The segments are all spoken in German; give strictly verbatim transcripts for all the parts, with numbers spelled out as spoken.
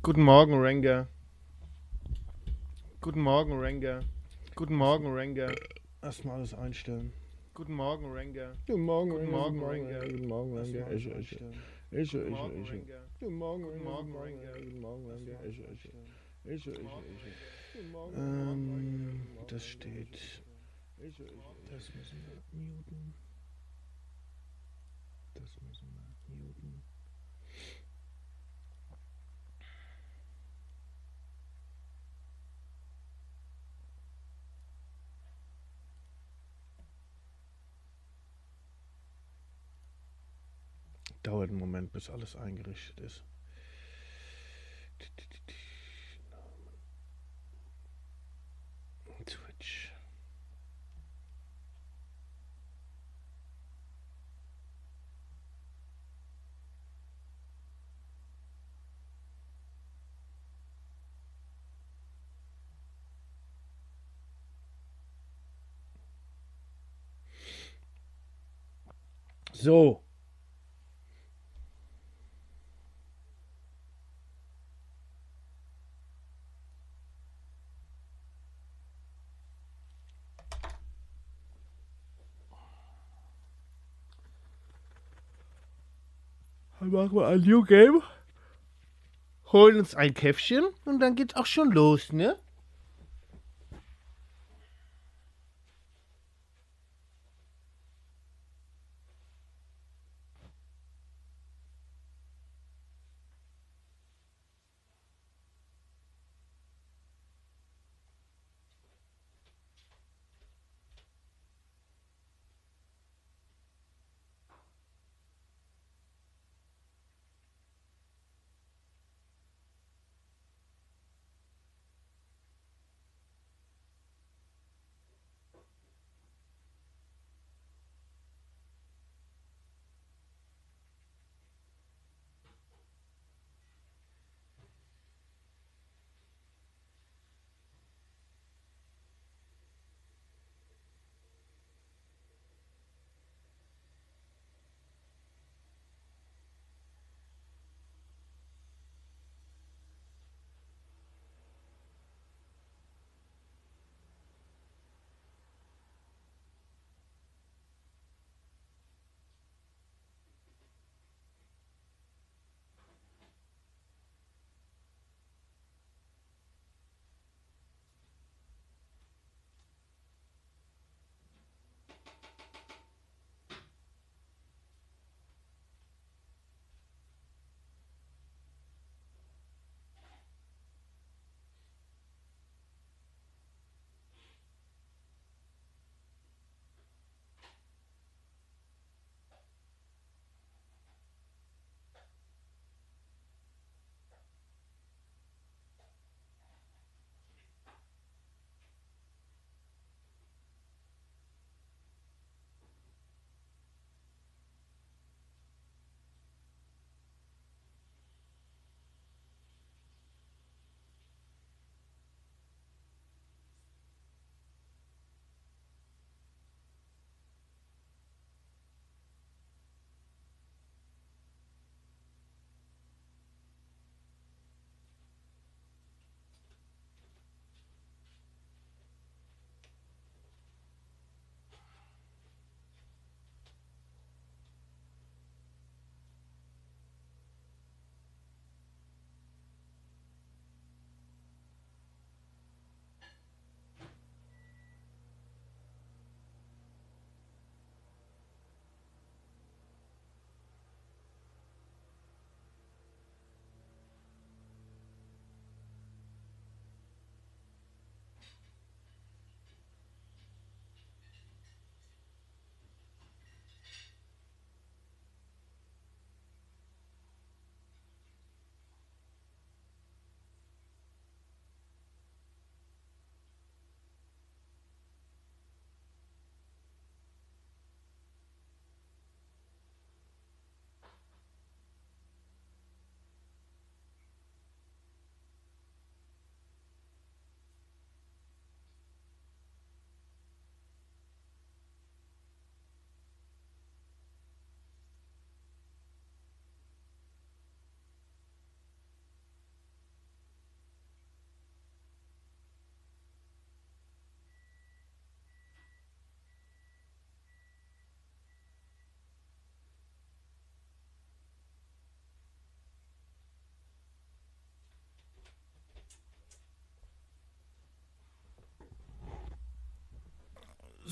Guten Morgen, Ranger. Guten Morgen, Ranger. Guten Morgen, Ranger. Erstmal alles einstellen. Guten Morgen, Ranger. Guten Morgen, Guten Ranger, guten Morgen, Morgen, Ranger. Ranger, guten Morgen, Erstmal Ranger, alles Esche, Esche, einstellen. Esche, Guten Esche, Morgen, Esche. Ranger. Guten Morgen, Guten Ranger, guten Morgen, Morgen, Ranger. Ranger, guten Morgen, Ranger, Erstmal alles Esche, Esche, einstellen. Esche, Guten Esche, Morgen, Esche. Ranger. Guten Morgen, Ranger, guten Morgen, Ranger, Ähm, guten Morgen, das Ranger, Esche, steht. Esche, Esche, Esche, Das Esche. müssen wir muten. Das müssen wir muten. Dauert einen Moment, bis alles eingerichtet ist. Twitch. So. Dann machen wir ein New Game. Holen uns ein Käffchen und dann geht's auch schon los, ne?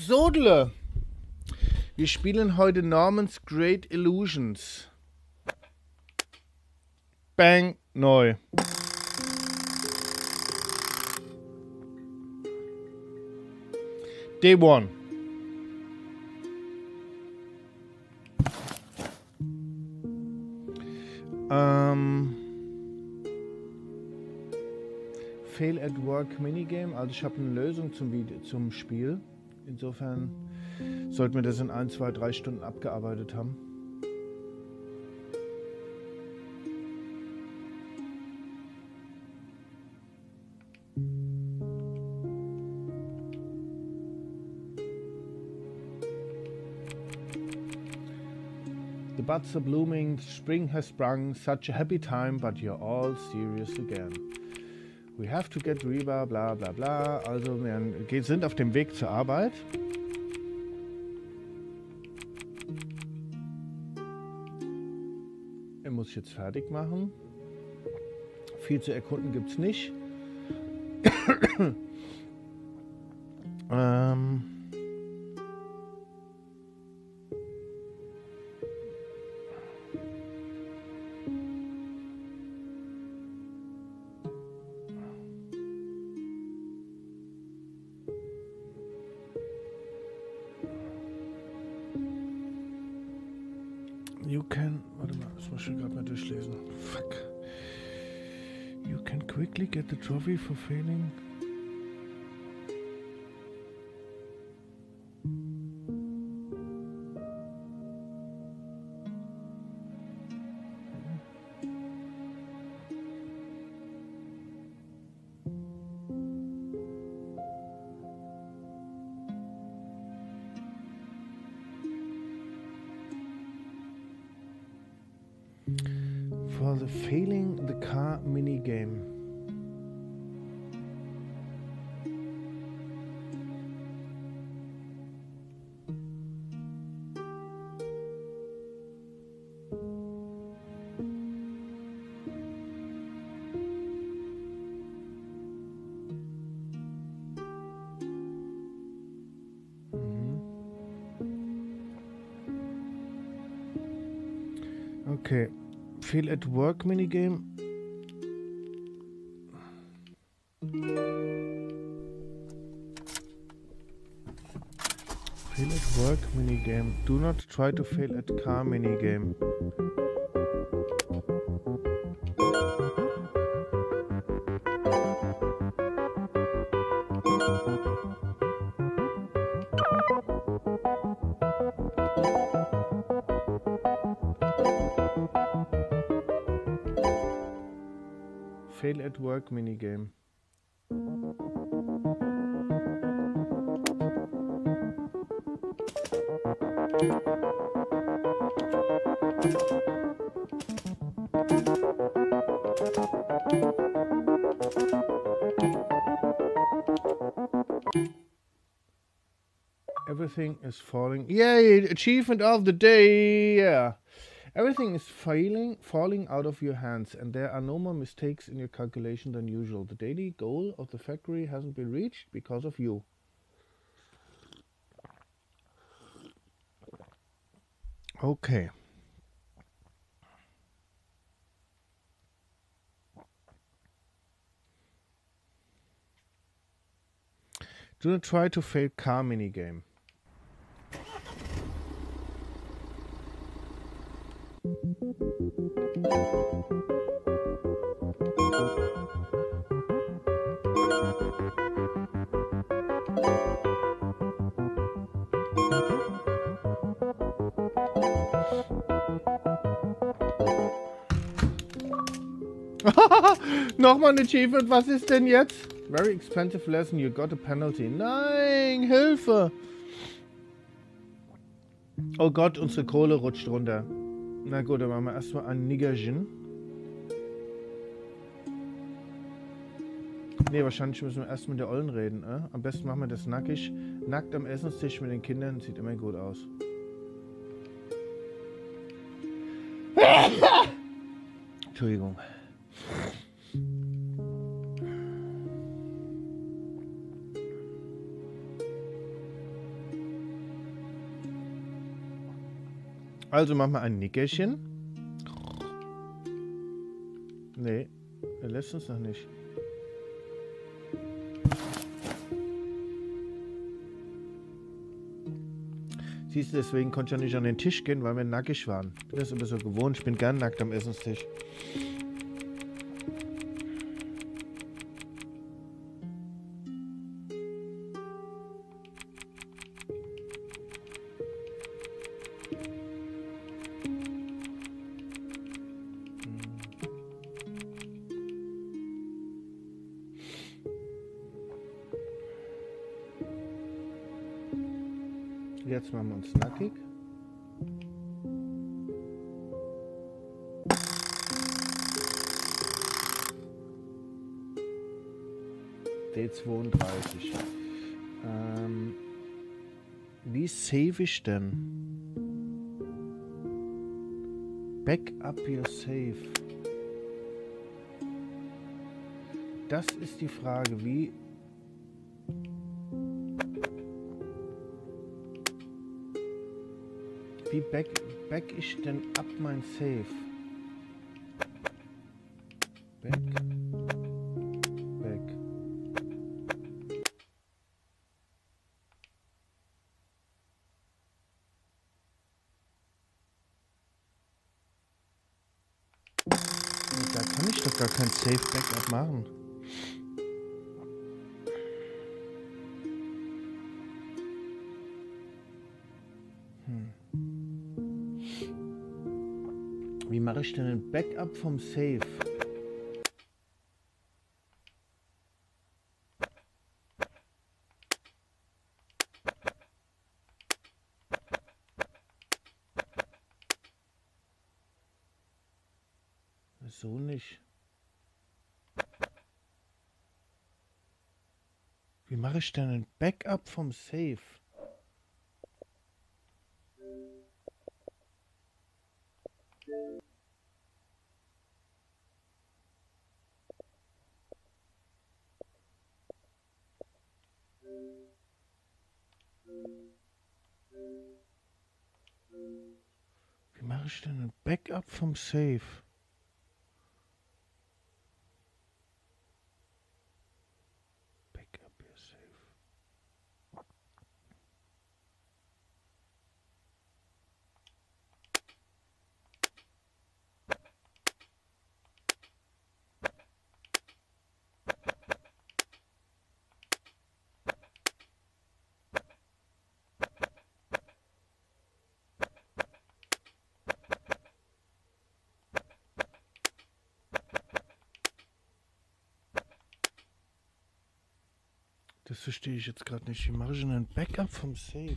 Sodle. Wir spielen heute Norman's Great Illusions. Bang, neu. Day one. Ähm... Fail at Work Minigame, also ich habe eine Lösung zum, Video, zum Spiel. Insofern sollten wir das in ein, zwei, drei Stunden abgearbeitet haben. The buds are blooming, spring has sprung, such a happy time, but you're all serious again. We have to get Reba, bla bla bla. Also wir sind auf dem Weg zur Arbeit. Er muss jetzt fertig machen. Viel zu erkunden gibt es nicht. ähm... You can, warte mal, das muss ich gerade mal durchlesen. Fuck. You can quickly get the trophy for failing. For the failing the car mini game. Okay. Fail at Work Minigame. Fail at Work Minigame. Do not try to fail at Car Minigame. Fail at Work Minigame. Everything is falling. Yay! Achievement of the day! Yeah! Everything is failing, falling out of your hands, and there are no more mistakes in your calculation than usual. The daily goal of the factory hasn't been reached because of you. Okay. Do not try to fail car minigame. Nochmal ein Achievement, was ist denn jetzt? Very expensive lesson, you got a penalty. Nein, Hilfe! Oh Gott, unsere Kohle rutscht runter. Na gut, dann machen wir erstmal ein Niggerchen. Ne, wahrscheinlich müssen wir erst mit der Ollen reden. Äh? Am besten machen wir das nackig. Nackt am Essenstisch mit den Kindern. Sieht immer gut aus. Entschuldigung. Also machen wir ein Nickerchen. Nee, er lässt uns noch nicht. Siehst du, deswegen konnte ich ja nicht an den Tisch gehen, weil wir nackig waren. Ich bin das immer so gewohnt, ich bin gern nackt am Essenstisch. Jetzt machen wir uns nackig. D zweiunddreißig. Ähm, wie save ich denn? Backup your save. Das ist die Frage, wie... Wie back, back ich denn ab mein Save? Back. Back. Da kann ich doch gar kein Save Backup machen. Wie mache ich denn ein Backup vom Save? So nicht. Wie mache ich denn ein Backup vom Save? Wie mache ich denn ein Backup vom Save? Backup your Save. Das verstehe ich jetzt gerade nicht. Wie mache ich denn ein Backup vom Save?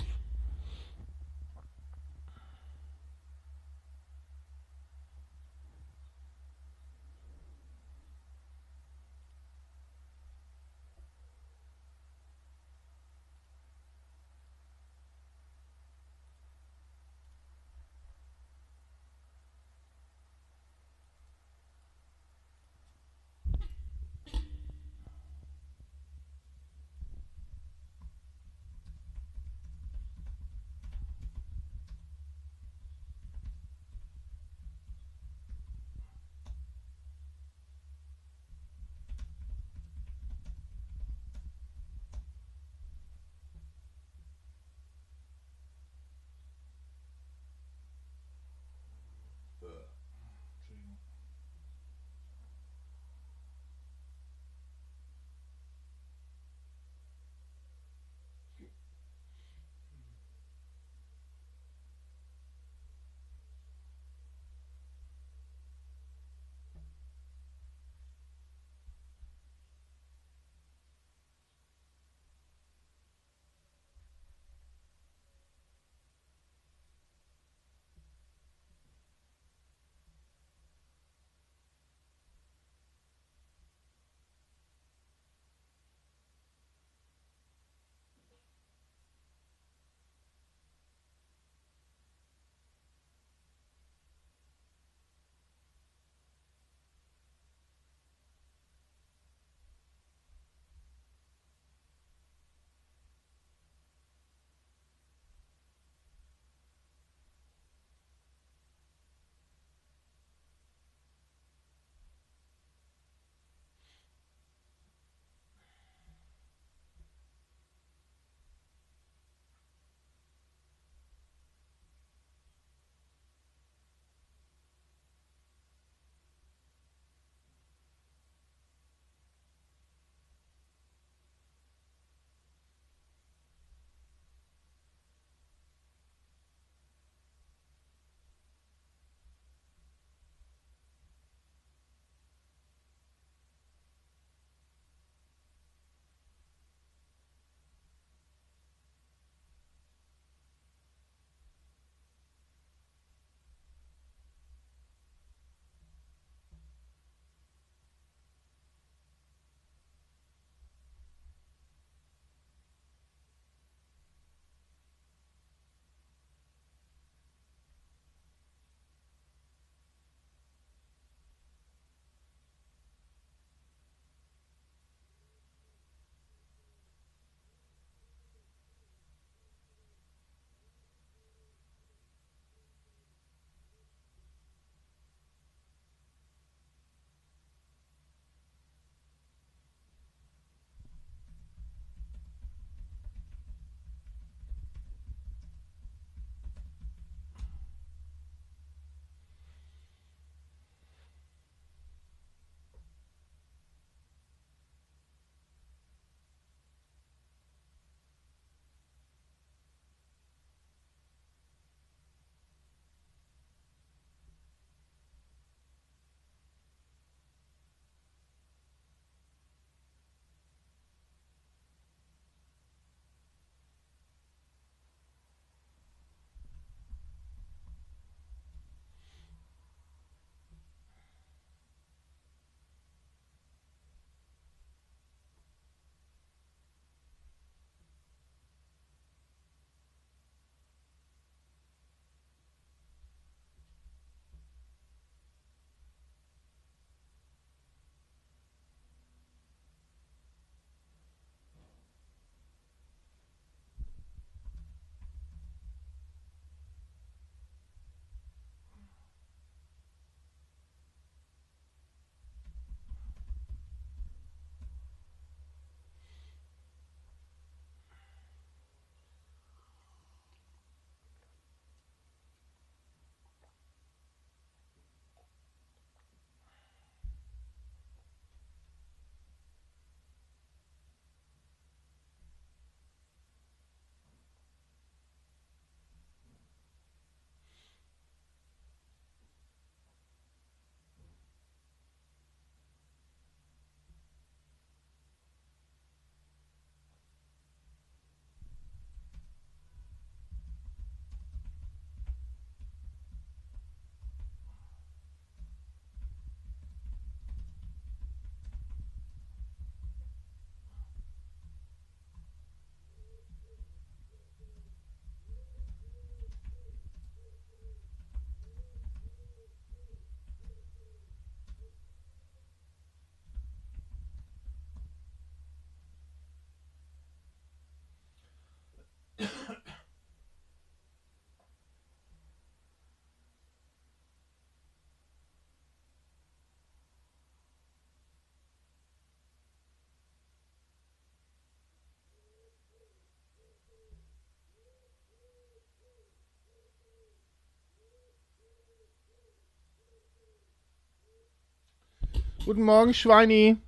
Guten Morgen, Schweini.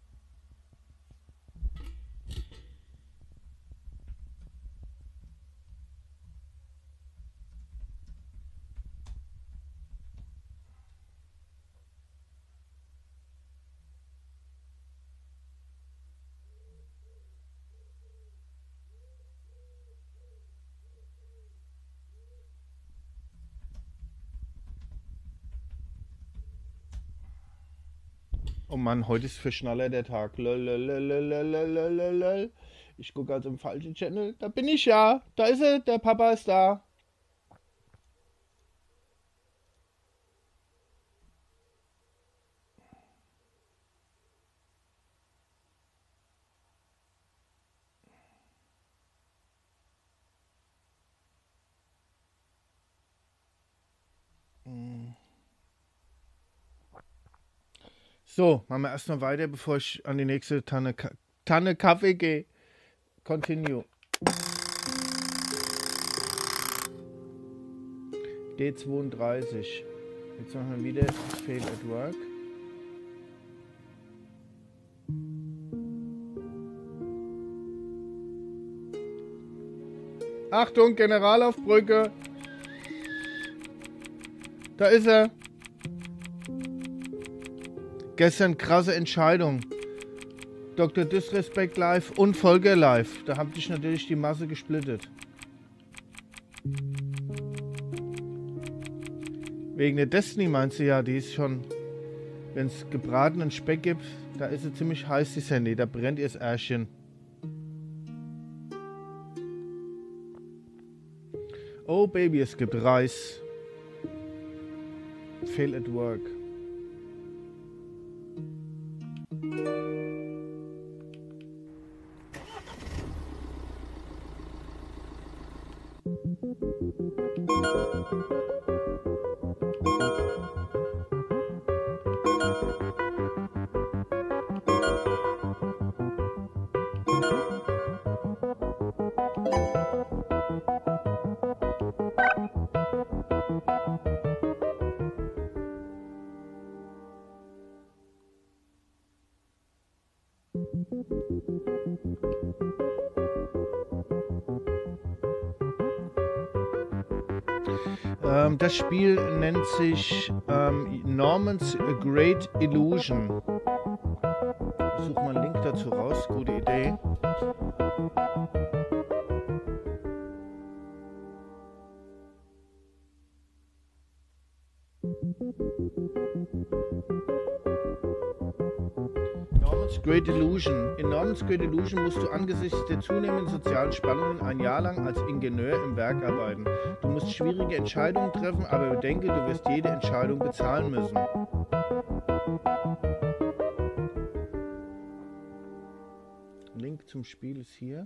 Oh Mann, heute ist für Schnaller der Tag. Lololololololololol. Ich gucke also im falschen Channel. Da bin ich ja. Da ist er. Der Papa ist da. So, machen wir erstmal weiter, bevor ich an die nächste Tanne, Ka- Tanne Kaffee gehe. Continue. D zweiunddreißig. Jetzt machen wir wieder Fail at Work. Achtung, General auf Brücke. Da ist er. Gestern krasse Entscheidung. Doktor Disrespect live und Volker live. Da hat sich natürlich die Masse gesplittet. Wegen der Destiny meinst du ja, die ist schon, wenn es gebratenen Speck gibt, da ist sie ziemlich heiß, die Sandy. Da brennt ihr das Ärschchen. Oh Baby, es gibt Reis. Fail at Work. Ähm, das Spiel nennt sich ähm, Norman's Great Illusion. Ich suche mal einen Link dazu raus. Gute Idee. Norman's Great Illusion. In Norman's Great Illusion musst du angesichts der zunehmenden sozialen Spannungen ein Jahr lang als Ingenieur im Werk arbeiten. Du musst schwierige Entscheidungen treffen, aber bedenke, du wirst jede Entscheidung bezahlen müssen. Link zum Spiel ist hier.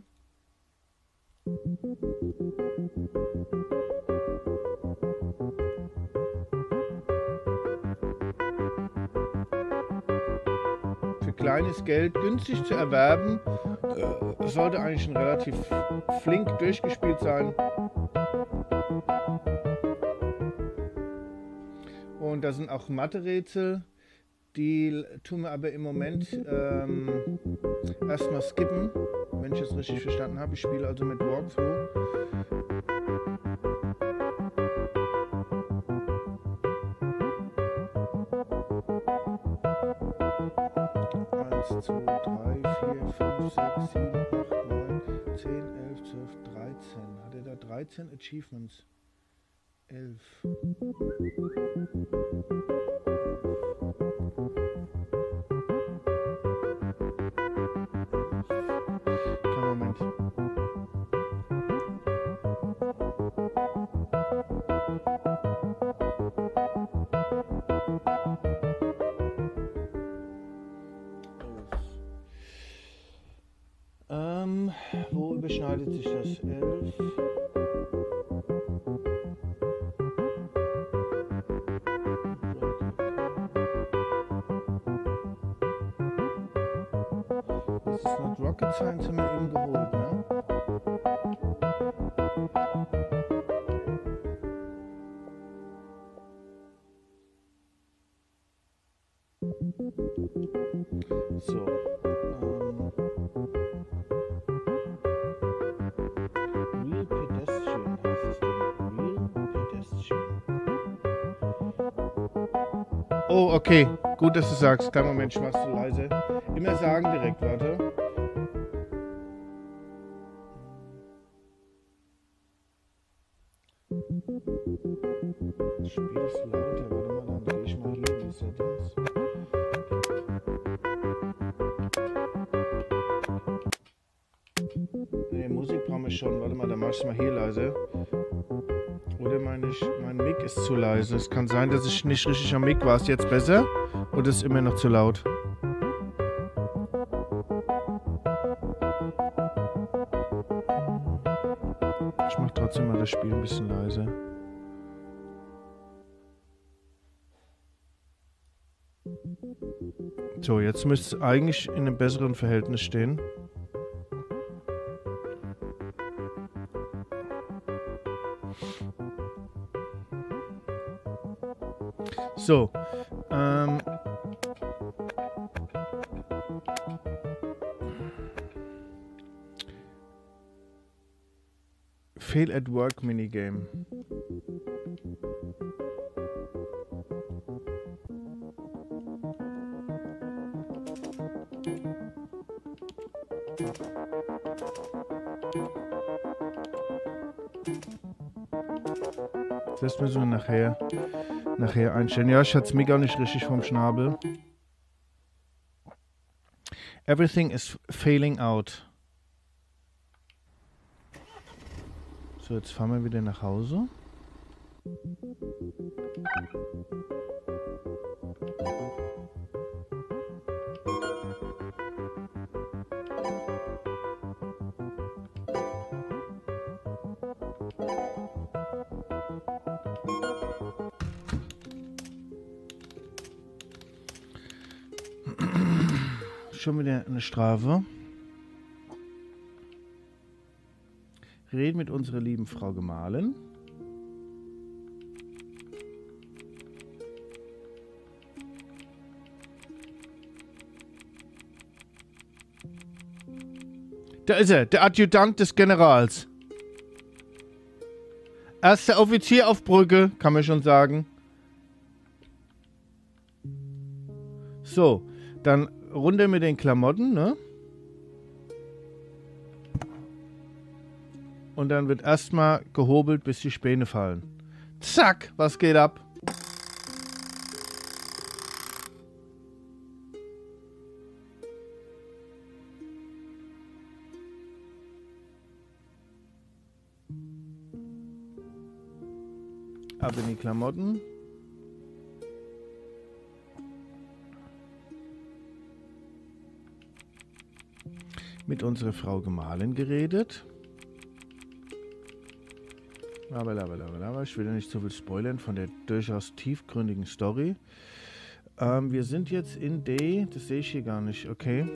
Für kleines Geld günstig zu erwerben, äh, sollte eigentlich schon relativ flink durchgespielt sein. Und da sind auch Mathe-Rätsel, die tun wir aber im Moment ähm, erstmal skippen, wenn ich es richtig verstanden habe. Ich spiele also mit Walkthrough. eins, zwei, drei, vier, fünf, sechs, sieben, acht, neun, zehn, elf, zwölf, dreizehn. Hat er da dreizehn Achievements? elf. Kleinen Moment. Ähm, wo überschneidet sich das? elf. Das ist not Rocket Science, haben wir eben geholt, ne? So. Ähm. Real Pedestrian heißt das Ding. Real Pedestrian. Oh, okay. Gut, dass du sagst. Kein Moment, ich mach's so leise. Immer sagen direkt, warte. Das Spiel ist lauter. Warte mal, dann gehe ich mal hier in die Settings. Ne, Musik brauchen wir schon. Warte mal, dann mach ich's mal hier leise. Oder meine ich, mein Mic ist zu leise. Es kann sein, dass ich nicht richtig am Mic war. Ist jetzt besser? Oder ist immer noch zu laut? Ich mach trotzdem mal das Spiel ein bisschen leiser. So, jetzt müsste es eigentlich in einem besseren Verhältnis stehen. So, ähm... Fail at Work Minigame. Das müssen wir nachher, nachher einstellen. Ja, ich hatte es mir gar nicht richtig vom Schnabel. Everything is failing out. So, jetzt fahren wir wieder nach Hause. Schon wieder eine Strafe. Reden mit unserer lieben Frau Gemahlin. Da ist er, der Adjutant des Generals. Erster Offizier auf Brücke, kann man schon sagen. So, dann runter mit den Klamotten, ne? Und dann wird erstmal gehobelt, bis die Späne fallen. Zack, was geht ab? Ab in die Klamotten. Mit unserer Frau Gemahlin geredet. Aber, aber, aber, aber, ich will ja nicht so viel spoilern von der durchaus tiefgründigen Story. Ähm, wir sind jetzt in D, das sehe ich hier gar nicht, okay.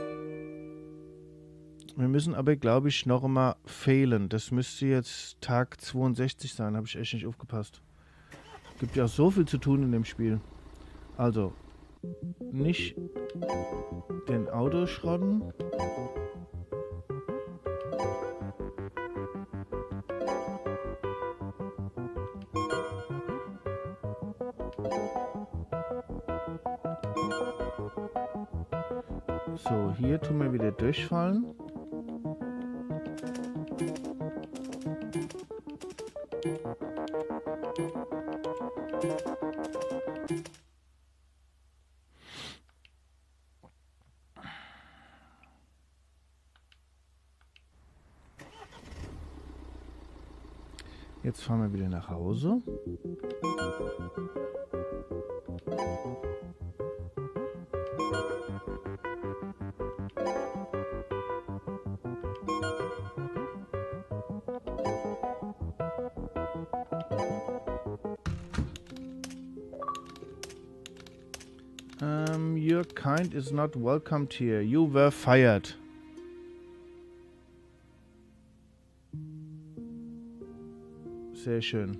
Wir müssen aber, glaube ich, noch einmal fehlen. Das müsste jetzt Tag zweiundsechzig sein, habe ich echt nicht aufgepasst. Gibt ja auch so viel zu tun in dem Spiel. Also, nicht den Auto schrotten. So, hier tun wir wieder durchfallen. Jetzt fahren wir wieder nach Hause. Um, your kind is not welcomed here. You were fired. Sehr schön.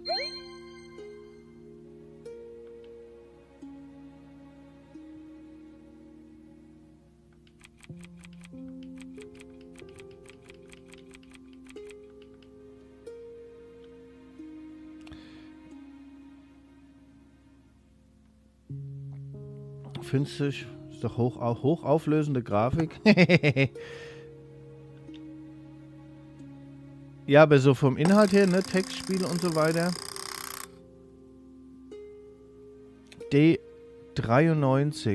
Findest du, ist doch hoch, hochauflösende Grafik. Ja, aber so vom Inhalt her, ne, Textspiele und so weiter. D dreiundneunzig.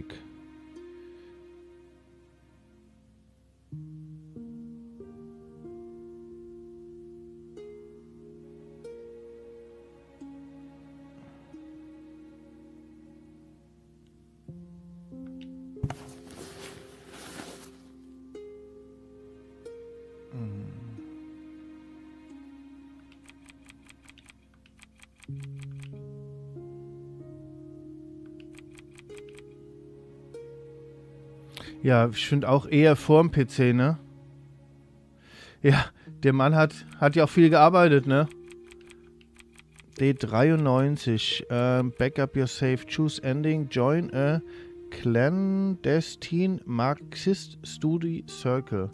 Ja, ich finde auch eher vorm P C, ne? Ja, der Mann hat, hat ja auch viel gearbeitet, ne? D dreiundneunzig. Ähm, backup your save. Choose ending. Join a clandestine Marxist Study Circle.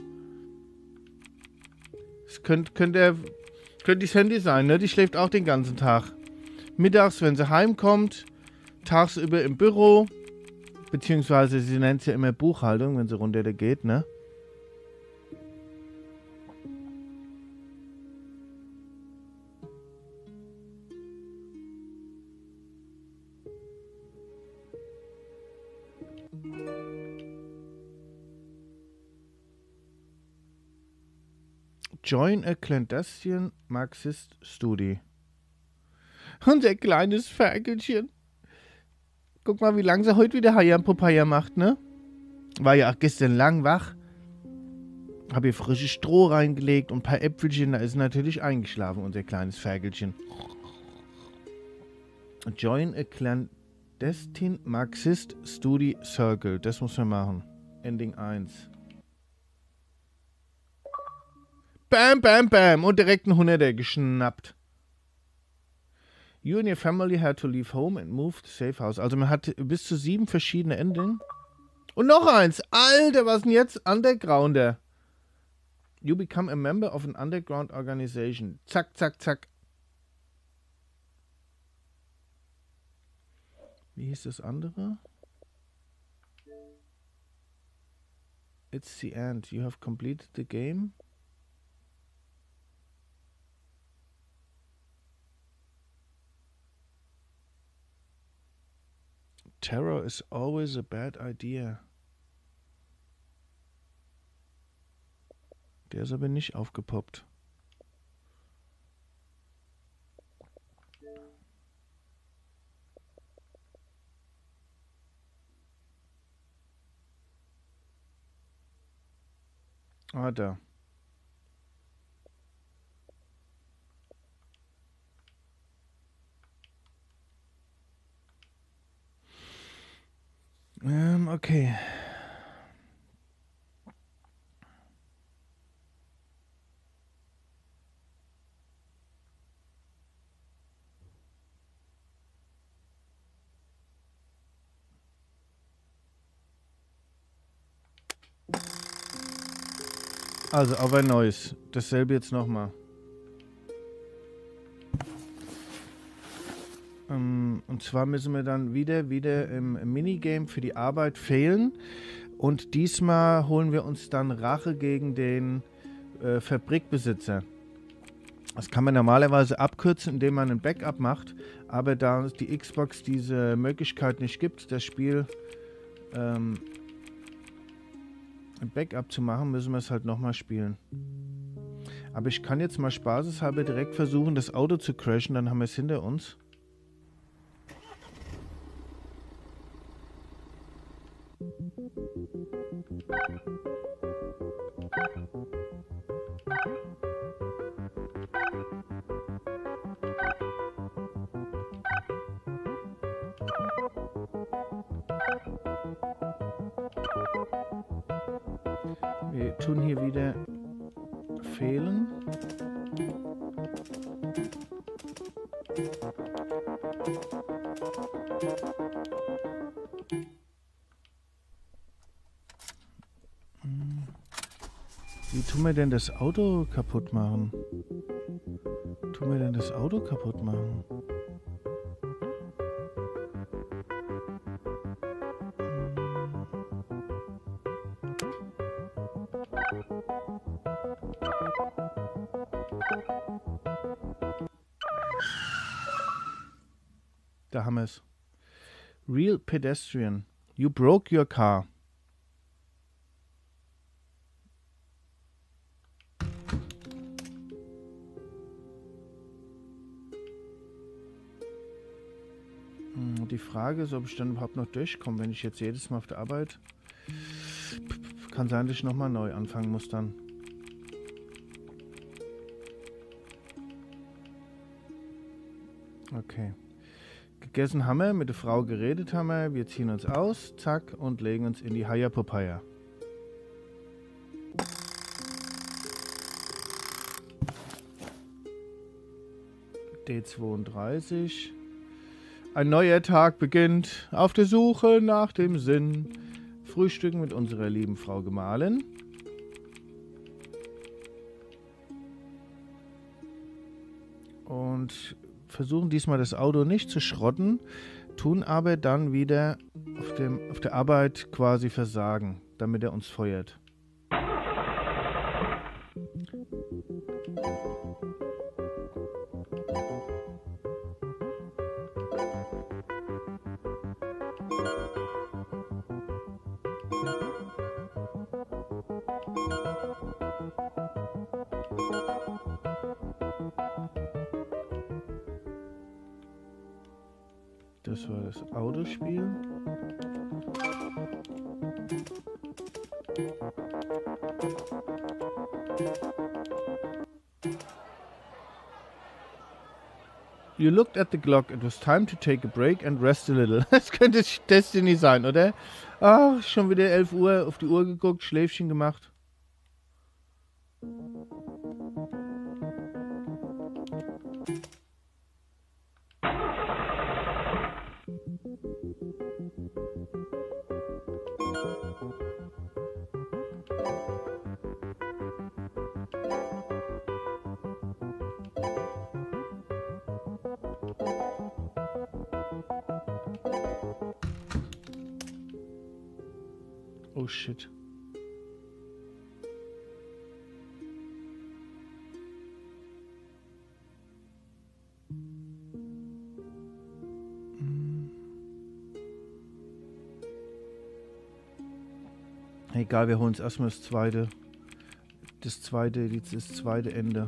Das könnte könnt der, könnt das Handy sein, ne? Die schläft auch den ganzen Tag. Mittags, wenn sie heimkommt, tagsüber im Büro. Beziehungsweise sie nennt es ja immer Buchhaltung, wenn sie runter geht, ne? Join a clandestine Marxist Study. Unser kleines Ferkelchen. Guck mal, wie lange sie heute wieder Hayam Popeye macht, ne? War ja auch gestern lang wach. Hab ihr frisches Stroh reingelegt und ein paar Äpfelchen. Da ist sie natürlich eingeschlafen, unser kleines Ferkelchen. Join a clandestine Marxist Study Circle. Das muss man machen. Ending eins. Bam, bam, bam. Und direkt ein Hunderter geschnappt. You and your family had to leave home and move to safe house. Also man hat bis zu sieben verschiedene Enden. Und noch eins. Alter, was denn jetzt? Undergrounder. You become a member of an underground organization. Zack, zack, zack. Wie hieß das andere? It's the end. You have completed the game. Terror is always a bad idea. Der ist aber nicht aufgepoppt. Ah, da. Ähm, okay. Also auf ein neues. Dasselbe jetzt nochmal. Ähm, und zwar müssen wir dann wieder, wieder im Minigame für die Arbeit fehlen. Und diesmal holen wir uns dann Rache gegen den äh, Fabrikbesitzer. Das kann man normalerweise abkürzen, indem man ein Backup macht. Aber da die Xbox diese Möglichkeit nicht gibt, das Spiel ähm, ein Backup zu machen, müssen wir es halt nochmal spielen. Aber ich kann jetzt mal spaßeshalber direkt versuchen, das Auto zu crashen, dann haben wir es hinter uns. Wir tun hier wieder fehlen. Wie tun wir denn das Auto kaputt machen? Tun wir denn das Auto kaputt machen? Hm. Da haben wir es. Real pedestrian. You broke your car. Hm, Die Frage ist, ob ich dann überhaupt noch durchkomme, wenn ich jetzt jedes Mal auf der Arbeit... Kann sein, dass ich nochmal neu anfangen muss dann. Okay. Gegessen haben wir, mit der Frau geredet haben wir, wir ziehen uns aus, zack, und legen uns in die Haya Papaya. D zweiunddreißig. Ein neuer Tag beginnt, auf der Suche nach dem Sinn. Frühstücken mit unserer lieben Frau Gemahlin. Und versuchen diesmal das Auto nicht zu schrotten, tun aber dann wieder auf, dem, auf der Arbeit quasi versagen, damit er uns feuert. Das war das Autospiel. You looked at the clock. It was time to take a break and rest a little. Das könnte Destiny sein, oder? Ach, schon wieder elf Uhr, auf die Uhr geguckt, Schläfchen gemacht. Oh shit. Egal, wir holen uns erstmal das zweite. Das zweite, das zweite Ende.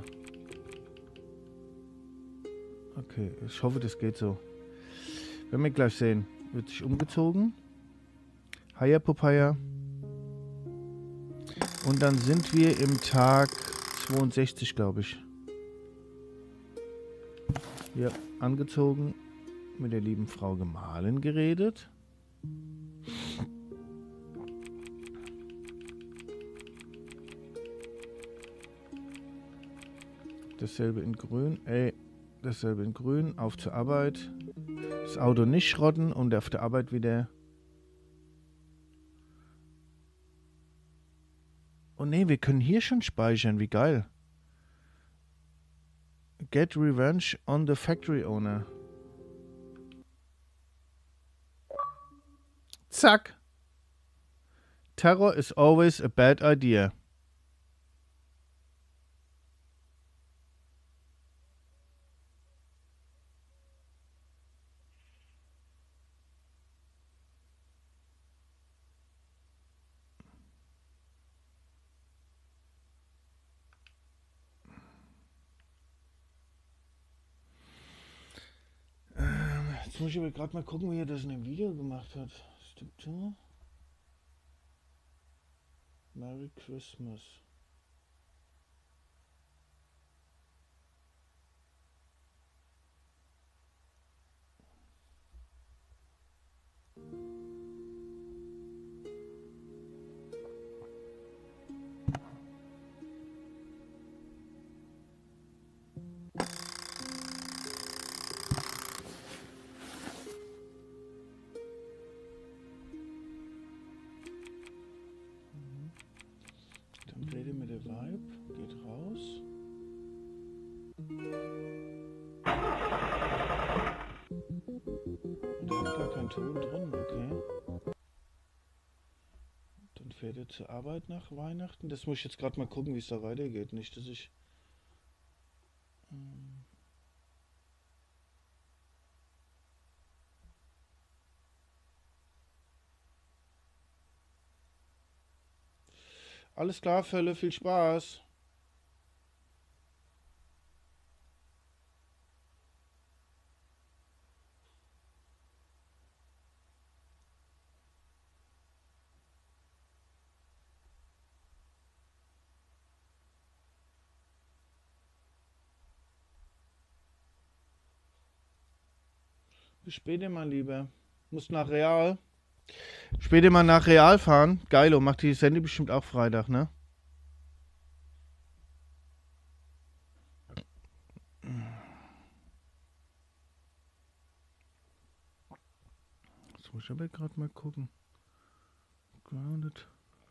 Okay, ich hoffe, das geht so. Werden wir gleich sehen. Wird sich umgezogen. Haya Papaya. Und dann sind wir im Tag zweiundsechzig, glaube ich. Ja, angezogen. Mit der lieben Frau Gemahlin geredet. Dasselbe in grün. Ey, dasselbe in grün. Auf zur Arbeit. Das Auto nicht schrotten und auf der Arbeit wieder... Oh ne, wir können hier schon speichern. Wie geil. Get revenge on the factory owner. Zack. Terror is always a bad idea. Jetzt muss ich aber gerade mal gucken, wie er das in dem Video gemacht hat. Stimmt so? Merry Christmas. Dann rede mit der Vibe, geht raus. Und da hat gar keinen Ton drin, okay. Dann Fährt er zur Arbeit nach Weihnachten? Das muss ich jetzt gerade mal gucken, wie es da weitergeht. Nicht, dass ich... Hm. Alles klar, Fälle, viel Spaß. Bis später, mein Lieber. Muss nach Real. Später mal nach Real fahren. Geilo, macht die Sandy bestimmt auch Freitag, ne? Jetzt muss ich aber gerade mal gucken. Grounded.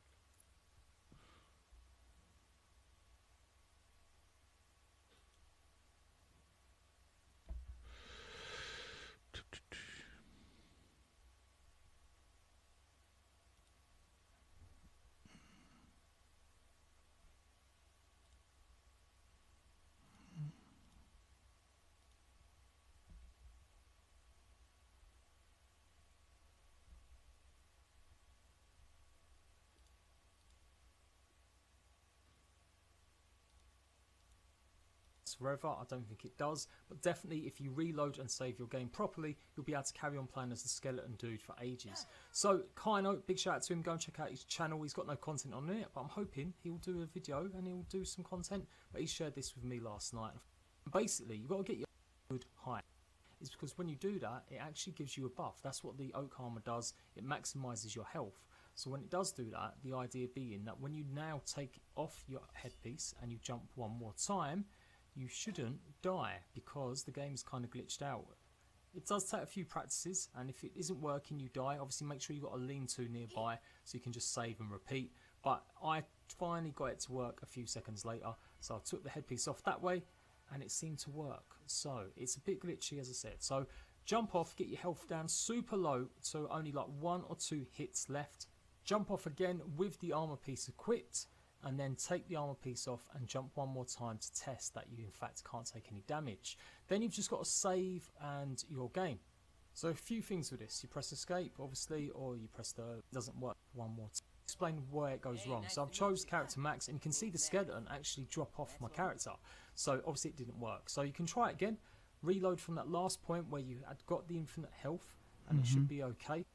Forever, I don't think it does, but definitely if you reload and save your game properly, you'll be able to carry on playing as the skeleton dude for ages. So Kino, big shout out to him, go and check out his channel. He's got no content on it, but I'm hoping he'll do a video and he'll do some content. But he shared this with me last night. Basically, you've got to get your good height. It's because when you do that, it actually gives you a buff. That's what the oak armor does. It maximizes your health. So when it does do that, the idea being that when you now take off your headpiece and you jump one more time, you shouldn't die because the game is kind of glitched out. It does take a few practices, and if it isn't working, you die. Obviously, make sure you've got a lean-to nearby so you can just save and repeat. But I finally got it to work a few seconds later, so I took the headpiece off that way, and it seemed to work. So it's a bit glitchy, as I said. So jump off, get your health down super low, so only like one or two hits left. Jump off again with the armor piece equipped, and then take the armor piece off and jump one more time to test that you in fact can't take any damage. Then you've just got to save and your game. So a few things with this. You press escape obviously, or you press the, it doesn't work one more time. Explain where it goes wrong. So I've chose character max, and you can see the skeleton actually drop off my character. So obviously it didn't work. So you can try it again, reload from that last point where you had got the infinite health, and mm-hmm. it should be okay.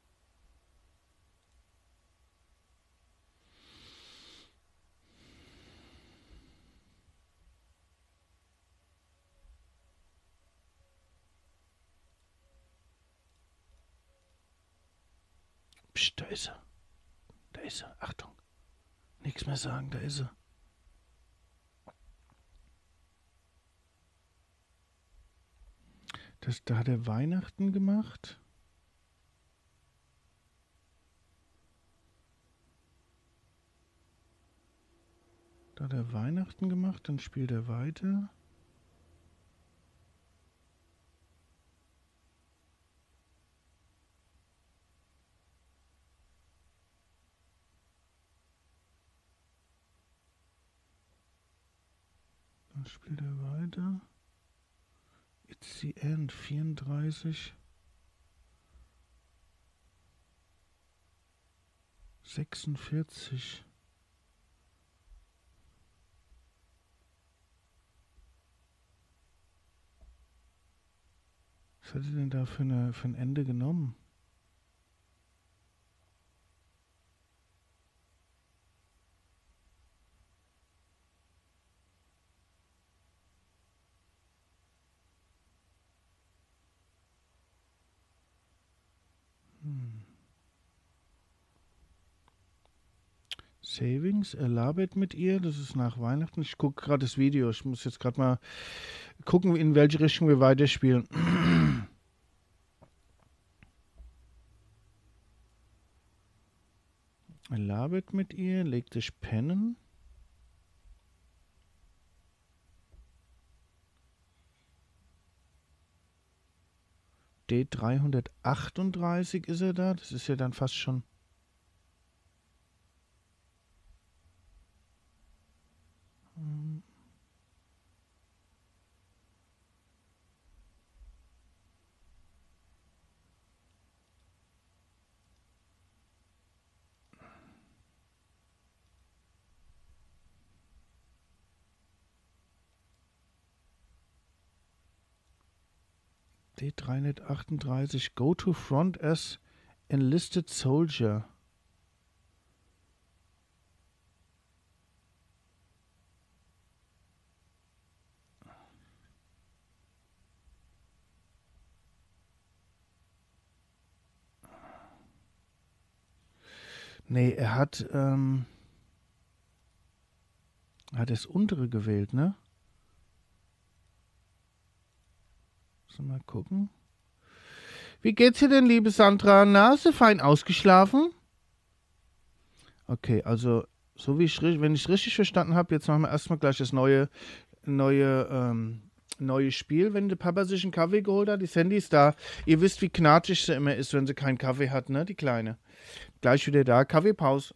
Psst, da ist er. Da ist er. Achtung. Nichts mehr sagen, da ist er. Das, da hat er Weihnachten gemacht. Da hat er Weihnachten gemacht, dann spielt er weiter. Dann spielt er weiter. It's the end, vierunddreißig. sechsundvierzig. Was hat er denn da für, eine, für ein Ende genommen? Hm. Savings, er labert mit ihr, das ist nach Weihnachten. Ich gucke gerade das Video, ich muss jetzt gerade mal gucken, in welche Richtung wir weiterspielen. Er labert mit ihr, legt sich pennen. D dreihundertachtunddreißig ist er da, das ist ja dann fast schon... D dreihundertachtunddreißig. Go to front as enlisted soldier. Nee, er hat, ähm, er hat das untere gewählt, ne? So, mal gucken. Wie geht's dir denn, liebe Sandra? Na, hast du fein ausgeschlafen? Okay, also, so wie ich, wenn ich richtig verstanden habe, jetzt machen wir erstmal gleich das neue, neue, ähm, neue Spiel, wenn der Papa sich einen Kaffee geholt hat. Die Sandy ist da. Ihr wisst, wie knatschig sie immer ist, wenn sie keinen Kaffee hat, ne, die Kleine. Gleich wieder da. Kaffeepause.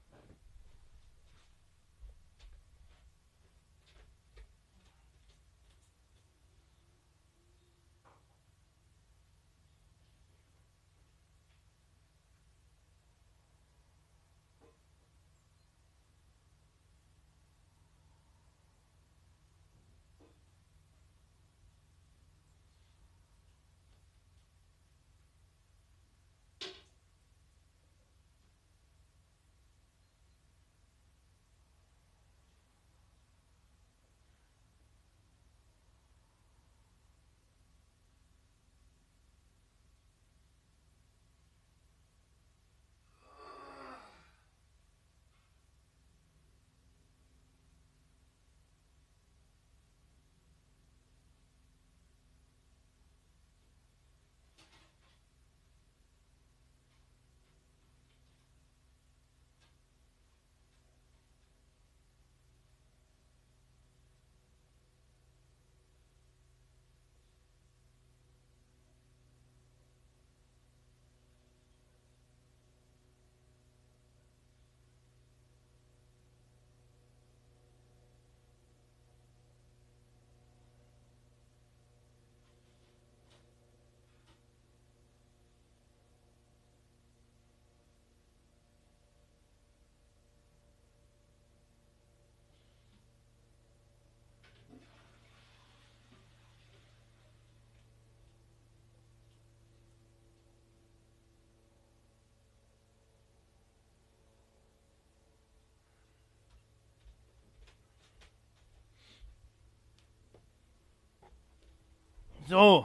So.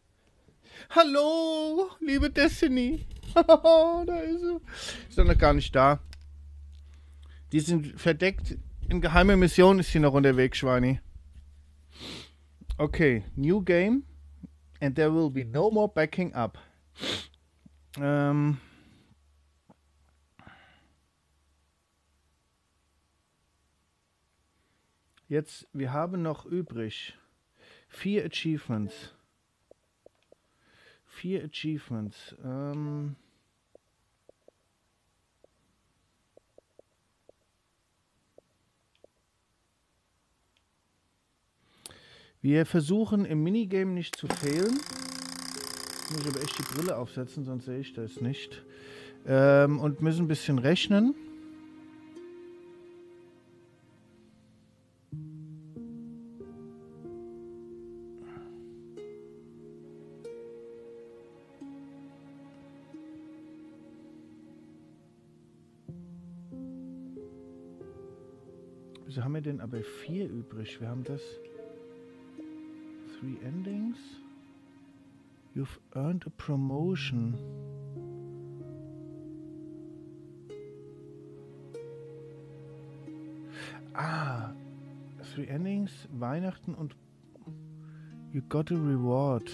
Hallo, liebe Destiny. Da ist sie. Ist doch noch gar nicht da. Die sind verdeckt. In geheimer Mission ist sie noch unterwegs, Schweini. Okay, new game. And there will be no more backing up. Ähm. Jetzt, wir haben noch übrig vier Achievements. Vier Achievements. Ähm. Wir versuchen im Minigame nicht zu fehlen. Muss ich aber echt die Brille aufsetzen, sonst sehe ich das nicht. Ähm, und müssen ein bisschen rechnen. Wieso haben wir denn aber vier übrig? Wir haben das... Three endings. You've earned a promotion. Ah, three endings, Weihnachten und you got a reward.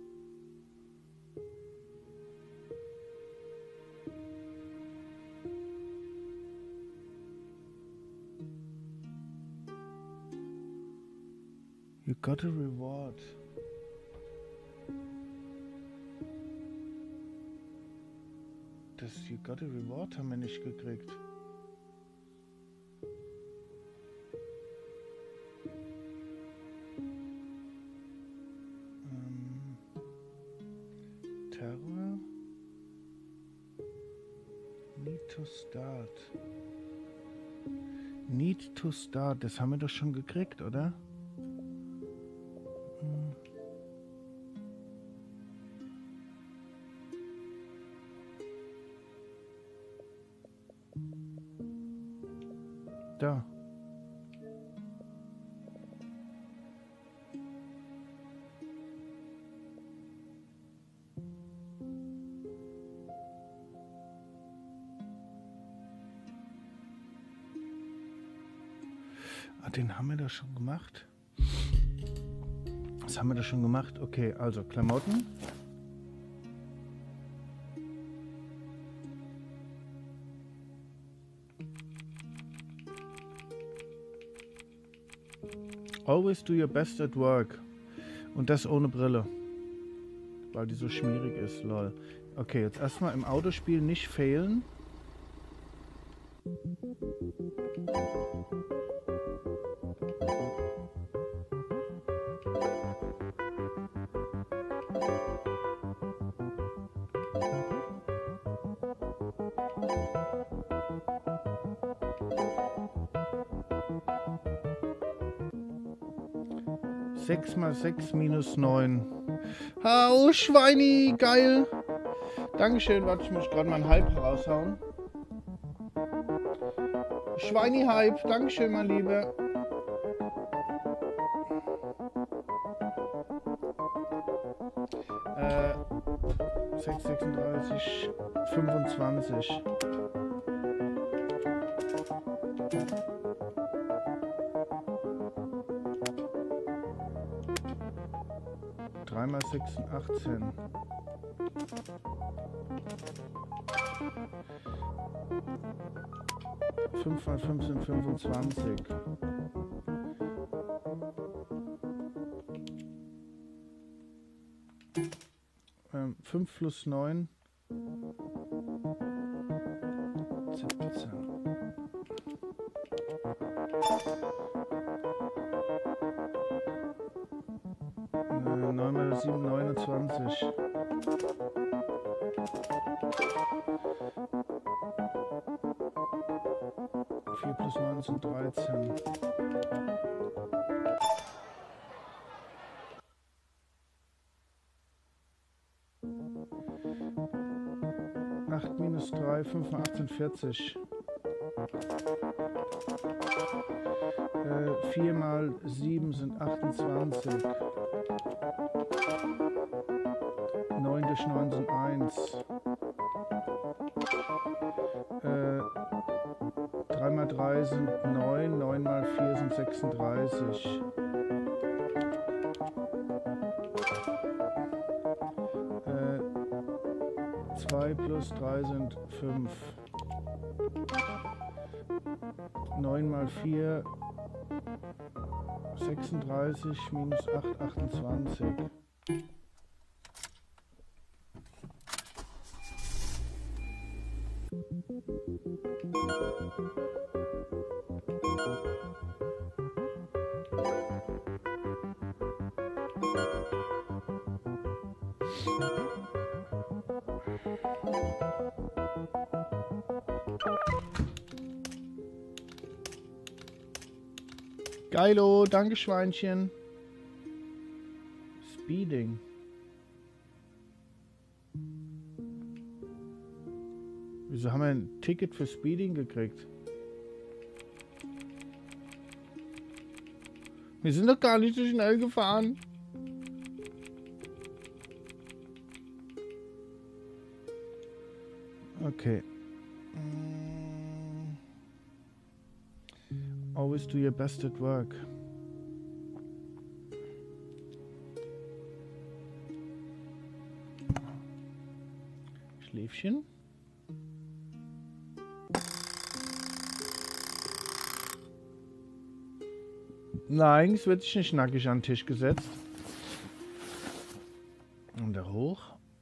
You got a reward. Das You got a reward haben wir nicht gekriegt. Ähm, Terror. Need to start. Need to start. Das haben wir doch schon gekriegt, oder? Da. Ah, den haben wir da schon gemacht. Das haben wir da schon gemacht. Okay, also Klamotten. Always do your best at work. Und das ohne Brille. Weil die so schmierig ist, lol. Okay, jetzt erstmal im Autospiel nicht failen. sechs mal sechs minus neun. Oh, Schweini, geil. Dankeschön, warte, ich muss gerade mal einen Hype raushauen. Schweini-Hype, Dankeschön, mein Lieber. Äh, sechs, sechsunddreißig, fünfundzwanzig. drei mal sechs sind achtzehn. fünf mal fünf sind fünfundzwanzig. Ähm, fünf plus neun. siebzehn. neun mal sieben, neunundzwanzig. vier plus neun sind dreizehn. acht minus drei, fünf mal acht sind vierzig. Äh, vier mal sieben sind achtundzwanzig. neun durch neun sind eins. Äh, drei mal drei sind neun, neun mal vier sind sechsunddreißig. Äh, zwei plus drei sind fünf. neun mal vier, sechsunddreißig, minus acht, achtundzwanzig. Geilo, danke Schweinchen. Speeding. Wieso haben wir ein Ticket für Speeding gekriegt? Wir sind doch gar nicht so schnell gefahren. Okay. Always do your best at work. Schläfchen. Nein, es wird sich nicht nackig an den Tisch gesetzt. Und da hoch.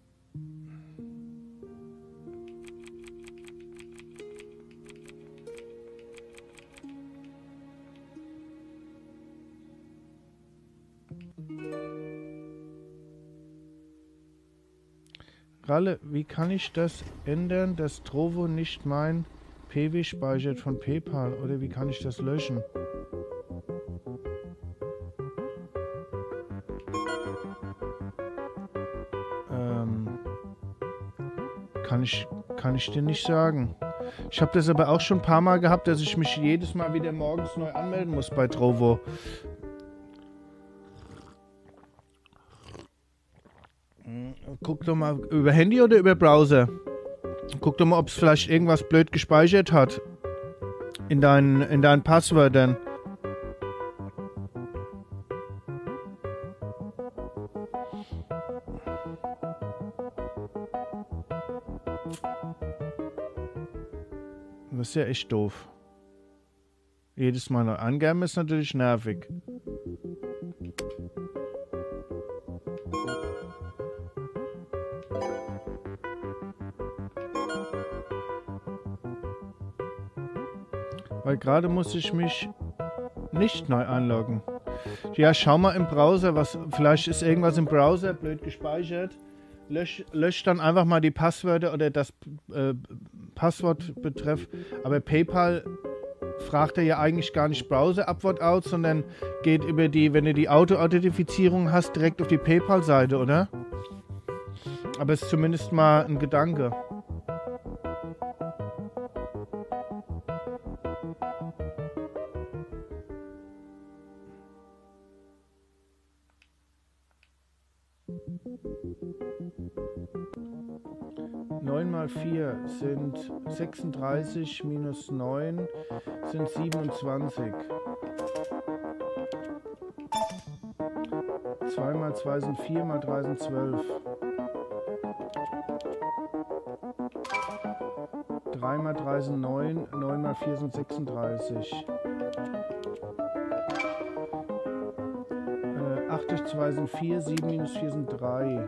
Ralle, wie kann ich das ändern, dass Trovo nicht mein P W speichert von PayPal? Oder wie kann ich das löschen? Ähm, kann ich, kann ich dir nicht sagen. Ich habe das aber auch schon ein paar Mal gehabt, dass ich mich jedes Mal wieder morgens neu anmelden muss bei Trovo. Guck doch mal, über Handy oder über Browser? Guck doch mal, ob es vielleicht irgendwas blöd gespeichert hat. In deinen, in deinen Passwörtern. Das ist ja echt doof. Jedes Mal neu angeben ist natürlich nervig. Weil gerade muss ich mich nicht neu einloggen. Ja, schau mal im Browser, was vielleicht ist irgendwas im Browser blöd gespeichert. Lösch, lösch dann einfach mal die Passwörter oder das äh, Passwortbetreff. Aber PayPal fragt er ja eigentlich gar nicht Browser-Upvote out, sondern geht über die, wenn du die Auto-Authentifizierung hast, direkt auf die PayPal-Seite, oder? Aber es ist zumindest mal ein Gedanke. neun mal vier sind sechsunddreißig, minus neun sind siebenundzwanzig. zwei mal zwei sind vier, mal drei sind zwölf. drei mal drei sind neun, neun mal vier sind sechsunddreißig. Äh, acht durch zwei sind vier, sieben minus vier sind drei.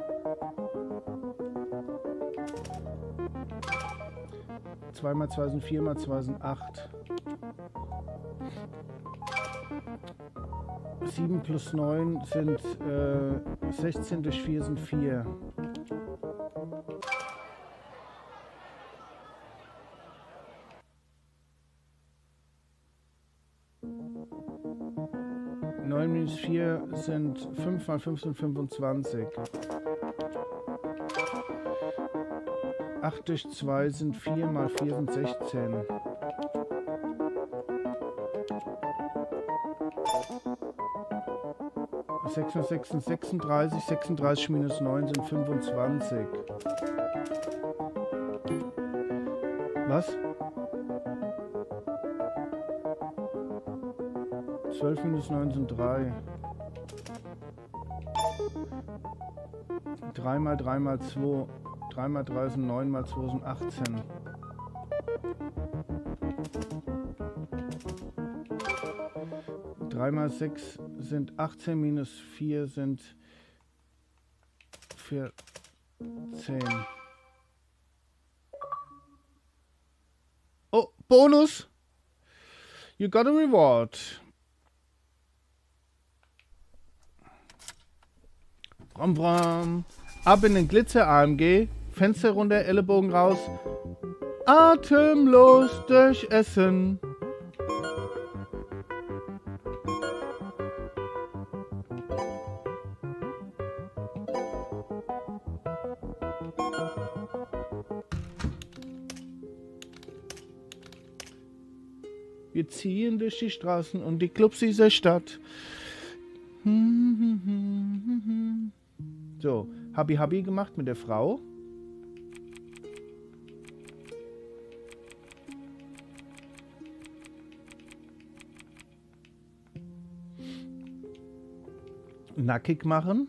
zwei mal zwei sind vier, mal zwei sind acht. sieben plus neun sind äh, sechzehn durch vier sind vier. neun minus vier sind fünf mal fünf sind fünfundzwanzig. acht durch zwei sind vier, mal vier sind sechzehn. sechs mal sechs sind sechsunddreißig, sechsunddreißig minus neun sind fünfundzwanzig. Was? zwölf minus neun sind drei. drei mal drei mal zwei. drei mal drei sind neun, mal zwei sind achtzehn. drei mal sechs sind achtzehn, minus vier sind vierzehn. Oh, Bonus! You got a reward. Bram, bram. Ab in den Glitzer-A M G. Fenster runter, Ellenbogen raus. Atemlos durch Essen. Wir ziehen durch die Straßen und die Clubs dieser Stadt. So, Habi Habi gemacht mit der Frau. Nackig machen.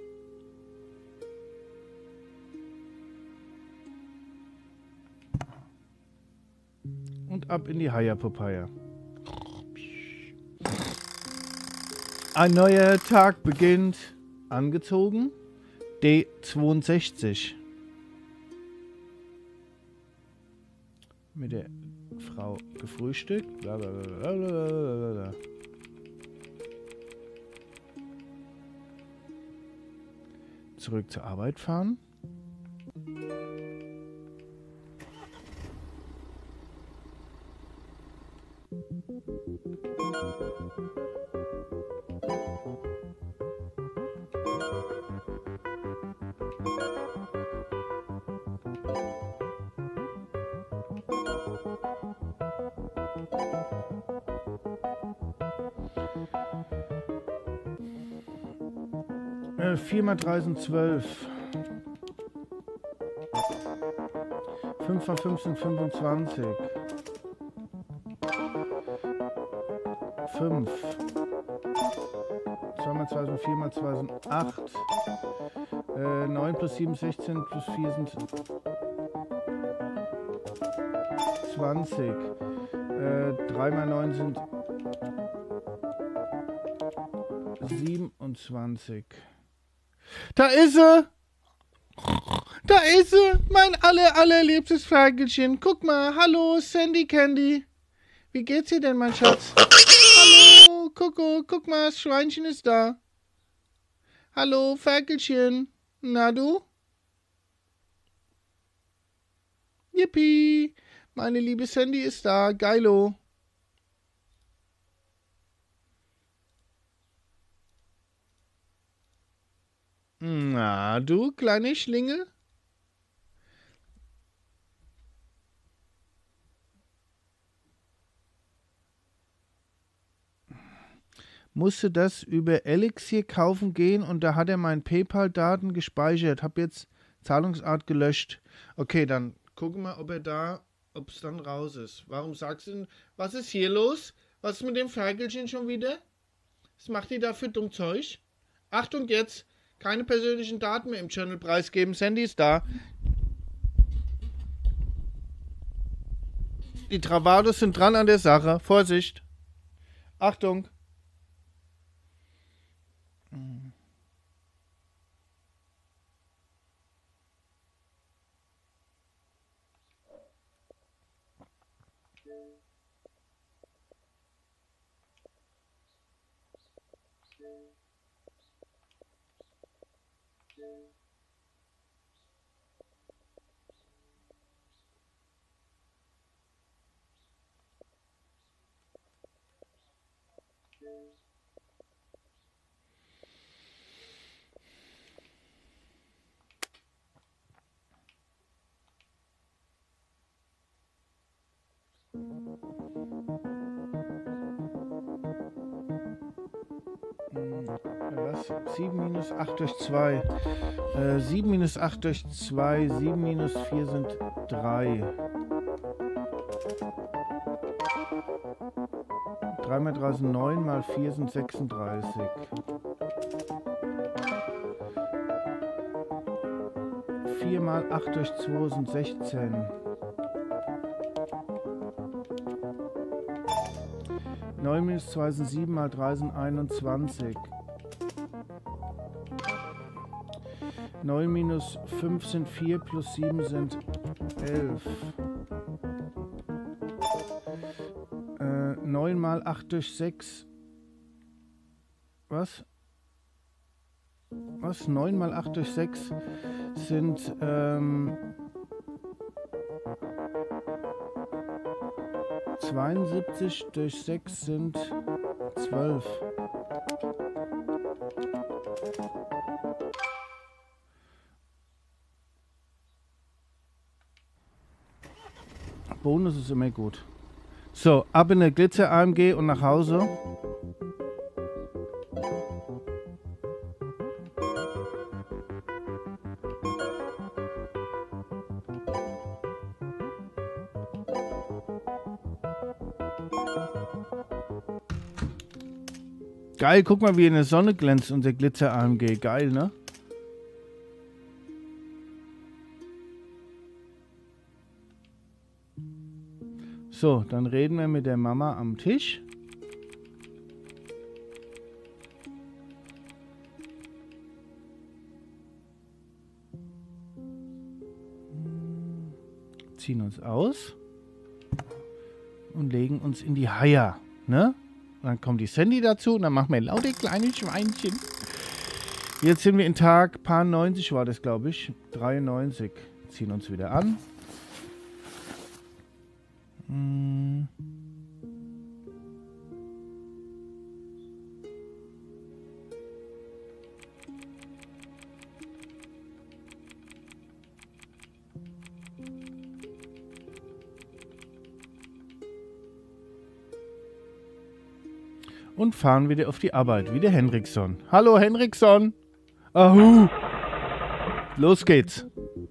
Und ab in die Haya Papaya. Ein neuer Tag beginnt. Angezogen. D zweiundsechzig. Mit der Frau gefrühstückt. Blablabla. Zurück zur Arbeit fahren. Äh, vier mal drei sind zwölf. fünf mal fünf sind fünfundzwanzig. fünf. zwei mal zwei sind vier mal zwei sind acht. Äh, neun plus sieben, sechzehn plus vier sind zwanzig. Äh, drei mal neun sind siebenundzwanzig. Da ist sie! Da ist sie! Mein aller, allerliebstes Ferkelchen. Guck mal. Hallo, Sandy Candy. Wie geht's dir denn, mein Schatz? Hallo, Coco. Guck mal, das Schweinchen ist da. Hallo, Ferkelchen. Na du? Yippie. Meine liebe Sandy ist da. Geilo. Na, du kleine Schlinge? Musste das über Elixir kaufen gehen und da hat er meinen PayPal-Daten gespeichert. Hab jetzt Zahlungsart gelöscht. Okay, dann gucken wir, ob er da, ob es dann raus ist. Warum sagst du denn, was ist hier los? Was ist mit dem Ferkelchen schon wieder? Was macht ihr da für dumm Zeug? Achtung jetzt! Keine persönlichen Daten mehr im Channel preisgeben. Sandy ist da. Die Travados sind dran an der Sache. Vorsicht. Achtung. Was? sieben minus acht durch zwei. Äh, sieben minus acht durch zwei. sieben minus vier sind drei. drei mal drei sind neun, mal vier sind sechsunddreißig. vier mal acht durch zwei sind sechzehn. neun minus zwei sind sieben, mal drei sind einundzwanzig. neun minus fünf sind vier, plus sieben sind elf. Äh, neun mal acht durch sechs. Was? Was? neun mal acht durch sechs sind ähm, zweiundsiebzig, durch sechs sind zwölf. Bonus ist immer gut. So, ab in der Glitzer-A M G und nach Hause. Geil, guck mal, wie in der Sonne glänzt unser Glitzer-A M G. Geil, ne? So, dann reden wir mit der Mama am Tisch. Ziehen uns aus und legen uns in die Haie, ne? Und dann kommt die Sandy dazu und dann machen wir laute kleine Schweinchen. Jetzt sind wir in Tag Paar neunzig, war das, glaube ich. dreiundneunzig. Ziehen uns wieder an. Hm. Und fahren wieder auf die Arbeit, wie der Henriksson. Hallo Henriksson! Ahu! Los geht's.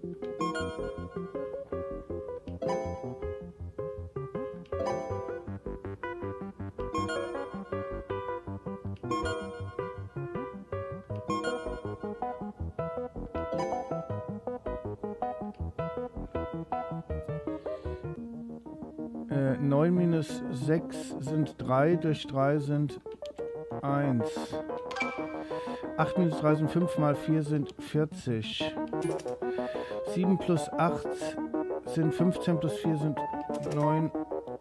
Äh, neun minus sechs sind drei, durch drei sind eins. acht minus drei sind fünf, mal vier sind vierzig. sieben plus acht sind fünfzehn, plus vier sind neun,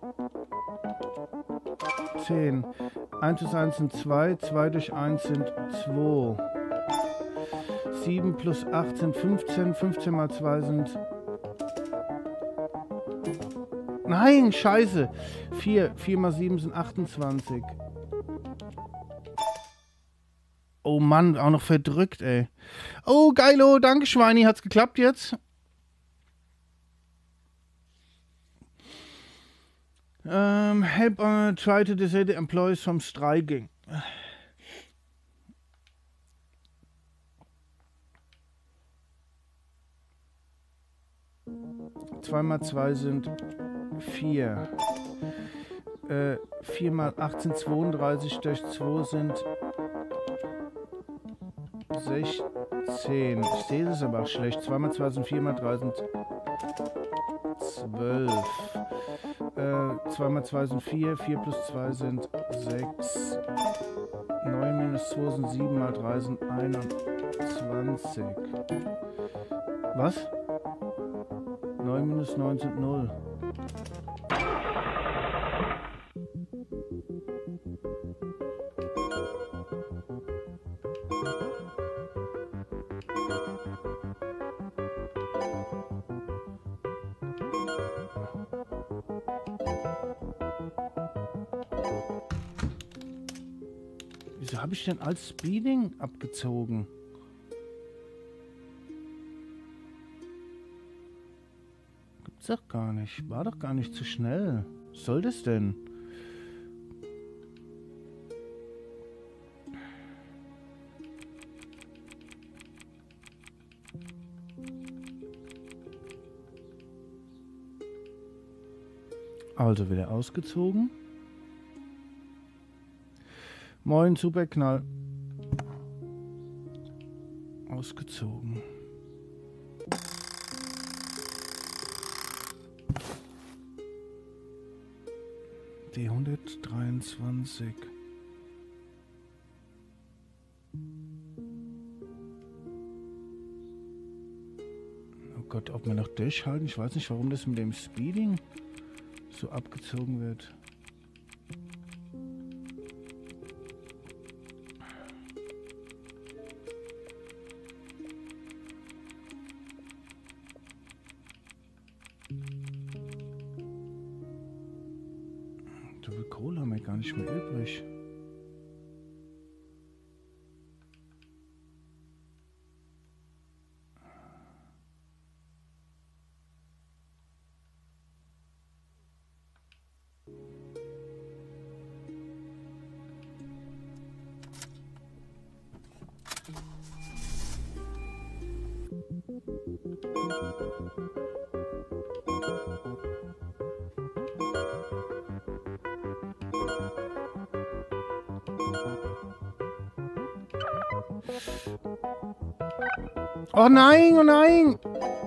zehn. eins plus eins sind zwei, zwei durch eins sind zwei. sieben plus acht sind fünfzehn, fünfzehn mal zwei sind... Nein, scheiße. vier, vier mal sieben sind achtundzwanzig. Oh Mann, auch noch verdrückt, ey. Oh, geilo, danke Schweini, hat's geklappt jetzt? Um, help uh, try to dissuade the employees from striking. zwei mal zwei sind vier. Äh, vier mal acht sind zweiunddreißig, durch zwei sind sechzehn. Ich sehe das aber auch schlecht. zwei mal zwei sind vier, mal drei sind zwölf. Äh, zwei mal zwei sind vier, vier plus zwei sind sechs. neun minus zwei sind sieben, mal drei sind einundzwanzig. Was? neun minus neun sind null. Wieso habe ich denn als Speeding abgezogen? Gibt's doch gar nicht. War doch gar nicht zu schnell. Was soll das denn? Also wieder ausgezogen. Moin, Superknall. Ausgezogen. D hundertdreiundzwanzig. Oh Gott, ob wir noch durchhalten? Ich weiß nicht, warum das mit dem Speeding so abgezogen wird. So viel Kohle haben wir gar nicht mehr übrig. Oh nein, oh nein!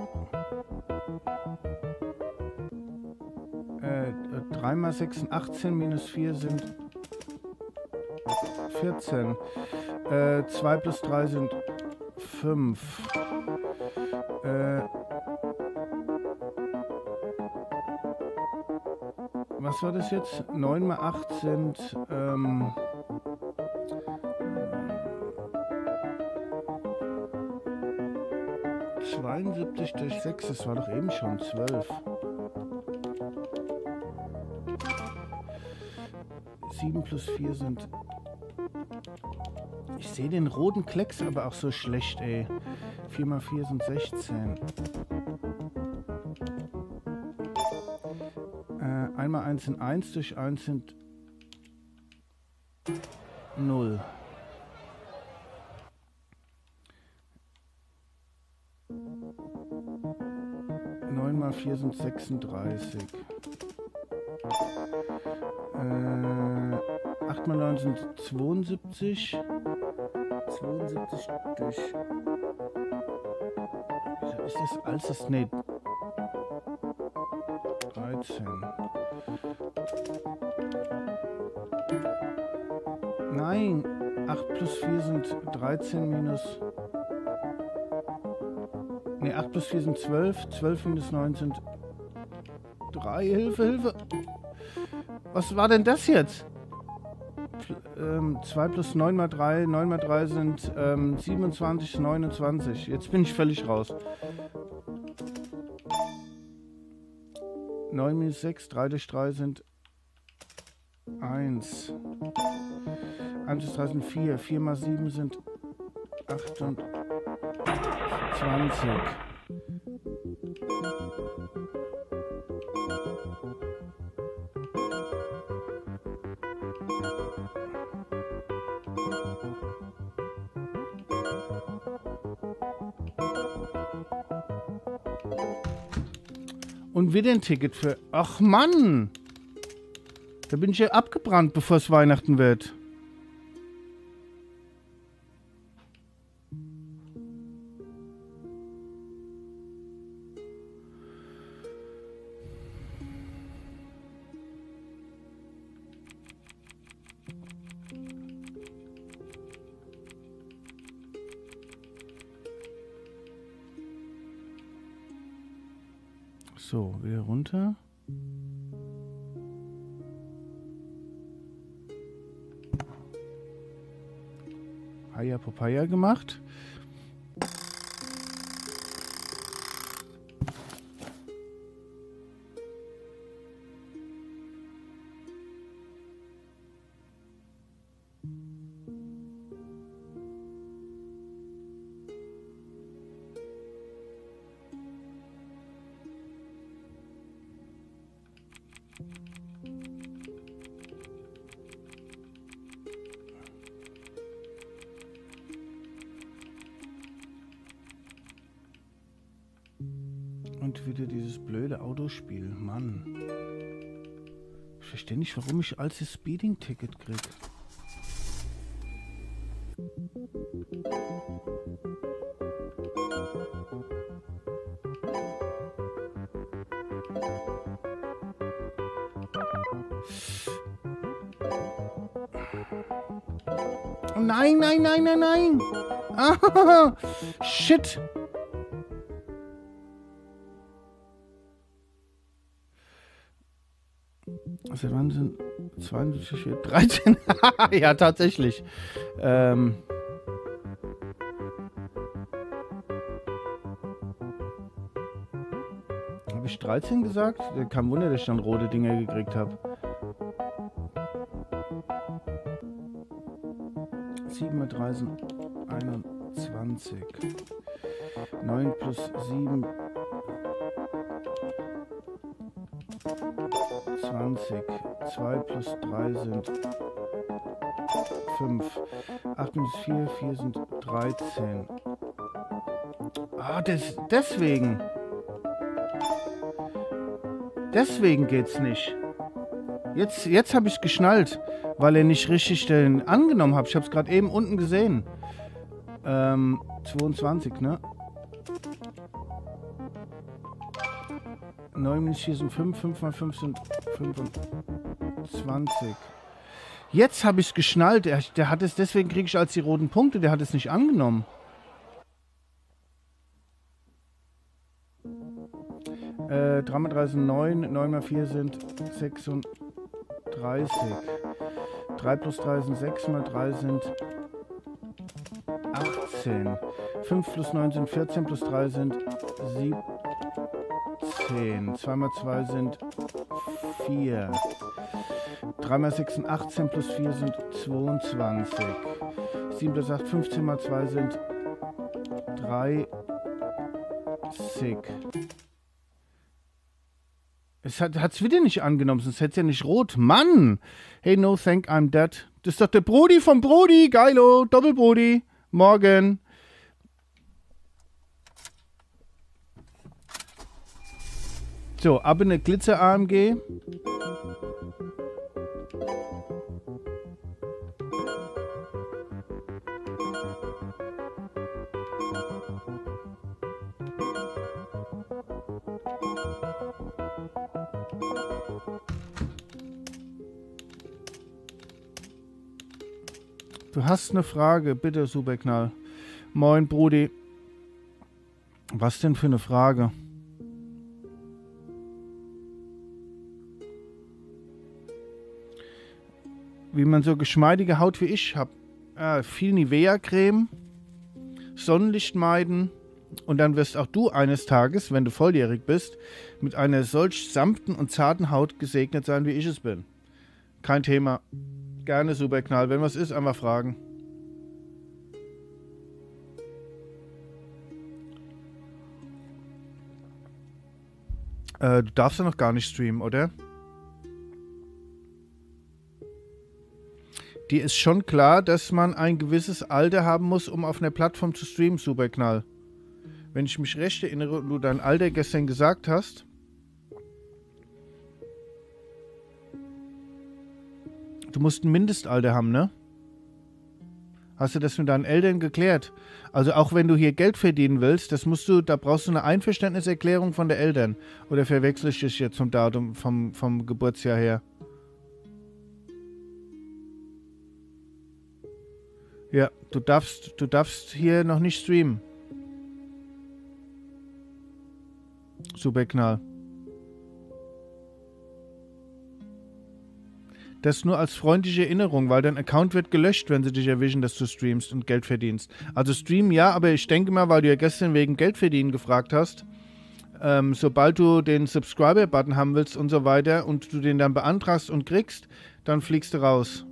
Äh, drei mal sechs sind achtzehn, minus vier sind vierzehn. Äh, zwei plus drei sind fünf. Äh, was war das jetzt? neun mal acht sind, ähm, zweiundsiebzig durch sechs, das war doch eben schon zwölf. sieben plus vier sind... Ich sehe den roten Klecks aber auch so schlecht, ey. vier mal vier sind sechzehn. Äh, eins mal eins sind eins, durch eins sind null. mal vier sind sechsunddreißig. Äh, acht mal neun sind zweiundsiebzig. zweiundsiebzig durch... Ist das alles das? Nee. dreizehn. Nein. acht plus vier sind dreizehn minus... Ne, acht plus vier sind zwölf. zwölf minus neun sind drei. Hilfe, Hilfe. Was war denn das jetzt? Ähm, zwei plus neun mal drei. neun mal drei sind ähm, siebenundzwanzig, neunundzwanzig. Jetzt bin ich völlig raus. neun minus sechs. drei durch drei sind eins. eins plus drei sind vier. vier mal sieben sind achtundzwanzig. Und wieder ein Ticket für... Ach Mann! Da bin ich ja abgebrannt, bevor es Weihnachten wird. So, wieder runter. Haya Papaya gemacht. Und wieder dieses blöde Autospiel. Mann. Ich verstehe nicht, warum ich als das Speeding-Ticket krieg. Oh nein, nein, nein, nein, nein. Ah, shit. Also wann sind zweiundsiebzig, dreizehn? Ja, tatsächlich. Ähm. Habe ich dreizehn gesagt? Kein Wunder, dass ich dann rote Dinger gekriegt habe. sieben mal drei sind einundzwanzig. neun plus sieben. zwanzig. zwei plus drei sind fünf. acht minus vier. vier sind dreizehn. Ah, des, deswegen. Deswegen geht's nicht. Jetzt, jetzt habe ich geschnallt, weil er nicht richtig den angenommen hat. Ich habe es gerade eben unten gesehen. Ähm, zweiundzwanzig, ne? neun minus vier sind fünf. fünf mal fünf sind fünfundzwanzig. Jetzt habe ich es geschnallt. Der, der hat es, deswegen kriege ich als die roten Punkte. Der hat es nicht angenommen. Äh, drei mal drei sind neun. neun mal vier sind sechsunddreißig. drei plus drei sind sechs mal drei sind achtzehn. fünf plus neun sind vierzehn, plus drei sind siebzehn. zwei mal zwei sind vier. drei mal sechs sind achtzehn, plus vier sind zweiundzwanzig. sieben plus acht, fünfzehn mal zwei sind dreißig. Es hat es wieder nicht angenommen, sonst hätte es ja nicht rot. Mann! Hey, no thank, I'm dead. Das ist doch der Brody vom Brody. Geilo, Doppelbrody. Morgen. So, ab in eine Glitzer-A M G. Du hast eine Frage, bitte, Superknall. Moin, Brudi. Was denn für eine Frage? Wie man so geschmeidige Haut wie ich habe. Äh, viel Nivea-Creme, Sonnenlicht meiden und dann wirst auch du eines Tages, wenn du volljährig bist, mit einer solch sanften und zarten Haut gesegnet sein, wie ich es bin. Kein Thema. Gerne, Superknall. Wenn was ist, einfach fragen. Äh, du darfst ja noch gar nicht streamen, oder? Dir ist schon klar, dass man ein gewisses Alter haben muss, um auf einer Plattform zu streamen, Superknall. Wenn ich mich recht erinnere und du dein Alter gestern gesagt hast, du musst ein Mindestalter haben, ne? Hast du das mit deinen Eltern geklärt? Also auch wenn du hier Geld verdienen willst, das musst du, da brauchst du eine Einverständniserklärung von den Eltern. Oder verwechsel ich dich jetzt zum Datum vom, vom Geburtsjahr her? Ja, du darfst, du darfst hier noch nicht streamen. Superknall. Das nur als freundliche Erinnerung, weil dein Account wird gelöscht, wenn sie dich erwischen, dass du streamst und Geld verdienst. Also streamen ja, aber ich denke mal, weil du ja gestern wegen Geld verdienen gefragt hast, ähm, sobald du den Subscriber-Button haben willst und so weiter und du den dann beantragst und kriegst, dann fliegst du raus.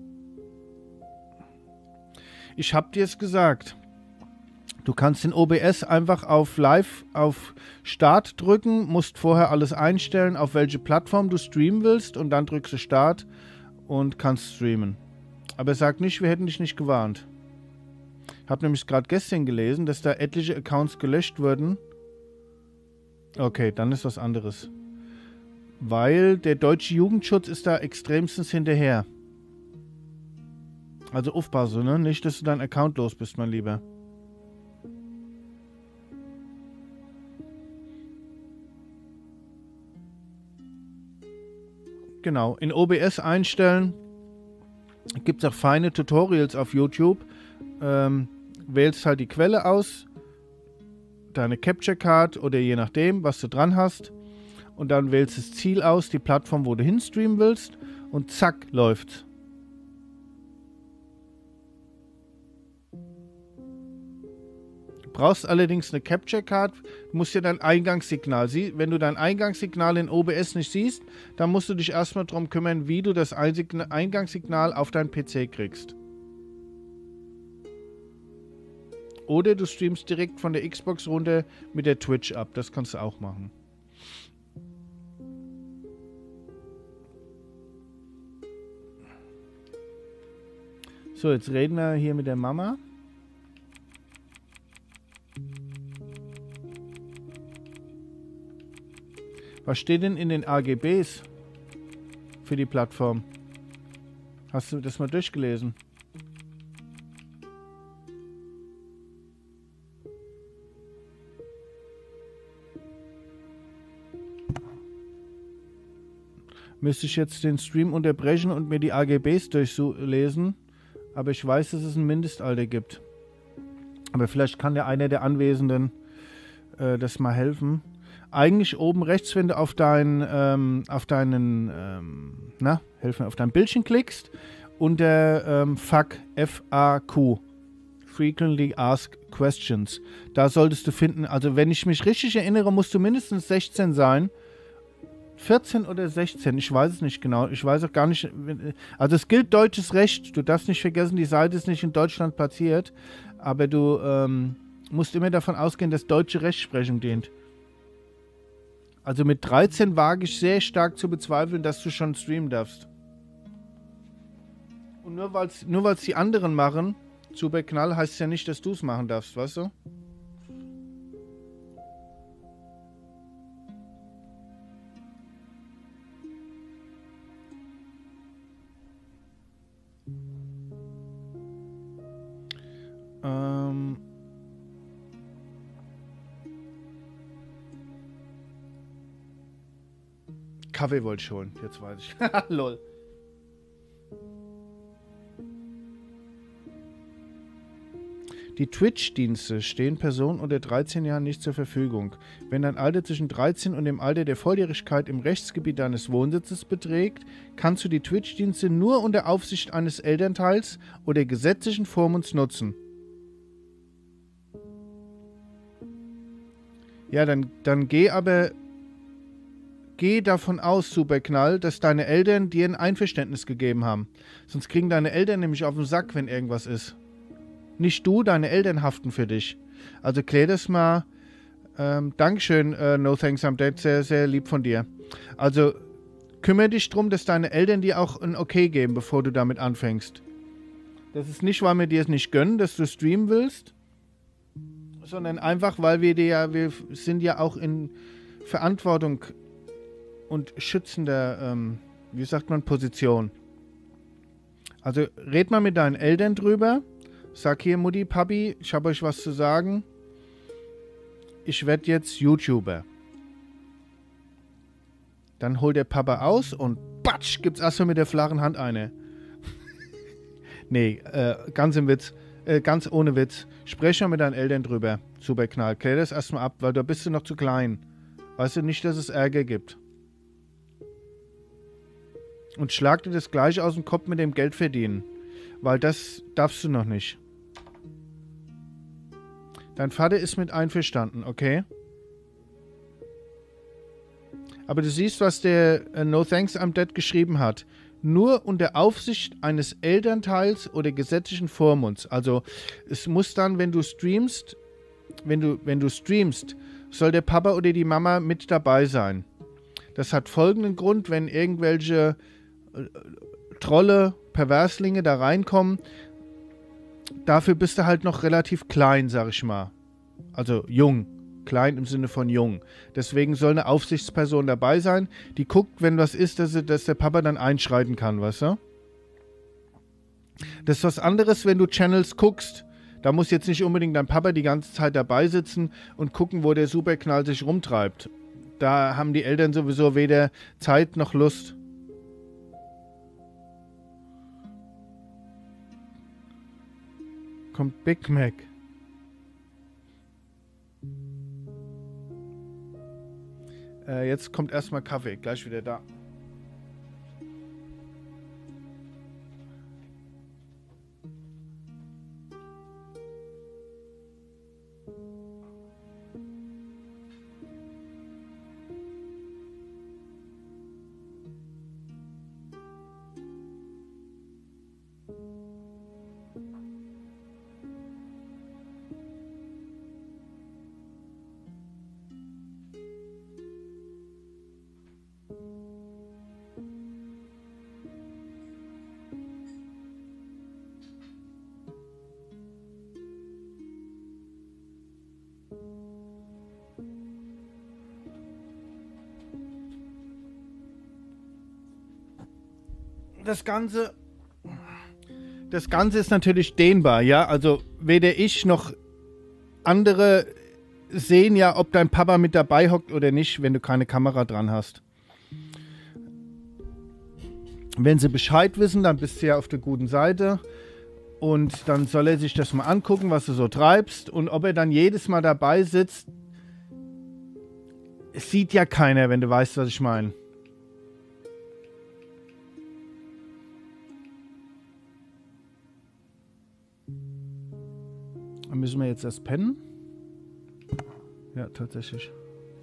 Ich hab dir es gesagt. Du kannst in O B S einfach auf Live, auf Start drücken, musst vorher alles einstellen, auf welche Plattform du streamen willst und dann drückst du Start und kannst streamen. Aber sag nicht, wir hätten dich nicht gewarnt. Ich habe nämlich gerade gestern gelesen, dass da etliche Accounts gelöscht wurden. Okay, dann ist was anderes. Weil der deutsche Jugendschutz ist da extremstens hinterher. Also aufpassen, ne? Nicht, dass du dein Account los bist, mein Lieber. Genau, in O B S einstellen. Gibt es auch feine Tutorials auf YouTube. Ähm, wählst halt die Quelle aus, deine Capture Card oder je nachdem, was du dran hast. Und dann wählst das Ziel aus, die Plattform, wo du hinstreamen willst. Und zack, läuft's. Du brauchst allerdings eine Capture Card, du musst dir dein Eingangssignal, sie, wenn du dein Eingangssignal in O B S nicht siehst, dann musst du dich erstmal darum kümmern, wie du das Eingangssignal auf deinen P C kriegst. Oder du streamst direkt von der Xbox runter mit der Twitch ab, das kannst du auch machen. So, jetzt reden wir hier mit der Mama. Was steht denn in den A G Bs für die Plattform? Hast du das mal durchgelesen? Müsste ich jetzt den Stream unterbrechen und mir die A G Bs durchlesen, aber ich weiß, dass es ein Mindestalter gibt. Aber vielleicht kann ja einer der Anwesenden äh, das mal helfen. Eigentlich oben rechts, wenn du auf, dein, ähm, auf deinen, ähm, na, helfen, auf dein Bildchen klickst, unter ähm, F A Q, F A Q, Frequently Asked Questions. Da solltest du finden, also wenn ich mich richtig erinnere, musst du mindestens sechzehn sein. vierzehn oder sechzehn, ich weiß es nicht genau. Ich weiß auch gar nicht, also es gilt deutsches Recht. Du darfst nicht vergessen, die Seite ist nicht in Deutschland platziert, aber du ähm, musst immer davon ausgehen, dass deutsche Rechtsprechung dient. Also mit dreizehn wage ich sehr stark zu bezweifeln, dass du schon streamen darfst. Und nur weil es nur weil's die anderen machen, Superknall, heißt es ja nicht, dass du es machen darfst, weißt du? Ähm. Kaffee wollte ich holen, jetzt weiß ich. Lol. Die Twitch-Dienste stehen Personen unter dreizehn Jahren nicht zur Verfügung. Wenn dein Alter zwischen dreizehn und dem Alter der Volljährigkeit im Rechtsgebiet deines Wohnsitzes beträgt, kannst du die Twitch-Dienste nur unter Aufsicht eines Elternteils oder gesetzlichen Vormunds nutzen. Ja, dann, dann geh aber geh davon aus, Superknall, dass deine Eltern dir ein Einverständnis gegeben haben. Sonst kriegen deine Eltern nämlich auf den Sack, wenn irgendwas ist. Nicht du, deine Eltern haften für dich. Also klär das mal. Ähm, Dankeschön, äh, No Thanks I'm Dead, sehr, sehr lieb von dir. Also kümmere dich darum, dass deine Eltern dir auch ein Okay geben, bevor du damit anfängst. Das ist nicht, weil wir dir es nicht gönnen, dass du streamen willst, sondern einfach, weil wir dir ja, wir sind ja auch in Verantwortung und schützender, ähm, wie sagt man, Position. Also red mal mit deinen Eltern drüber. Sag hier, Mutti, Papi, ich habe euch was zu sagen. Ich werde jetzt YouTuber. Dann holt der Papa aus und patsch, gibt's erstmal mit der flachen Hand eine. Nee, äh, ganz im Witz, äh, ganz ohne Witz. Sprech mal mit deinen Eltern drüber. Super Knall. Klär das erstmal ab, weil da bist du noch zu klein. Weißt du nicht, dass es Ärger gibt. Und schlag dir das gleiche aus dem Kopf mit dem Geld verdienen. Weil das darfst du noch nicht. Dein Vater ist mit einverstanden, okay? Aber du siehst, was der äh, No Thanks I'm Dead geschrieben hat. Nur unter Aufsicht eines Elternteils oder gesetzlichen Vormunds. Also es muss dann, wenn du streamst, wenn du, wenn du streamst, soll der Papa oder die Mama mit dabei sein. Das hat folgenden Grund, wenn irgendwelche äh, Trolle, Perverslinge da reinkommen, dafür bist du halt noch relativ klein, sag ich mal. Also jung. Klein im Sinne von jung. Deswegen soll eine Aufsichtsperson dabei sein, die guckt, wenn was ist, dass, dass der Papa dann einschreiten kann, weißt du? Das ist was anderes, wenn du Channels guckst. Da muss jetzt nicht unbedingt dein Papa die ganze Zeit dabei sitzen und gucken, wo der Superknall sich rumtreibt. Da haben die Eltern sowieso weder Zeit noch Lust. Kommt Big Mac. Äh, jetzt kommt erstmal Kaffee. Gleich wieder da. Das Ganze, das Ganze ist natürlich dehnbar, ja. Also weder ich noch andere sehen ja, ob dein Papa mit dabei hockt oder nicht, wenn du keine Kamera dran hast. Wenn sie Bescheid wissen, dann bist du ja auf der guten Seite und dann soll er sich das mal angucken, was du so treibst, und ob er dann jedes Mal dabei sitzt, es sieht ja keiner, wenn du weißt, was ich meine. Müssen wir jetzt erst pennen? Ja, tatsächlich.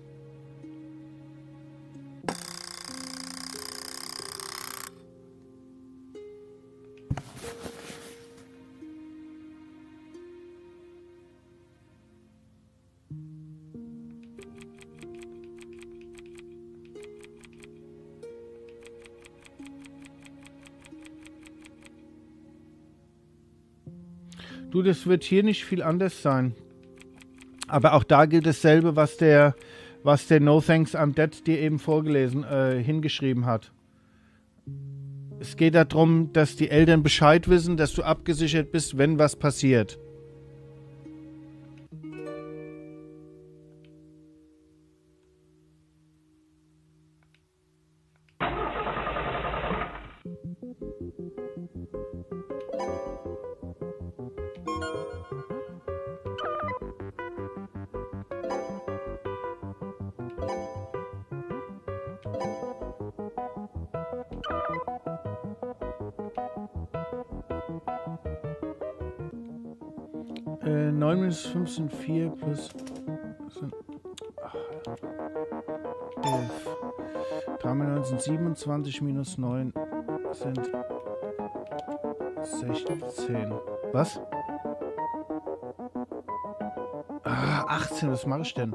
Du, das wird hier nicht viel anders sein. Aber auch da gilt dasselbe, was der, was der No Thanks I'm Dead dir eben vorgelesen, äh, hingeschrieben hat. Es geht darum, dass die Eltern Bescheid wissen, dass du abgesichert bist, wenn was passiert. Äh, neun minus fünf sind vier plus sind elf. drei mal neun sind siebenundzwanzig minus neun sind sechzehn. Was? Ah, achtzehn, was mache ich denn?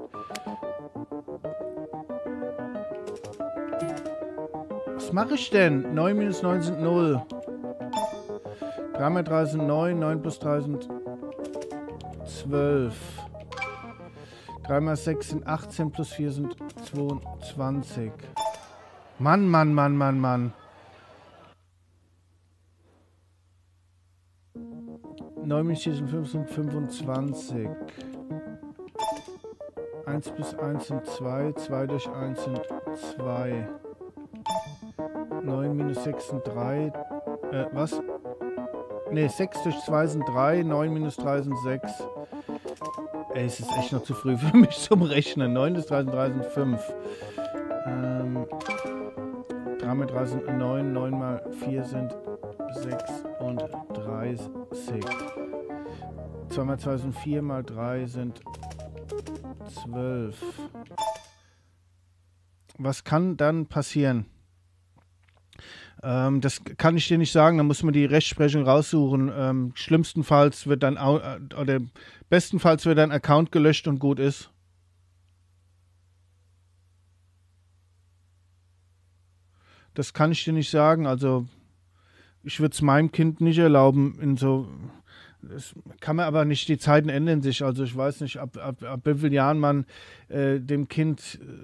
Was mache ich denn? neun minus neun sind null. drei mal drei sind neun, neun plus drei sind zwölf. drei mal sechs sind achtzehn, plus vier sind zweiundzwanzig. Mann, Mann, Mann, Mann, Mann. neun minus vier sind fünf, sind fünfundzwanzig. eins plus eins sind zwei, zwei durch eins sind zwei. neun minus sechs sind drei. Äh, was? Ne, sechs durch zwei sind drei, neun minus drei sind sechs. Ey, es ist echt noch zu früh für mich zum Rechnen. neun durch drei sind drei sind fünf. Ähm, drei mal drei sind neun, neun mal vier sind sechsunddreißig. zwei mal zwei sind vier, mal drei sind zwölf. Was kann dann passieren? Ähm, das kann ich dir nicht sagen, da muss man die Rechtsprechung raussuchen. Ähm, schlimmstenfalls wird dann, äh, oder bestenfalls wird dein Account gelöscht und gut ist. Das kann ich dir nicht sagen. Also ich würde es meinem Kind nicht erlauben, in so. Das kann man aber nicht, die Zeiten ändern sich. Also ich weiß nicht, ab, ab, ab wie vielen Jahren man äh, dem Kind äh,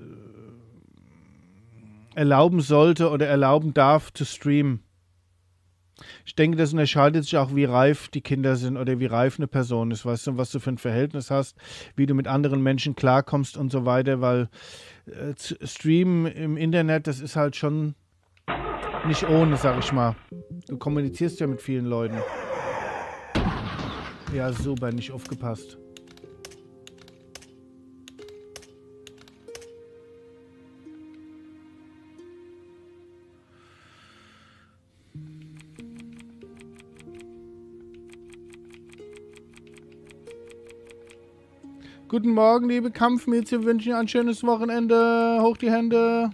erlauben sollte oder erlauben darf, zu streamen. Ich denke, das unterscheidet sich auch, wie reif die Kinder sind oder wie reif eine Person ist. Weißt du, was du für ein Verhältnis hast, wie du mit anderen Menschen klarkommst und so weiter, weil äh, streamen im Internet, das ist halt schon nicht ohne, sag ich mal. Du kommunizierst ja mit vielen Leuten. Ja, super, nicht aufgepasst. Guten Morgen, liebe Kampfmädchen, wünschen ein schönes Wochenende. Hoch die Hände.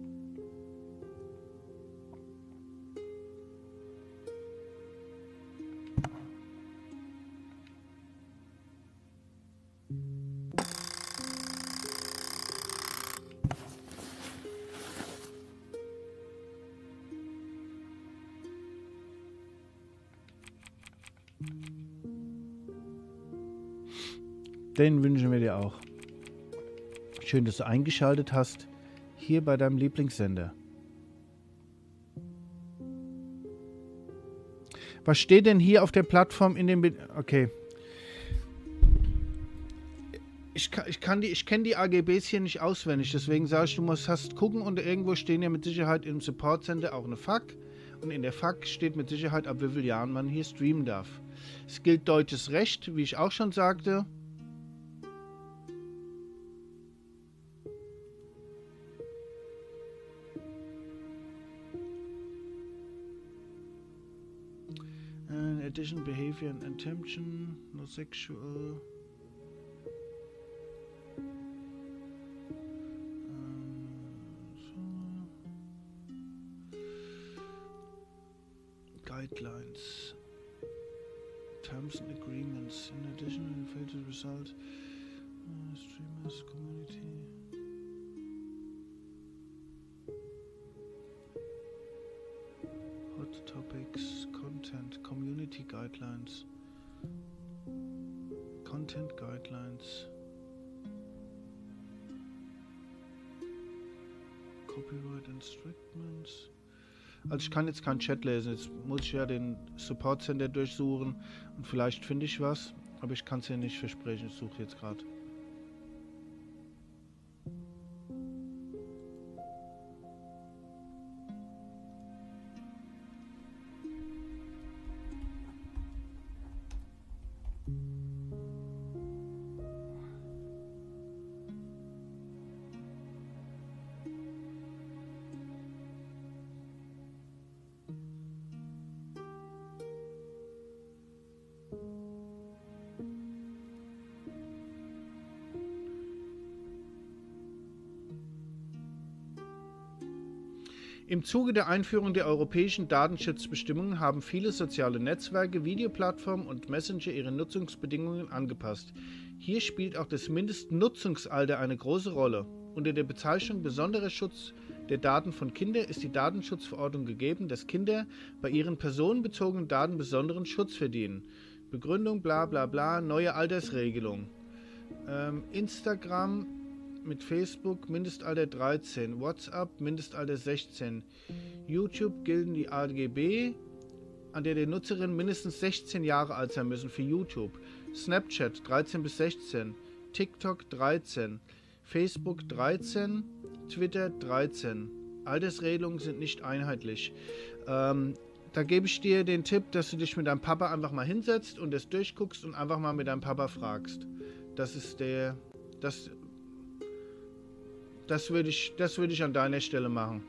Den wünschen wir dir auch. Schön, dass du eingeschaltet hast, hier bei deinem Lieblingssender. Was steht denn hier auf der Plattform in dem... Be okay. Ich, kann, ich, kann die, ich kenne die A G Bs hier nicht auswendig, deswegen sage ich, du musst hast gucken und irgendwo stehen ja mit Sicherheit im Support Center auch eine F A Q. Und in der F A Q steht mit Sicherheit, ab wie vielen Jahren man hier streamen darf. Es gilt deutsches Recht, wie ich auch schon sagte. In addition, behavior and intention, no sexual. Guidelines, terms and agreements. In addition, in fail to result, uh, streamers community. Hot topics, content, community guidelines, content guidelines, copyright instructions. Also ich kann jetzt keinen Chat lesen, jetzt muss ich ja den Support Center durchsuchen und vielleicht finde ich was, aber ich kann es ja nicht versprechen, ich suche jetzt gerade. Im Zuge der Einführung der europäischen Datenschutzbestimmungen haben viele soziale Netzwerke, Videoplattformen und Messenger ihre Nutzungsbedingungen angepasst. Hier spielt auch das Mindestnutzungsalter eine große Rolle. Unter der Bezeichnung besonderer Schutz der Daten von Kindern ist die Datenschutzverordnung gegeben, dass Kinder bei ihren personenbezogenen Daten besonderen Schutz verdienen. Begründung bla bla bla, neue Altersregelung. Ähm, Instagram mit Facebook Mindestalter dreizehn, WhatsApp Mindestalter sechzehn, YouTube gelten die A G B, an der die Nutzerinnen mindestens sechzehn Jahre alt sein müssen für YouTube, Snapchat dreizehn bis sechzehn, TikTok dreizehn, Facebook dreizehn, Twitter dreizehn. Altersregelungen sind nicht einheitlich. Ähm, da gebe ich dir den Tipp, dass du dich mit deinem Papa einfach mal hinsetzt und das durchguckst und einfach mal mit deinem Papa fragst. Das ist der, das, das würde ich, das würde ich an deiner Stelle machen.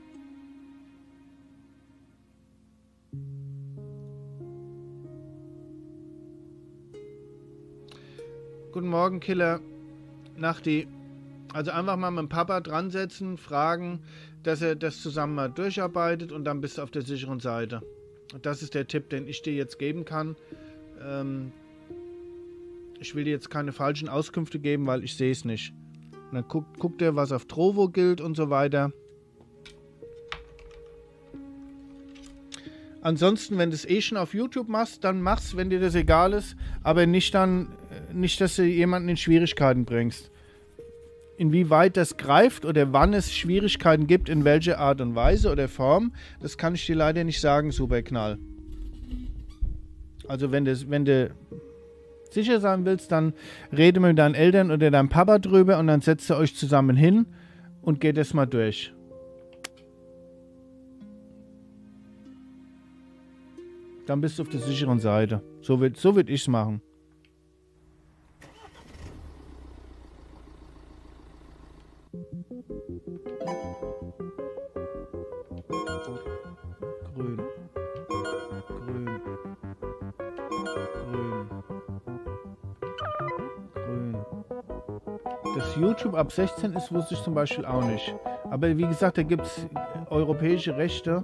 Guten Morgen, Killer. Nachti. Also einfach mal mit dem Papa dran setzen, fragen, dass er das zusammen mal durcharbeitet und dann bist du auf der sicheren Seite. Das ist der Tipp, den ich dir jetzt geben kann. Ähm, ich will dir jetzt keine falschen Auskünfte geben, weil ich sehe es nicht. Und dann guckt, guckt er, was auf Trovo gilt und so weiter. Ansonsten, wenn du es eh schon auf YouTube machst, dann mach's, wenn dir das egal ist, aber nicht dann, nicht, dass du jemanden in Schwierigkeiten bringst. Inwieweit das greift oder wann es Schwierigkeiten gibt, in welcher Art und Weise oder Form, das kann ich dir leider nicht sagen, Superknall. Also wenn du, wenn du sicher sein willst, dann rede mit deinen Eltern oder deinem Papa drüber und dann setzt ihr euch zusammen hin und geht das mal durch. Dann bist du auf der sicheren Seite. So würde so würd ich es machen. Grün. Grün. Grün. Grün. Dass YouTube ab sechzehn ist, wusste ich zum Beispiel auch nicht. Aber wie gesagt, da gibt es europäische Rechte.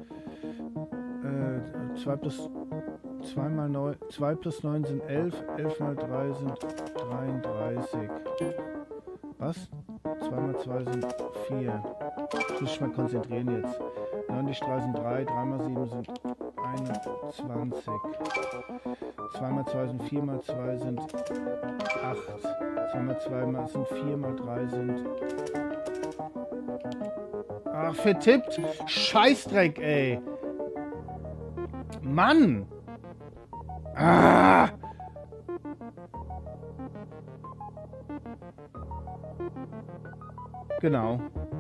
Äh, zwei plus zwei mal neun, zwei plus neun sind elf, elf mal drei sind dreiunddreißig. Was? zwei mal zwei sind vier. Ich muss mich mal konzentrieren jetzt. neun durch drei sind drei, drei mal sieben sind einundzwanzig. zwei mal zwei sind vier mal zwei sind acht. zwei mal zwei mal sind vier mal drei sind... Ach, vertippt! Scheißdreck, ey! Mann! Ah! Genau.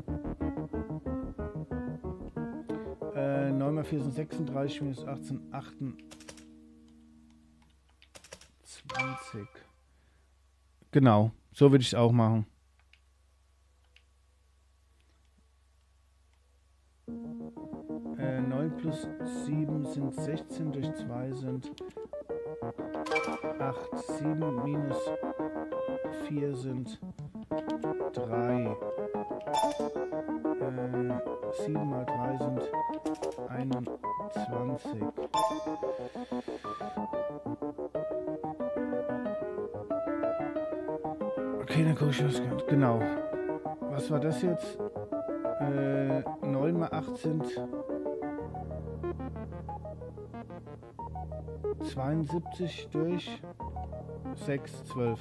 Äh, neun mal vier sind sechsunddreißig, minus acht sind achtundzwanzig. Genau, so würde ich es auch machen. Äh, neun plus sieben sind sechzehn, durch zwei sind acht. sieben minus vier sind drei. Äh, sieben mal drei sind einundzwanzig. Okay, dann gucke ich was. Genau. Was war das jetzt? Äh, neun mal acht sind zweiundsiebzig durch sechs, zwölf.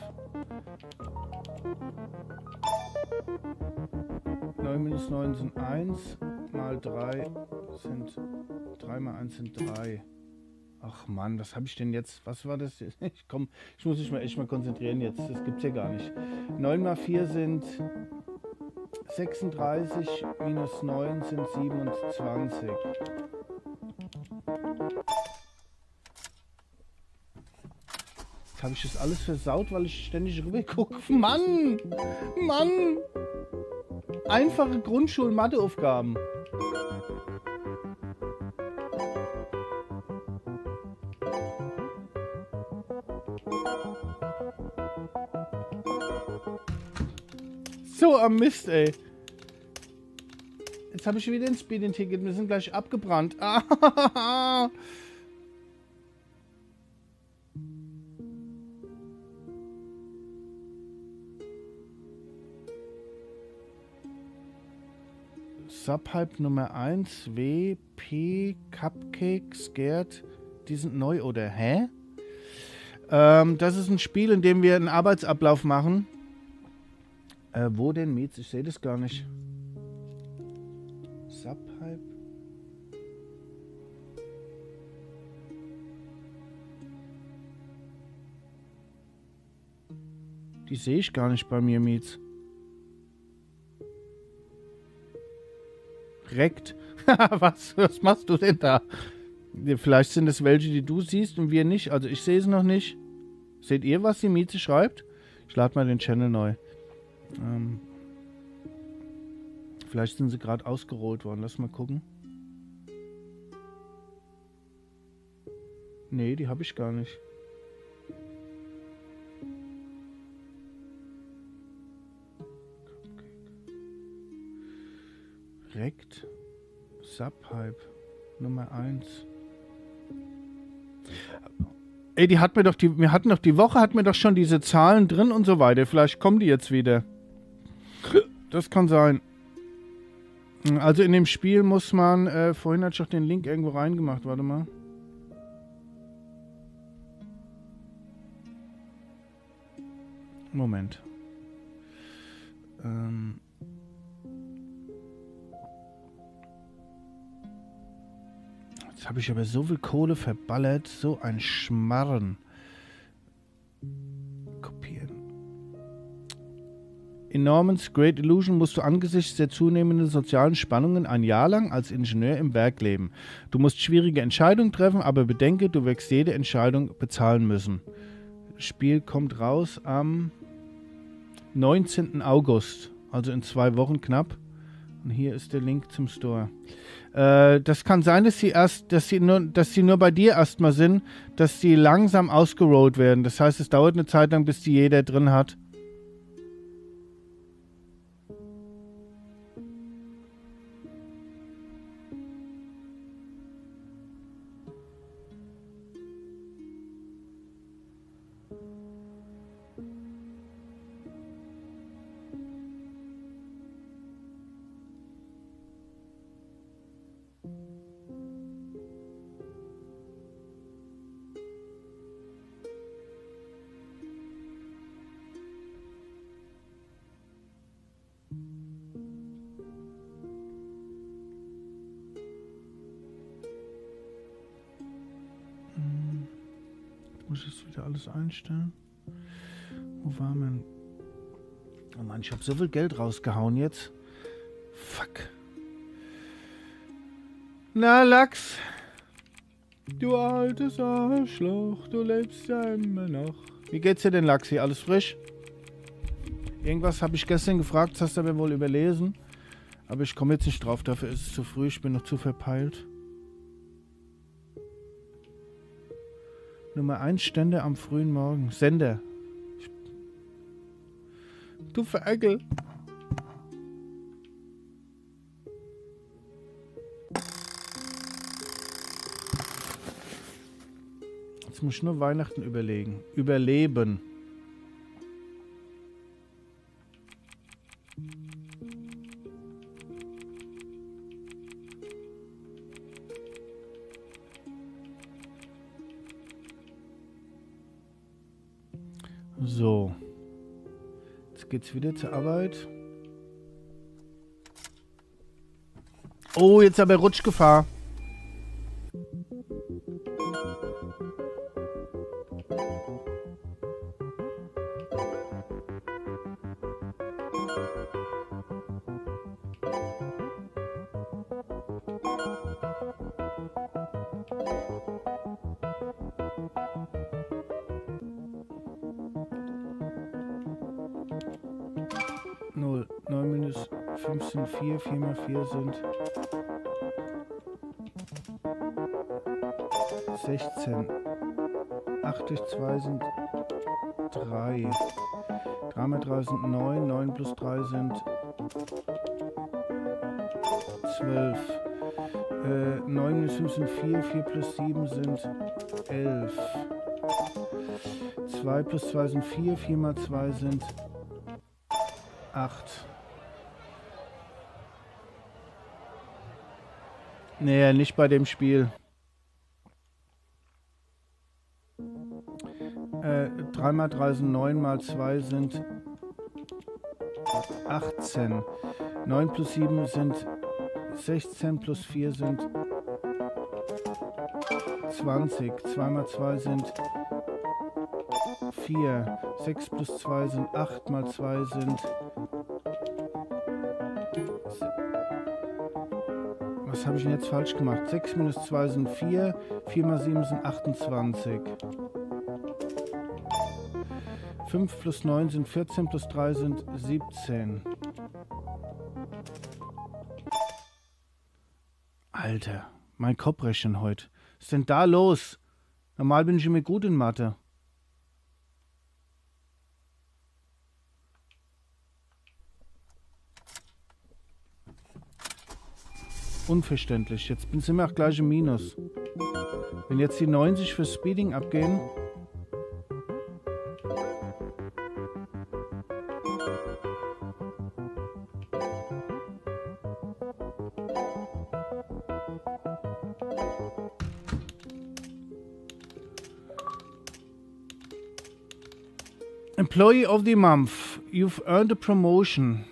neun minus neun sind eins, mal drei sind drei mal eins sind drei. Ach Mann, was habe ich denn jetzt? Was war das? Ich komm, ich muss mich mal echt mal konzentrieren jetzt. Das gibt's ja gar nicht. neun mal vier sind sechsunddreißig, minus neun sind siebenundzwanzig. Jetzt habe ich das alles versaut, weil ich ständig rüber gucke. Mann! Mann! Einfache Grundschul-Matheaufgaben. So am Mist, ey. Jetzt jetzt habe ich wieder ein Speeding-Ticket. Wir sind gleich abgebrannt. Ah, Subhype Nummer eins, W, P, Cupcake, Scared. Die sind neu, oder? Hä? Ähm, das ist ein Spiel, in dem wir einen Arbeitsablauf machen. Äh, wo denn, Mietz? Ich sehe das gar nicht. Subhype. Die sehe ich gar nicht bei mir, Mietz. Rekt. was, was machst du denn da? Vielleicht sind es welche, die du siehst und wir nicht. Also ich sehe es noch nicht. Seht ihr, was die Mieze schreibt? Ich lade mal den Channel neu. Ähm, vielleicht sind sie gerade ausgerollt worden. Lass mal gucken. Nee, die habe ich gar nicht. Rekt. Subhype. Nummer eins. Ey, die hat mir doch die, wir hatten doch die Woche, hat mir doch schon diese Zahlen drin und so weiter. Vielleicht kommen die jetzt wieder. Das kann sein. Also in dem Spiel muss man, äh, vorhin hatte ich doch den Link irgendwo reingemacht, warte mal. Moment. Ähm. Jetzt habe ich aber so viel Kohle verballert, so ein Schmarren. Kopieren. In Norman's Great Illusion musst du angesichts der zunehmenden sozialen Spannungen ein Jahr lang als Ingenieur im Werk leben. Du musst schwierige Entscheidungen treffen, aber bedenke, du wirst jede Entscheidung bezahlen müssen. Das Spiel kommt raus am neunzehnten August, also in zwei Wochen knapp. Und hier ist der Link zum Store. Äh, das kann sein, dass sie erst, dass sie nur, dass sie nur bei dir erstmal sind, dass sie langsam ausgerollt werden. Das heißt, es dauert eine Zeit lang, bis die jeder drin hat. Muss ich jetzt wieder alles einstellen? Wo war mein... Oh Mann, ich habe so viel Geld rausgehauen jetzt. Fuck. Na, Lachs. Du altes Arschloch, du lebst ja immer noch. Wie geht's dir denn, Lachsi? Alles frisch? Irgendwas habe ich gestern gefragt, das hast du aber wohl überlesen. Aber ich komme jetzt nicht drauf, dafür ist es zu früh, ich bin noch zu verpeilt. Nummer eins Stände am frühen Morgen. Sender. Du Ferkel. Jetzt muss ich nur Weihnachten überlegen. Überleben. So. Jetzt geht's wieder zur Arbeit. Oh, jetzt aber Rutschgefahr. null. neun minus fünf sind vier. vier mal vier sind sechzehn. acht durch zwei sind drei. drei mal drei sind neun. neun plus drei sind zwölf. Äh, neun minus fünf sind vier, vier plus sieben sind elf. zwei plus zwei sind vier, vier mal zwei sind acht. Nee, nicht bei dem Spiel. Äh, drei mal drei sind neun, mal zwei sind achtzehn. neun plus sieben sind sechzehn, plus vier sind zwanzig. zwei mal zwei sind vier. sechs plus zwei sind acht, mal zwei sind... Was habe ich denn jetzt falsch gemacht? sechs minus zwei sind vier. vier mal sieben sind achtundzwanzig. fünf plus neun sind vierzehn, plus drei sind siebzehn. Alter, mein Kopfrechnen heute. Was ist denn da los? Normal bin ich immer gut in Mathe. Unverständlich. Jetzt sind wir auch gleich im Minus. Wenn jetzt die neunzig für Speeding abgehen... Employee of the month. You've earned a promotion.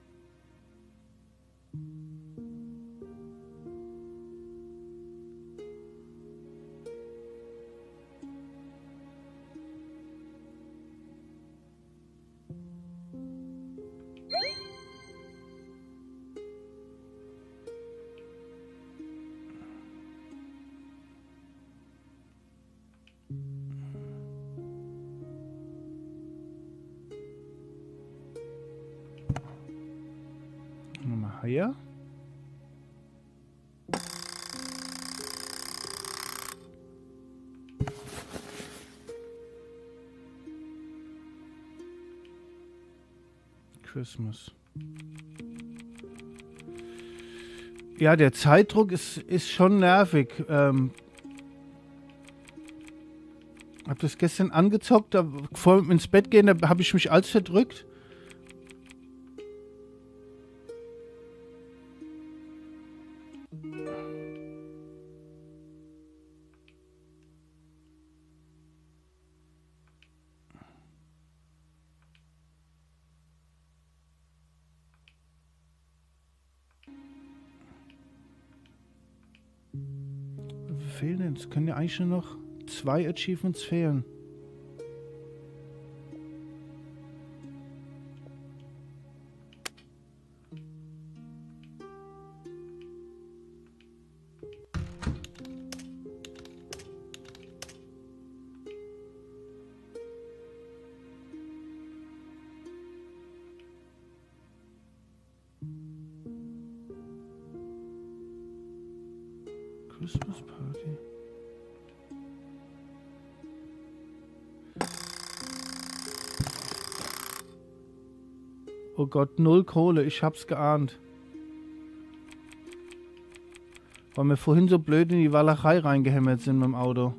Nochmal hier. Christmas. Ja, der Zeitdruck ist, ist schon nervig. Ähm, hab das gestern angezockt, da, vor ins Bett gehen, da habe ich mich alles verdrückt. Fehlen denn? Es können ja eigentlich nur noch zwei Achievements fehlen. Christmas Party. Oh Gott, null Kohle, ich hab's geahnt. Weil wir vorhin so blöd in die Walachei reingehämmert sind mit dem Auto.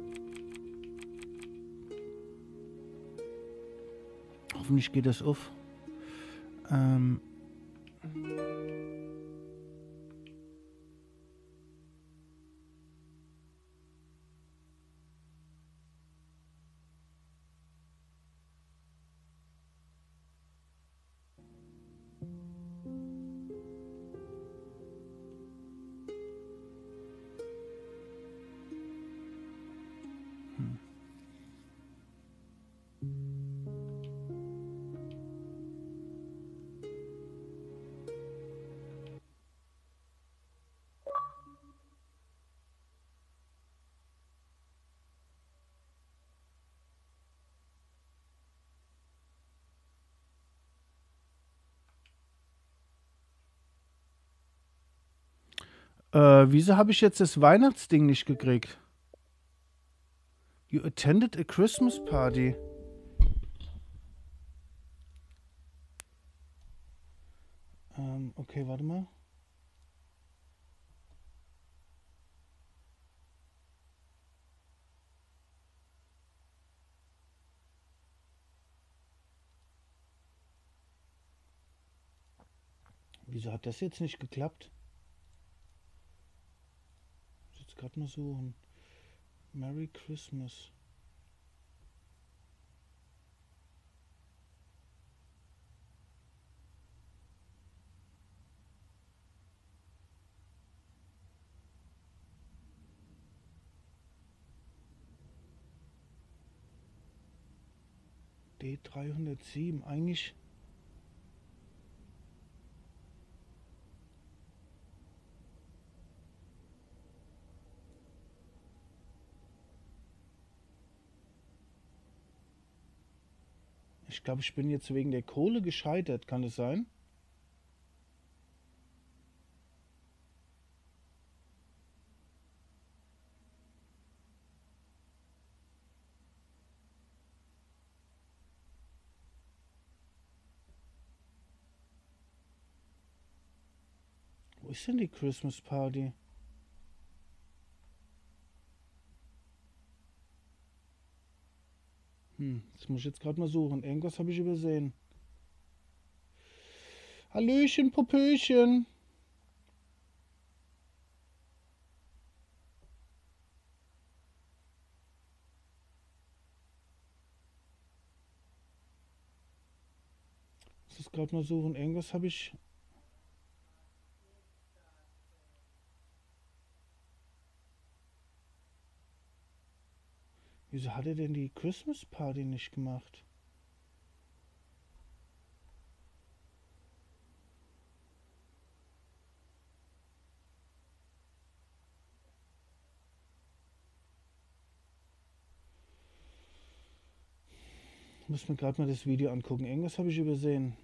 Hoffentlich geht das auf. Ähm... Äh, wieso habe ich jetzt das Weihnachtsding nicht gekriegt? You attended a Christmas party. Ähm, okay, warte mal. Wieso hat das jetzt nicht geklappt? Ich muss jetzt gerade mal suchen. Merry Christmas. D dreihundertsieben, eigentlich. Ich glaube, ich bin jetzt wegen der Kohle gescheitert, kann es sein? Wo ist denn die Christmas Party? Hm, das muss ich jetzt gerade mal suchen. Irgendwas habe ich übersehen. Hallöchen, Popöchen. Ich muss gerade mal suchen. Irgendwas habe ich. Wieso hat er denn die Christmas Party nicht gemacht? Ich muss mir gerade mal das Video angucken. Irgendwas habe ich übersehen.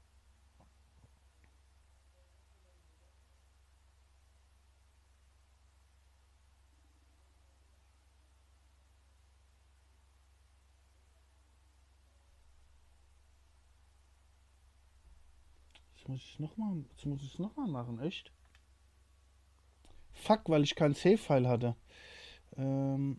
Jetzt muss ich es nochmal. Jetzt muss ich es nochmal machen, echt? Fuck, weil ich kein Save-File hatte. Ähm.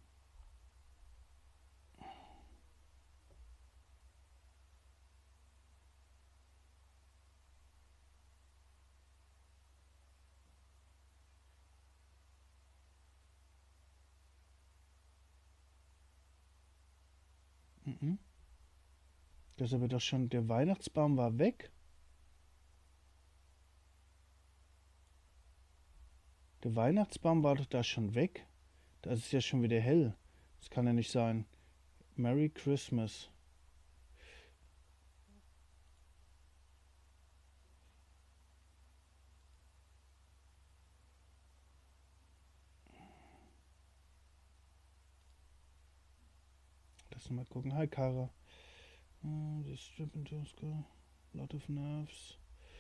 Mhm. Das ist aber doch schon. Der Weihnachtsbaum war weg. Der Weihnachtsbaum war doch da schon weg. Da ist es ja schon wieder hell. Das kann ja nicht sein. Merry Christmas. Lass mal gucken. Hi, Kara. Uh, this strip and Tosca. Lot of nerves.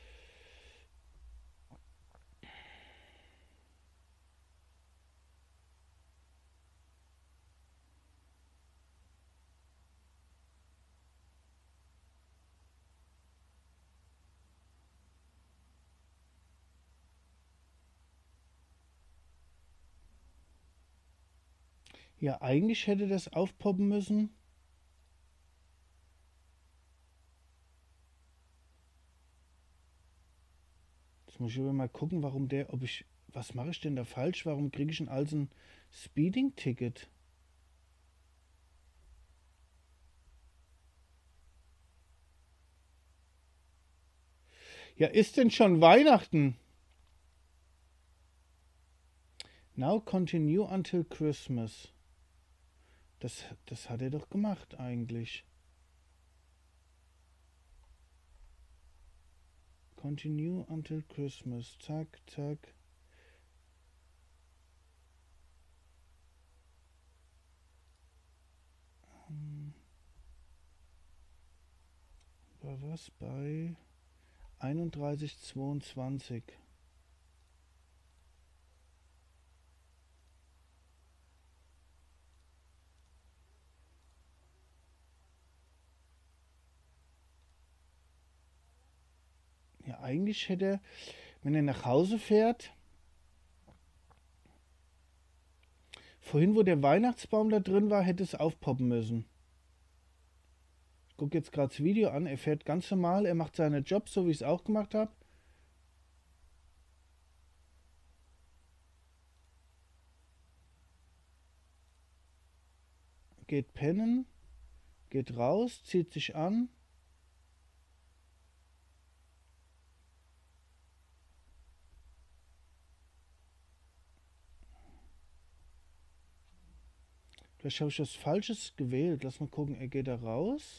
Ja, eigentlich hätte das aufpoppen müssen. Jetzt muss ich aber mal gucken, warum der, ob ich, was mache ich denn da falsch? Warum kriege ich denn als ein Speeding-Ticket? Ja, ist denn schon Weihnachten? Now continue until Christmas. Das, das hat er doch gemacht eigentlich. Continue until Christmas. Zack, zack. Hm. Bei was? Bei einunddreißig zweiundzwanzig. Ja, eigentlich hätte er, wenn er nach Hause fährt, vorhin, wo der Weihnachtsbaum da drin war, hätte es aufpoppen müssen. Ich gucke jetzt gerade das Video an. Er fährt ganz normal, er macht seine Jobs, so wie ich es auch gemacht habe. geht pennen, geht raus, zieht sich an. Vielleicht habe ich was Falsches gewählt. Lass mal gucken, er geht da raus.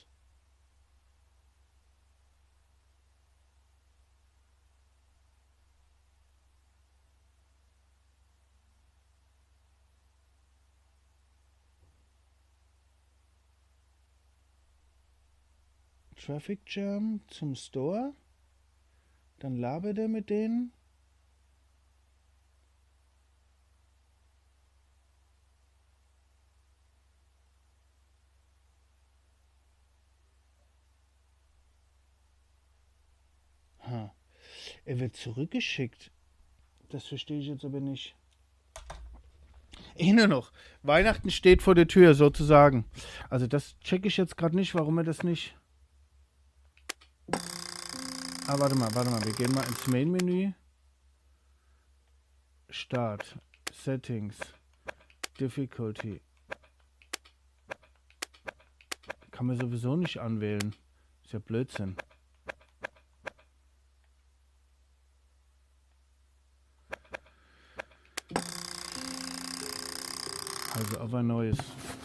Traffic Jam zum Store. Dann labert er mit denen. Ha. Er wird zurückgeschickt. Das verstehe ich jetzt aber nicht. Eh nur noch. Weihnachten steht vor der Tür, sozusagen. Also das checke ich jetzt gerade nicht, warum er das nicht... Ah, warte mal, warte mal. Wir gehen mal ins Main-Menü. Start. Settings. Difficulty. Kann man sowieso nicht anwählen. Ist ja Blödsinn. Also auf ein neues.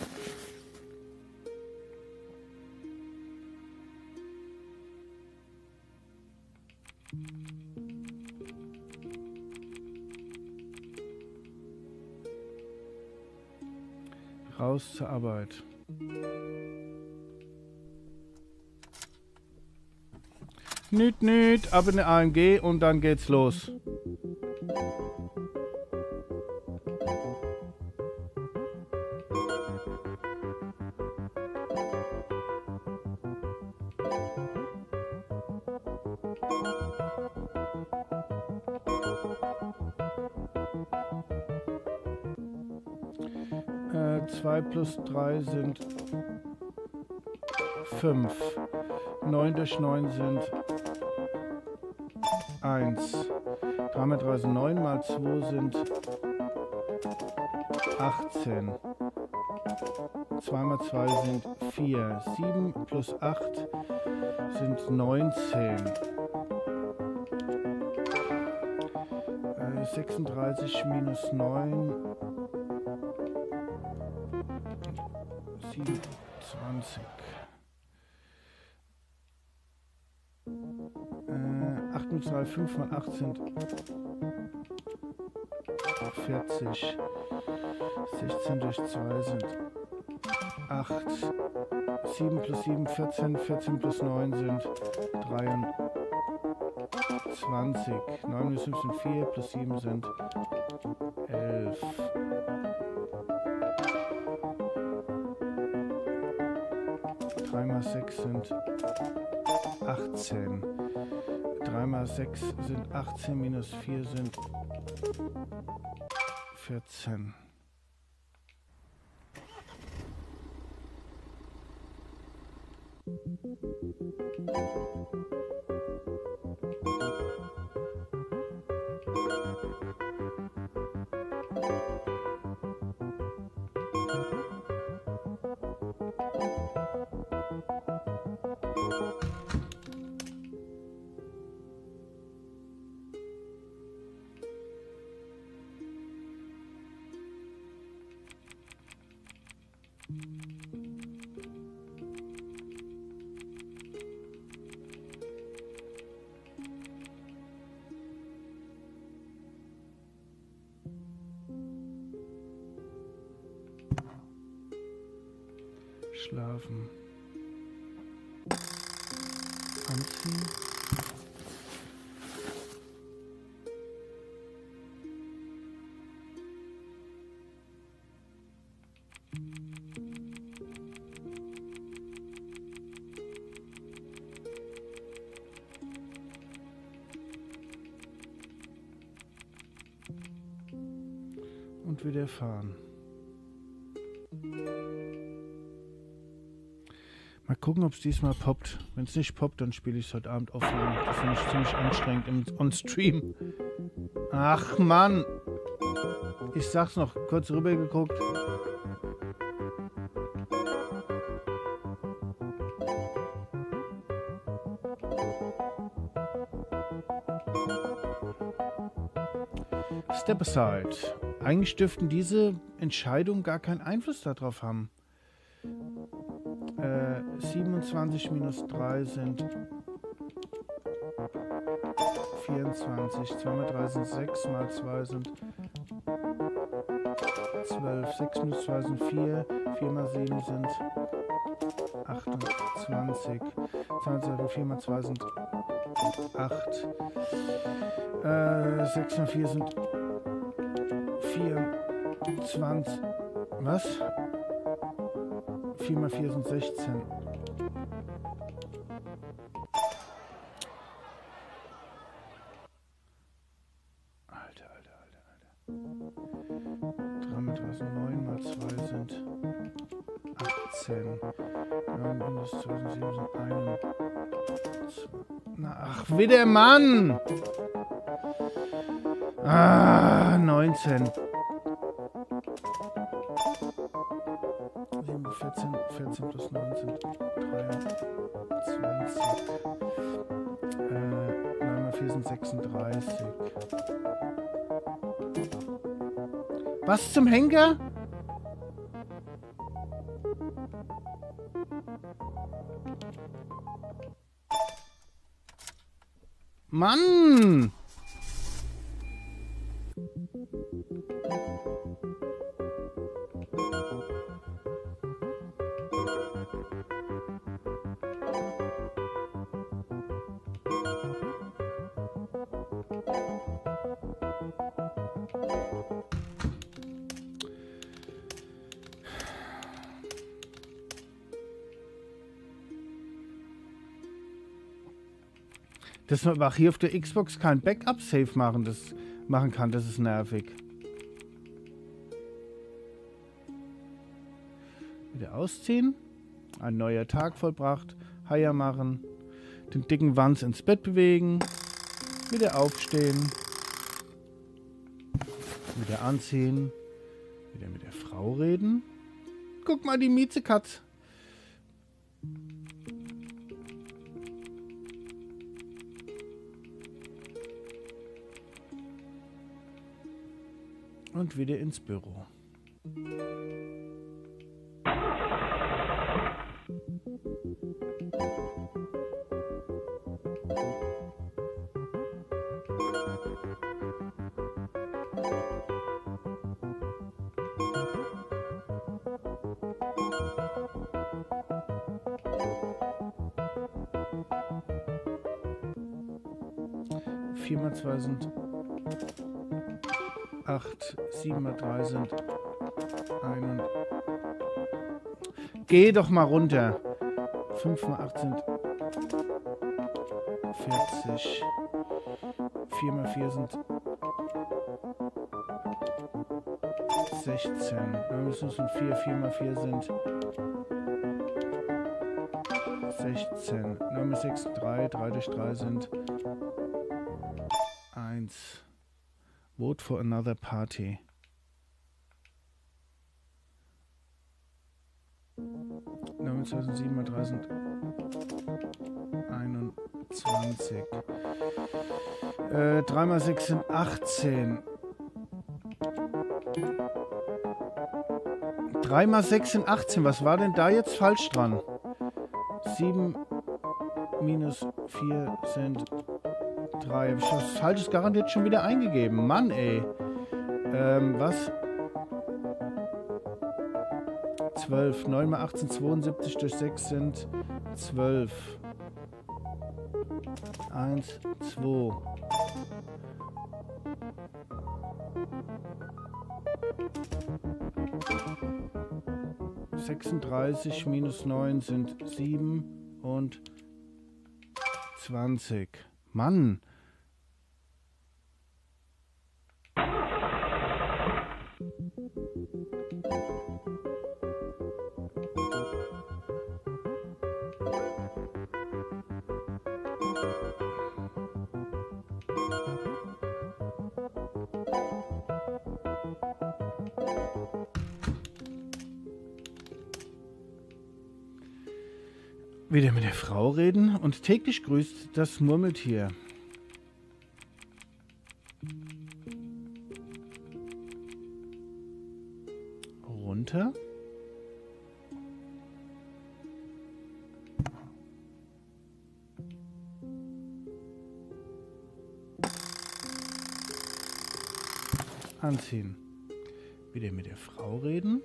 Raus zur Arbeit. Nüt, nüt, ab in der A M G und dann geht's los. zwei plus drei sind fünf. neun durch neun sind eins. drei mal drei sind neun, mal zwei sind achtzehn. zwei mal zwei sind vier. sieben plus acht sind neunzehn. Äh, sechsunddreißig minus neun. siebenundzwanzig. Äh, acht minus drei, fünf mal acht sind vierzig. sechzehn durch zwei sind acht. sieben plus sieben, vierzehn. vierzehn plus neun sind dreiundzwanzig. neun minus fünf sind vier, plus sieben sind elf. drei mal sechs sind achtzehn. drei mal sechs sind achtzehn, minus vier sind vierzehn. Schlafen. Anziehen. Und wieder fahren. Mal gucken, ob es diesmal poppt. Wenn es nicht poppt, dann spiele ich es heute Abend offline. Das finde ich ziemlich anstrengend im, on Stream. Ach Mann! Ich sag's noch, kurz rüber geguckt. Step aside. Eigentlich dürften diese Entscheidungen gar keinen Einfluss darauf haben. Äh, siebenundzwanzig minus drei sind vierundzwanzig. zwei mal drei sind sechs, mal zwei sind zwölf. sechs minus zwei sind vier. vier mal sieben sind achtundzwanzig. zwanzig und vier mal zwei sind acht. Äh, sechs mal vier sind vierundzwanzig. Was? vier mal vier sind sechzehn. Alter, Alter, Alter, Alter. drei mal drei sind neun, mal zwei sind achtzehn. neun minus zwei sind sieben, sind einundzwanzig. Na, ach, wieder Mann! Ah, neunzehn. vierzehn, vierzehn plus neun sind dreiundzwanzig. Äh, neun mal vier sind sechsunddreißig. Was zum Henker? Mann! Dass man auch hier auf der Xbox kein Backup-Save machen, das machen kann, das ist nervig. Wieder ausziehen. Ein neuer Tag vollbracht. Heier machen. Den dicken Wanz ins Bett bewegen. Wieder aufstehen. Wieder anziehen. Wieder mit der Frau reden. Guck mal, die Miezekatz. Und wieder ins Büro. vier mal zwei sind acht, sieben mal drei sind ein. Geh doch mal runter. fünf mal acht sind vierzig. vier mal vier sind sechzehn. neun sind vier, vier mal vier sind sechzehn. neun mal sechs sind drei, drei durch drei sind eins. Vote for another party. sieben mal drei sind einundzwanzig. Äh, drei mal sechs sind achtzehn. drei mal sechs sind achtzehn. Was war denn da jetzt falsch dran? sieben minus vier sind drei. Habe ich was Falsches garantiert schon wieder eingegeben. Mann, ey. Ähm, was? zwölf. neun mal acht sind zweiundsiebzig, durch sechs sind zwölf. eins, zwei. sechsunddreißig minus neun sind sieben und zwanzig. Mann. Wieder mit der Frau reden und täglich grüßt das Murmeltier. weiter. Anziehen. Wieder mit der Frau reden.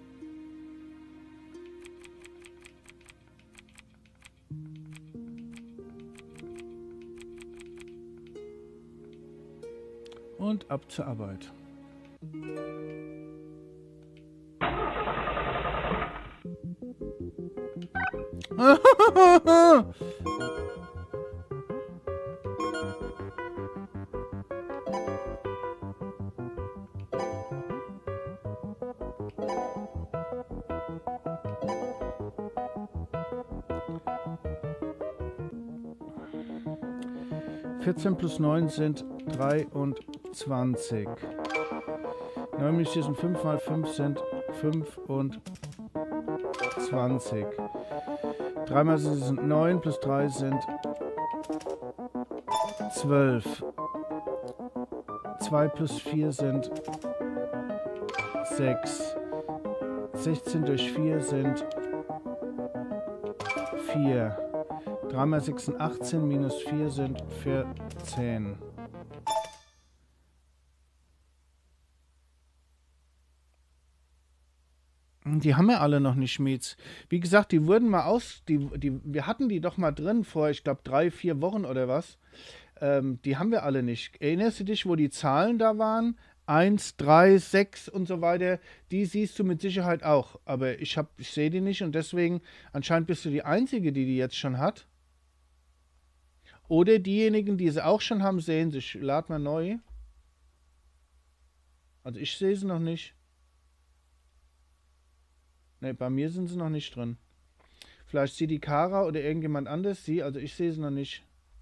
Und ab zur Arbeit. vierzehn plus neun sind dreiundzwanzig. neun minus vier sind fünf mal fünf sind fünfundzwanzig. drei mal sieben sind neun, plus drei sind zwölf. zwei plus vier sind sechs. sechzehn durch vier sind vier. drei mal sechs sind achtzehn, minus vier sind vierzehn. Die haben wir alle noch nicht, Schmieds. Wie gesagt, die wurden mal aus, die, die, wir hatten die doch mal drin vor, ich glaube, drei, vier Wochen oder was. Ähm, die haben wir alle nicht. Erinnerst du dich, wo die Zahlen da waren? eins, drei, sechs und so weiter. Die siehst du mit Sicherheit auch. Aber ich, hab, ich sehe die nicht und deswegen, anscheinend bist du die Einzige, die die jetzt schon hat. Oder diejenigen, die sie auch schon haben, sehen sich. Lad mal neu. Also ich sehe sie noch nicht. Ne, bei mir sind sie noch nicht drin. Vielleicht sieht die Kara oder irgendjemand anders sie. Also ich sehe sie noch nicht.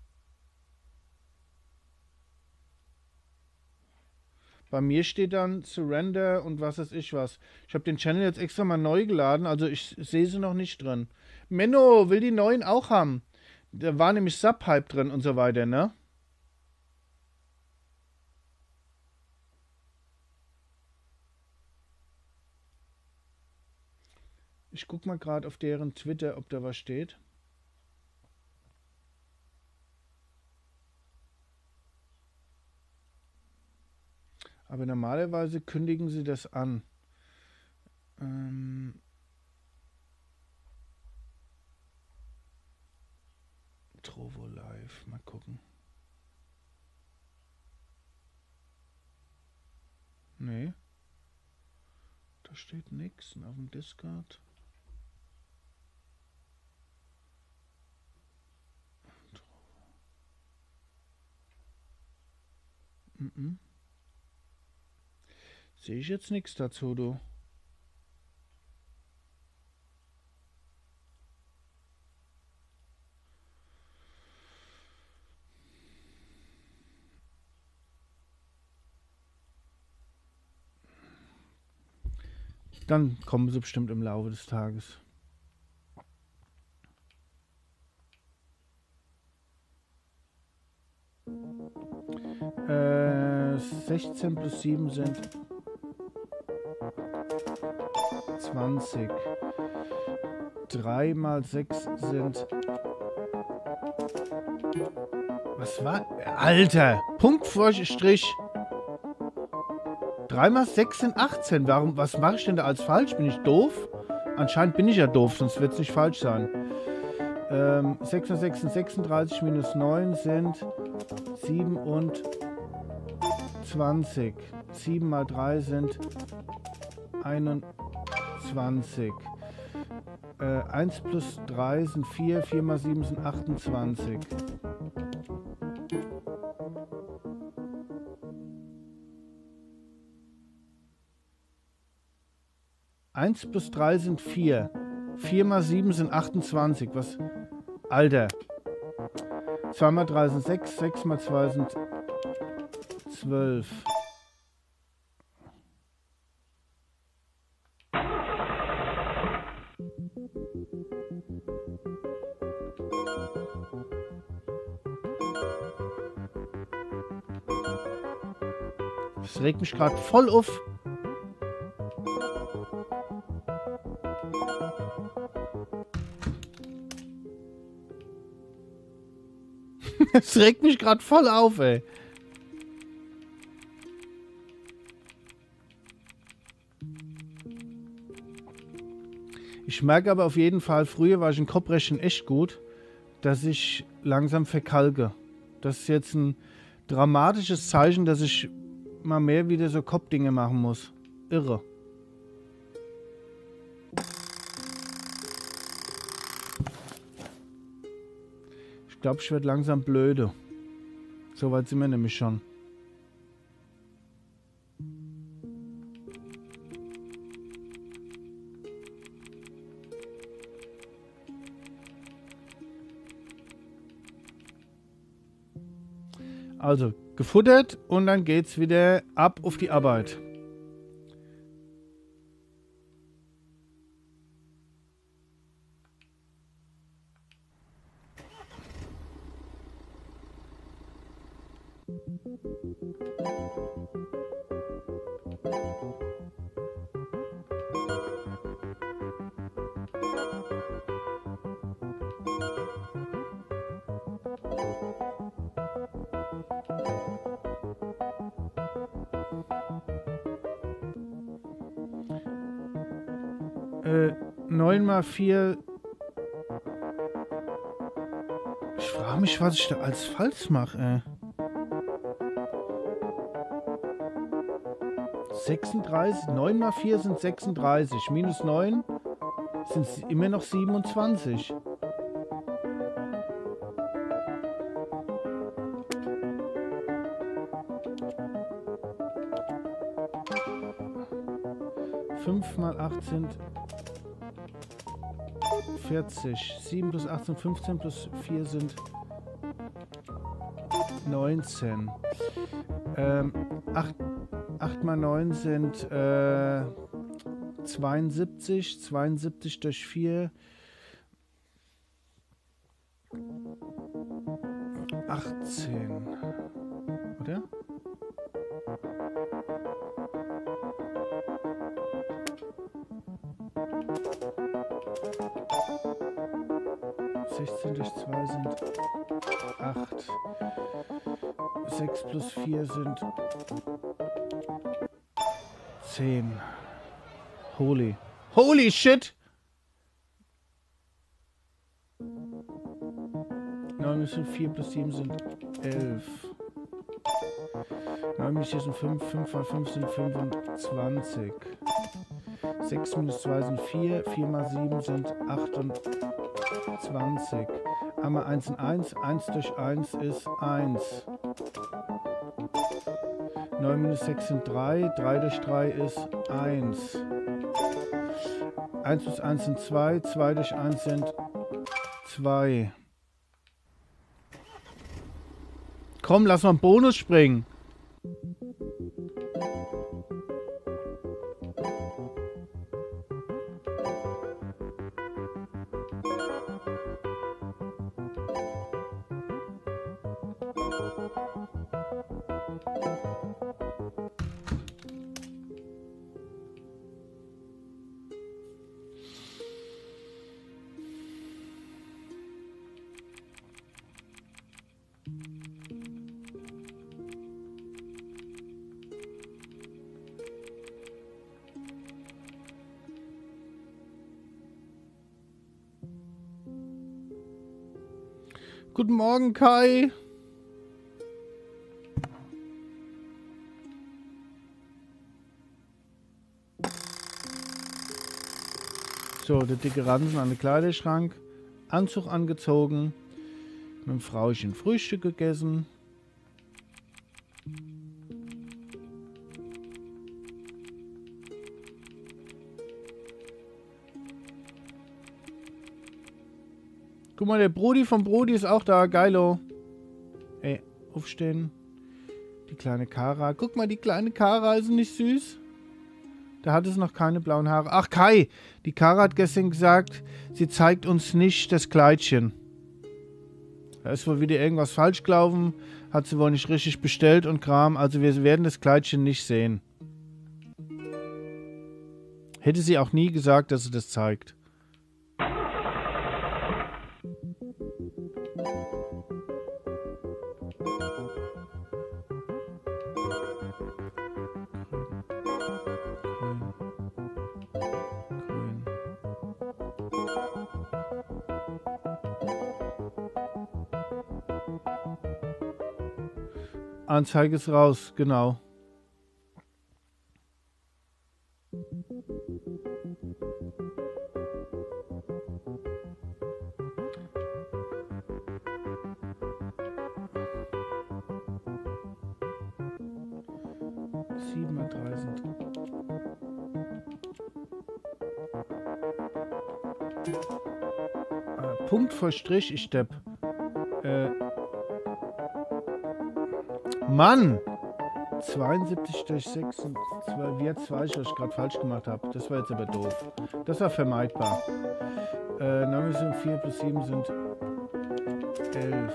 Bei mir steht dann Surrender und was weiß ich was. Ich habe den Channel jetzt extra mal neu geladen. Also ich sehe sie noch nicht drin. Menno will die neuen auch haben. Da war nämlich Subhype drin und so weiter, ne? Ich guck mal gerade auf deren Twitter, ob da was steht. Aber normalerweise kündigen sie das an. Ähm Trovo Live, mal gucken. Nee. Da steht nichts auf dem Discord. Mhm. Sehe ich jetzt nichts dazu, du. Dann kommen sie bestimmt im Laufe des Tages. Äh, sechzehn plus sieben sind zwanzig. drei mal sechs sind... Was war... Alter! Punkt vor Strich. drei mal sechs sind achtzehn. Warum, was mache ich denn da als falsch? Bin ich doof? Anscheinend bin ich ja doof, sonst wird es nicht falsch sein. Ähm, sechs mal sechs sind sechsunddreißig, minus neun sind siebenundzwanzig. sieben mal drei sind einundzwanzig. Äh, eins plus drei sind vier, vier mal sieben sind achtundzwanzig. eins plus drei sind vier. vier mal sieben sind achtundzwanzig. Was? Alter. zwei mal drei sind sechs. sechs mal zwei sind zwölf. Das regt mich gerade voll auf. Es regt mich gerade voll auf, ey. Ich merke aber auf jeden Fall, früher war ich in Kopfrechnen echt gut, dass ich langsam verkalke. Das ist jetzt ein dramatisches Zeichen, dass ich mal mehr wieder so Kopfdinge machen muss. Irre. Ich glaube, ich werde langsam blöde. So weit sind wir nämlich schon. Also, gefuttert und dann geht's wieder ab auf die Arbeit. Äh, neun mal vier. Ich frage mich, was ich da alles falsch mache, ey. sechsunddreißig. neun mal vier sind sechsunddreißig. Minus neun sind immer noch siebenundzwanzig. fünf mal acht sind vierzig. sieben plus acht sind fünfzehn, plus vier sind neunzehn. Ähm, acht mal neun sind äh, zweiundsiebzig. zweiundsiebzig durch vier. achtzehn. Oder? sechzehn durch zwei sind acht. sechs plus vier sind zehn. Holy. Holy shit! neun minus vier plus sieben sind elf. neun minus vier sind fünf. fünf mal fünf sind fünfundzwanzig. sechs minus zwei sind vier. vier mal sieben sind achtundzwanzig. Einmal eins sind eins. eins durch eins ist eins. neun minus sechs sind drei. drei durch drei ist eins. eins plus eins sind zwei. zwei durch eins sind zwei. Komm, lass mal einen Bonus springen. Guten Morgen, Kai. So, der dicke Ransen an den Kleiderschrank. Anzug angezogen. Mit dem Frauchen Frühstück gegessen. Guck mal, der Brudi vom Brudi ist auch da. Geilo. Ey, aufstehen. Die kleine Kara. Guck mal, die kleine Kara ist nicht süß. Da hat es noch keine blauen Haare. Ach, Kai. Die Kara hat gestern gesagt, sie zeigt uns nicht das Kleidchen. Da ist wohl wieder irgendwas falsch gelaufen. Hat sie wohl nicht richtig bestellt und Kram. Also wir werden das Kleidchen nicht sehen. Hätte sie auch nie gesagt, dass sie das zeigt. Anzeige ist raus, genau. sieben mal drei sind. Äh, Punkt vor Strich, ich depp. Äh, Mann! zweiundsiebzig durch sechs und zwölf. Jetzt weiß ich, was ich gerade falsch gemacht habe. Das war jetzt aber doof. Das war vermeidbar. Äh, neun sind vier plus sieben sind elf.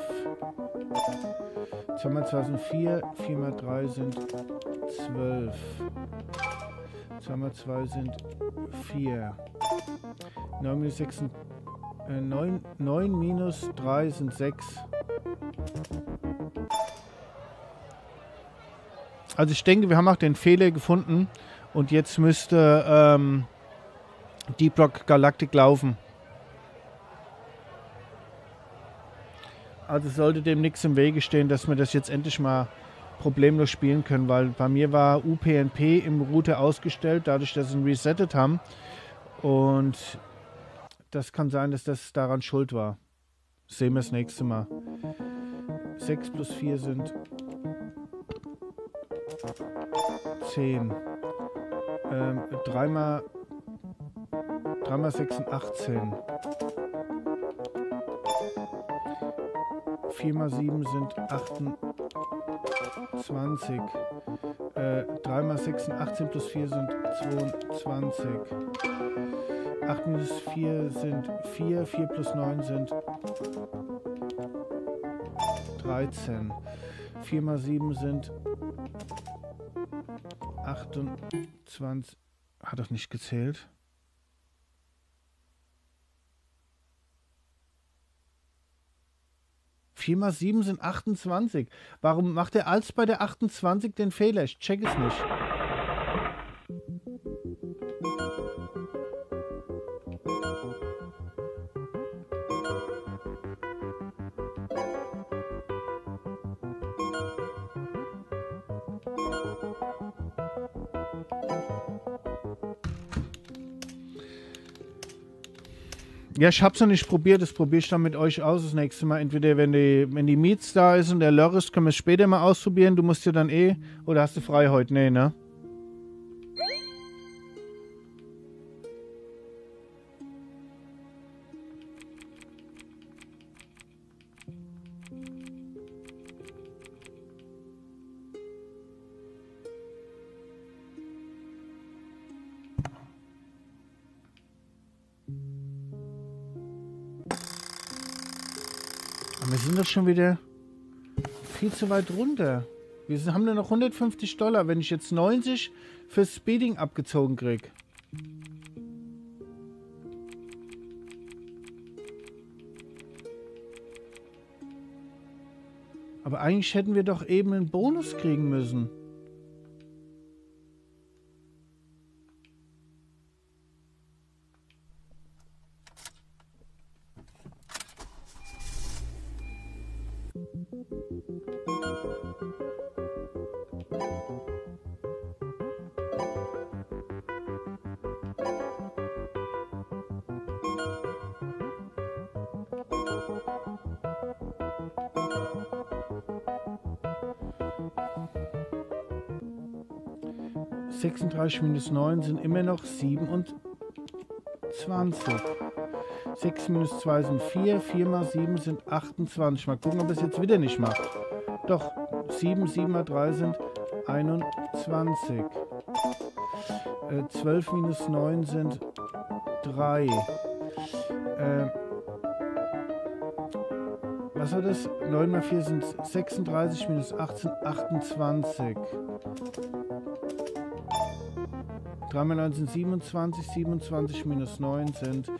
zwei mal zwei sind vier. vier mal drei sind zwölf. zwei mal zwei sind vier. neun minus sechs sind äh, neun, neun minus drei sind sechs. Also ich denke, wir haben auch den Fehler gefunden und jetzt müsste ähm, Deep Rock Galactic laufen. Also sollte dem nichts im Wege stehen, dass wir das jetzt endlich mal problemlos spielen können, weil bei mir war U P N P im Router ausgestellt, dadurch, dass sie ihn resettet haben. Und das kann sein, dass das daran schuld war. Sehen wir das nächste Mal. sechs plus vier sind zehn. Ähm, drei mal sechs sind achtzehn. vier mal sieben sind achtundzwanzig. Äh, drei mal sechs sind achtzehn plus vier sind zweiundzwanzig. acht minus vier sind vier. vier plus neun sind dreizehn. vier mal sieben sind achtundzwanzig. Hat doch nicht gezählt. vier mal sieben sind achtundzwanzig. Warum macht er als bei der achtundzwanzig den Fehler? Ich check es nicht. Ja, ich hab's noch nicht probiert, das probiere ich dann mit euch aus das nächste Mal. Entweder wenn die, wenn die Meets da ist und der Loris, können wir es später mal ausprobieren. Du musst ja dann eh, oder hast du frei heute? Nee, ne? Wir sind doch schon wieder viel zu weit runter. Wir haben nur noch hundertfünfzig Dollar, wenn ich jetzt neunzig fürs Speeding abgezogen kriege. Aber eigentlich hätten wir doch eben einen Bonus kriegen müssen. sechsunddreißig minus neun sind immer noch siebenundzwanzig. sechs minus zwei sind vier. vier mal sieben sind achtundzwanzig. Mal gucken, ob es jetzt wieder nicht macht. Doch, sieben, sieben mal drei sind einundzwanzig. Äh, zwölf minus neun sind drei. Äh, was war das? neun mal vier sind sechsunddreißig, minus acht sind achtundzwanzig. drei mal neun sind siebenundzwanzig, siebenundzwanzig minus neun sind...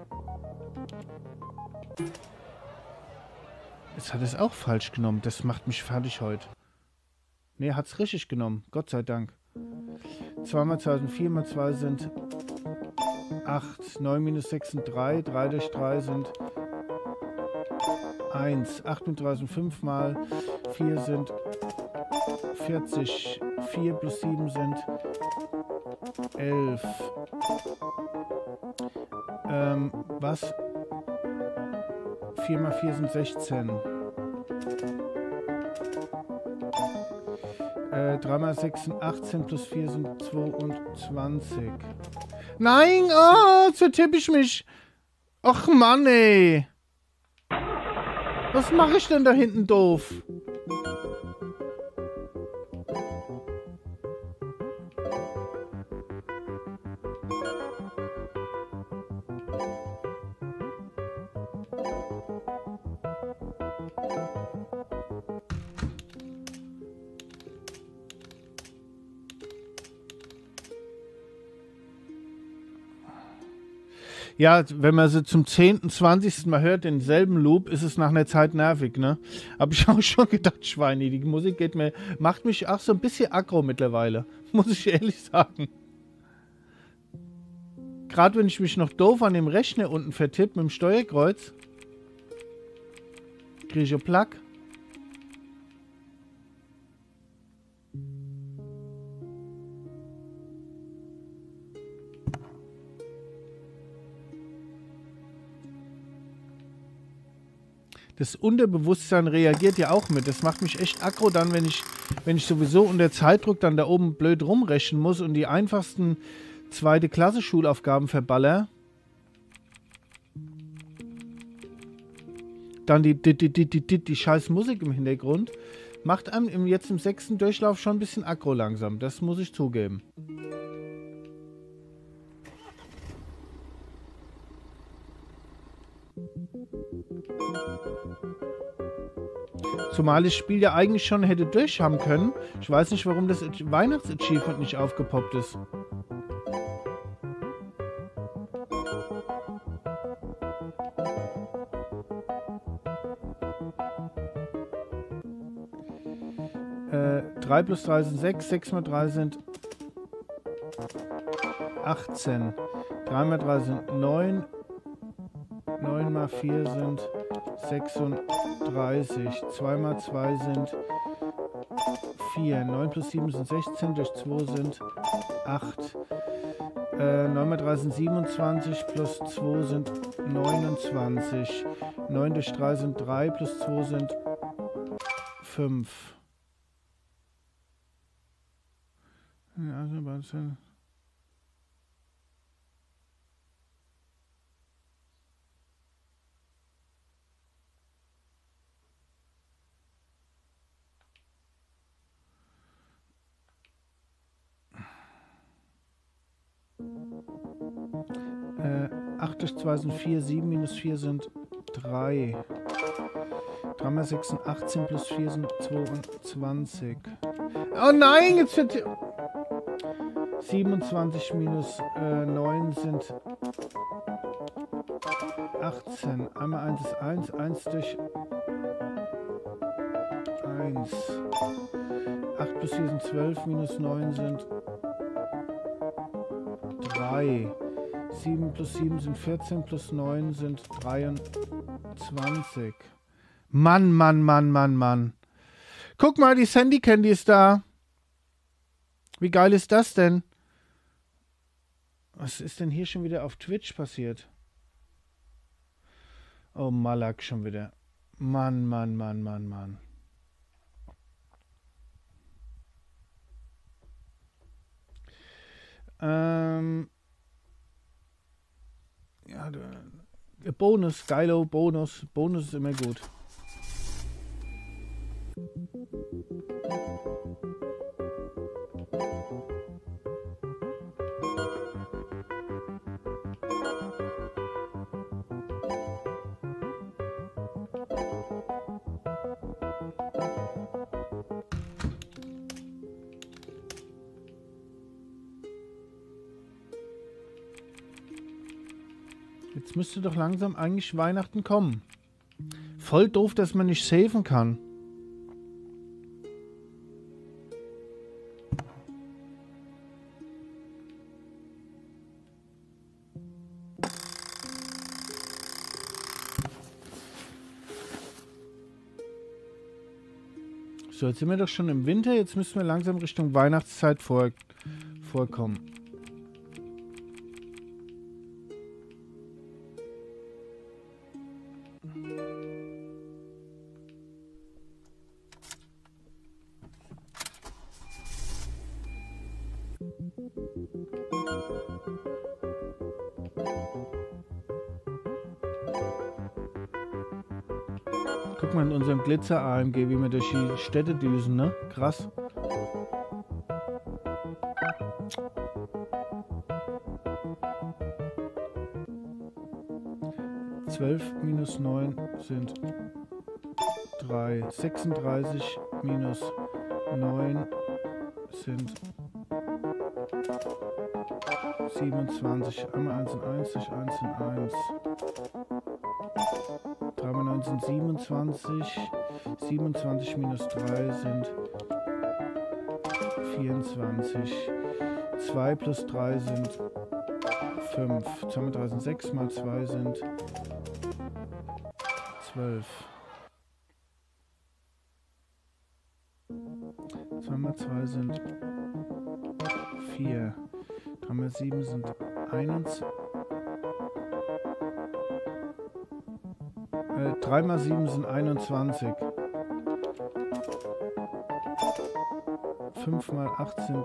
Jetzt hat es auch falsch genommen. Das macht mich fertig heute. Ne, hat es richtig genommen. Gott sei Dank. zwei mal zwei sind vier, mal zwei sind acht. neun minus sechs sind drei. drei durch drei sind eins. acht und drei sind fünf mal vier sind vierzig. vier plus sieben sind elf. Ähm, was? vier mal vier sind sechzehn. Äh, drei mal sechs sind achtzehn, plus vier sind zweiundzwanzig. Nein! Oh, so tippe ich mich. Ach Mann, ey. Was mache ich denn da hinten doof? Ja, wenn man sie zum zehnten, zwanzigsten Mal hört, denselben Loop, ist es nach einer Zeit nervig, ne? Hab ich auch schon gedacht, Schweini, die Musik geht mir, macht mich auch so ein bisschen aggro mittlerweile, muss ich ehrlich sagen. Gerade wenn ich mich noch doof an dem Rechner unten vertippe mit dem Steuerkreuz, kriege ich einen Plack. Das Unterbewusstsein reagiert ja auch mit. Das macht mich echt aggro dann, wenn ich, wenn ich sowieso unter Zeitdruck dann da oben blöd rumrechnen muss und die einfachsten zweite Klasse Schulaufgaben verballer. Dann die, die, die, die, die, die, die scheiß Musik im Hintergrund. Macht einem im, jetzt im sechsten Durchlauf schon ein bisschen aggro langsam. Das muss ich zugeben. Zumal das Spiel ja eigentlich schon hätte durch haben können. Ich weiß nicht, warum das Weihnachts-Achievement nicht aufgepoppt ist. Äh, drei plus drei sind sechs, sechs mal drei sind achtzehn. drei mal drei sind neun, neun mal vier sind sechsunddreißig. zwei mal zwei sind vier. neun plus sieben sind sechzehn. Durch zwei sind acht. Äh, neun mal drei sind siebenundzwanzig. Plus zwei sind neunundzwanzig. neun durch drei sind drei. Plus zwei sind fünf. Ja, also, warte. Äh, acht durch zwei sind vier, sieben minus vier sind drei. drei mal sechs sind achtzehn, plus vier sind zweiundzwanzig. Oh nein, jetzt wird... siebenundzwanzig minus äh, neun sind achtzehn. Einmal eins ist eins, eins durch eins. acht plus vier sind zwölf, minus neun sind drei. sieben plus sieben sind vierzehn, plus neun sind dreiundzwanzig. Mann, Mann, Mann, Mann, Mann. Guck mal, die Sandy Candy ist da. Wie geil ist das denn? Was ist denn hier schon wieder auf Twitch passiert? Oh, Malak schon wieder. Mann, Mann, Mann, Mann, Mann. Ähm... Ja, der Bonus, geilo, Bonus. Bonus ist immer gut. Jetzt müsste doch langsam eigentlich Weihnachten kommen. Voll doof, dass man nicht saven kann. So, jetzt sind wir doch schon im Winter. Jetzt müssen wir langsam Richtung Weihnachtszeit vor, vorkommen. Guck mal in unserem Glitzer-A M G, wie wir durch die Städte düsen, ne? Krass. zwölf minus neun sind drei. sechsunddreißig minus neun sind siebenundzwanzig. Einmal eins und eins durch eins und eins. drei mal neun sind siebenundzwanzig. siebenundzwanzig minus drei sind vierundzwanzig. zwei plus drei sind fünf. zwei mal drei sind sechs, mal zwei sind zwölf. zwei mal zwei sind vier. drei mal sieben sind einundzwanzig. Äh, drei mal sieben sind einundzwanzig. fünf mal acht sind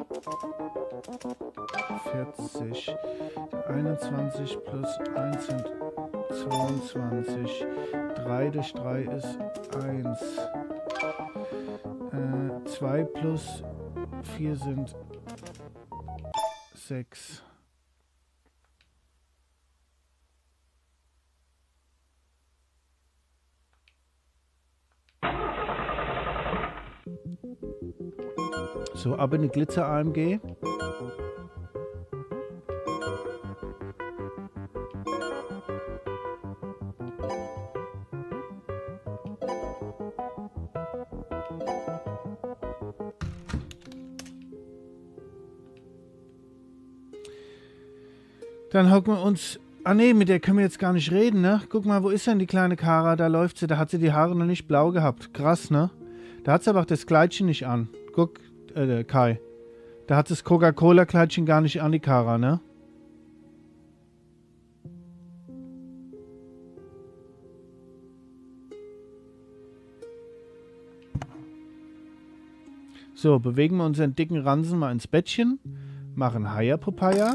vierzig. einundzwanzig plus eins sind zweiundzwanzig. drei durch drei ist eins. Äh, zwei plus vier sind sechs. So, ab in die Glitzer-A M G. Dann hocken wir uns... Ah ne, mit der können wir jetzt gar nicht reden, ne? Guck mal, wo ist denn die kleine Kara? Da läuft sie, da hat sie die Haare noch nicht blau gehabt. Krass, ne? Da hat sie aber auch das Kleidchen nicht an. Guck, äh, Kai. Da hat sie das Coca-Cola-Kleidchen gar nicht an, die Kara, ne? So, bewegen wir unseren dicken Ransen mal ins Bettchen. Machen Haya-Popaya.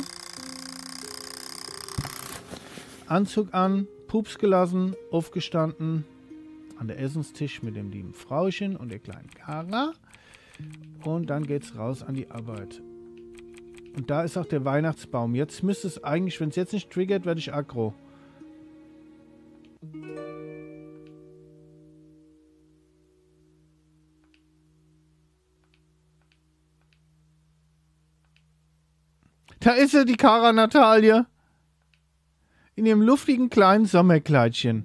Anzug an, Pups gelassen, aufgestanden. An der Essenstisch mit dem lieben Frauchen und der kleinen Kara. Und dann geht's raus an die Arbeit. Und da ist auch der Weihnachtsbaum. Jetzt müsste es eigentlich, wenn es jetzt nicht triggert, werde ich aggro. Da ist sie, die Kara Natalie. In ihrem luftigen kleinen Sommerkleidchen.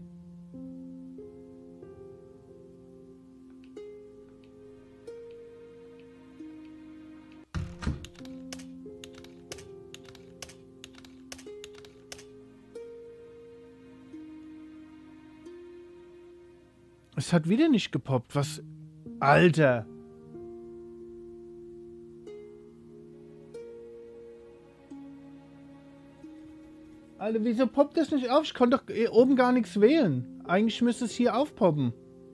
Es hat wieder nicht gepoppt. Was? Alter! Alter, wieso poppt das nicht auf? Ich konnte doch eh oben gar nichts wählen. Eigentlich müsste es hier aufpoppen.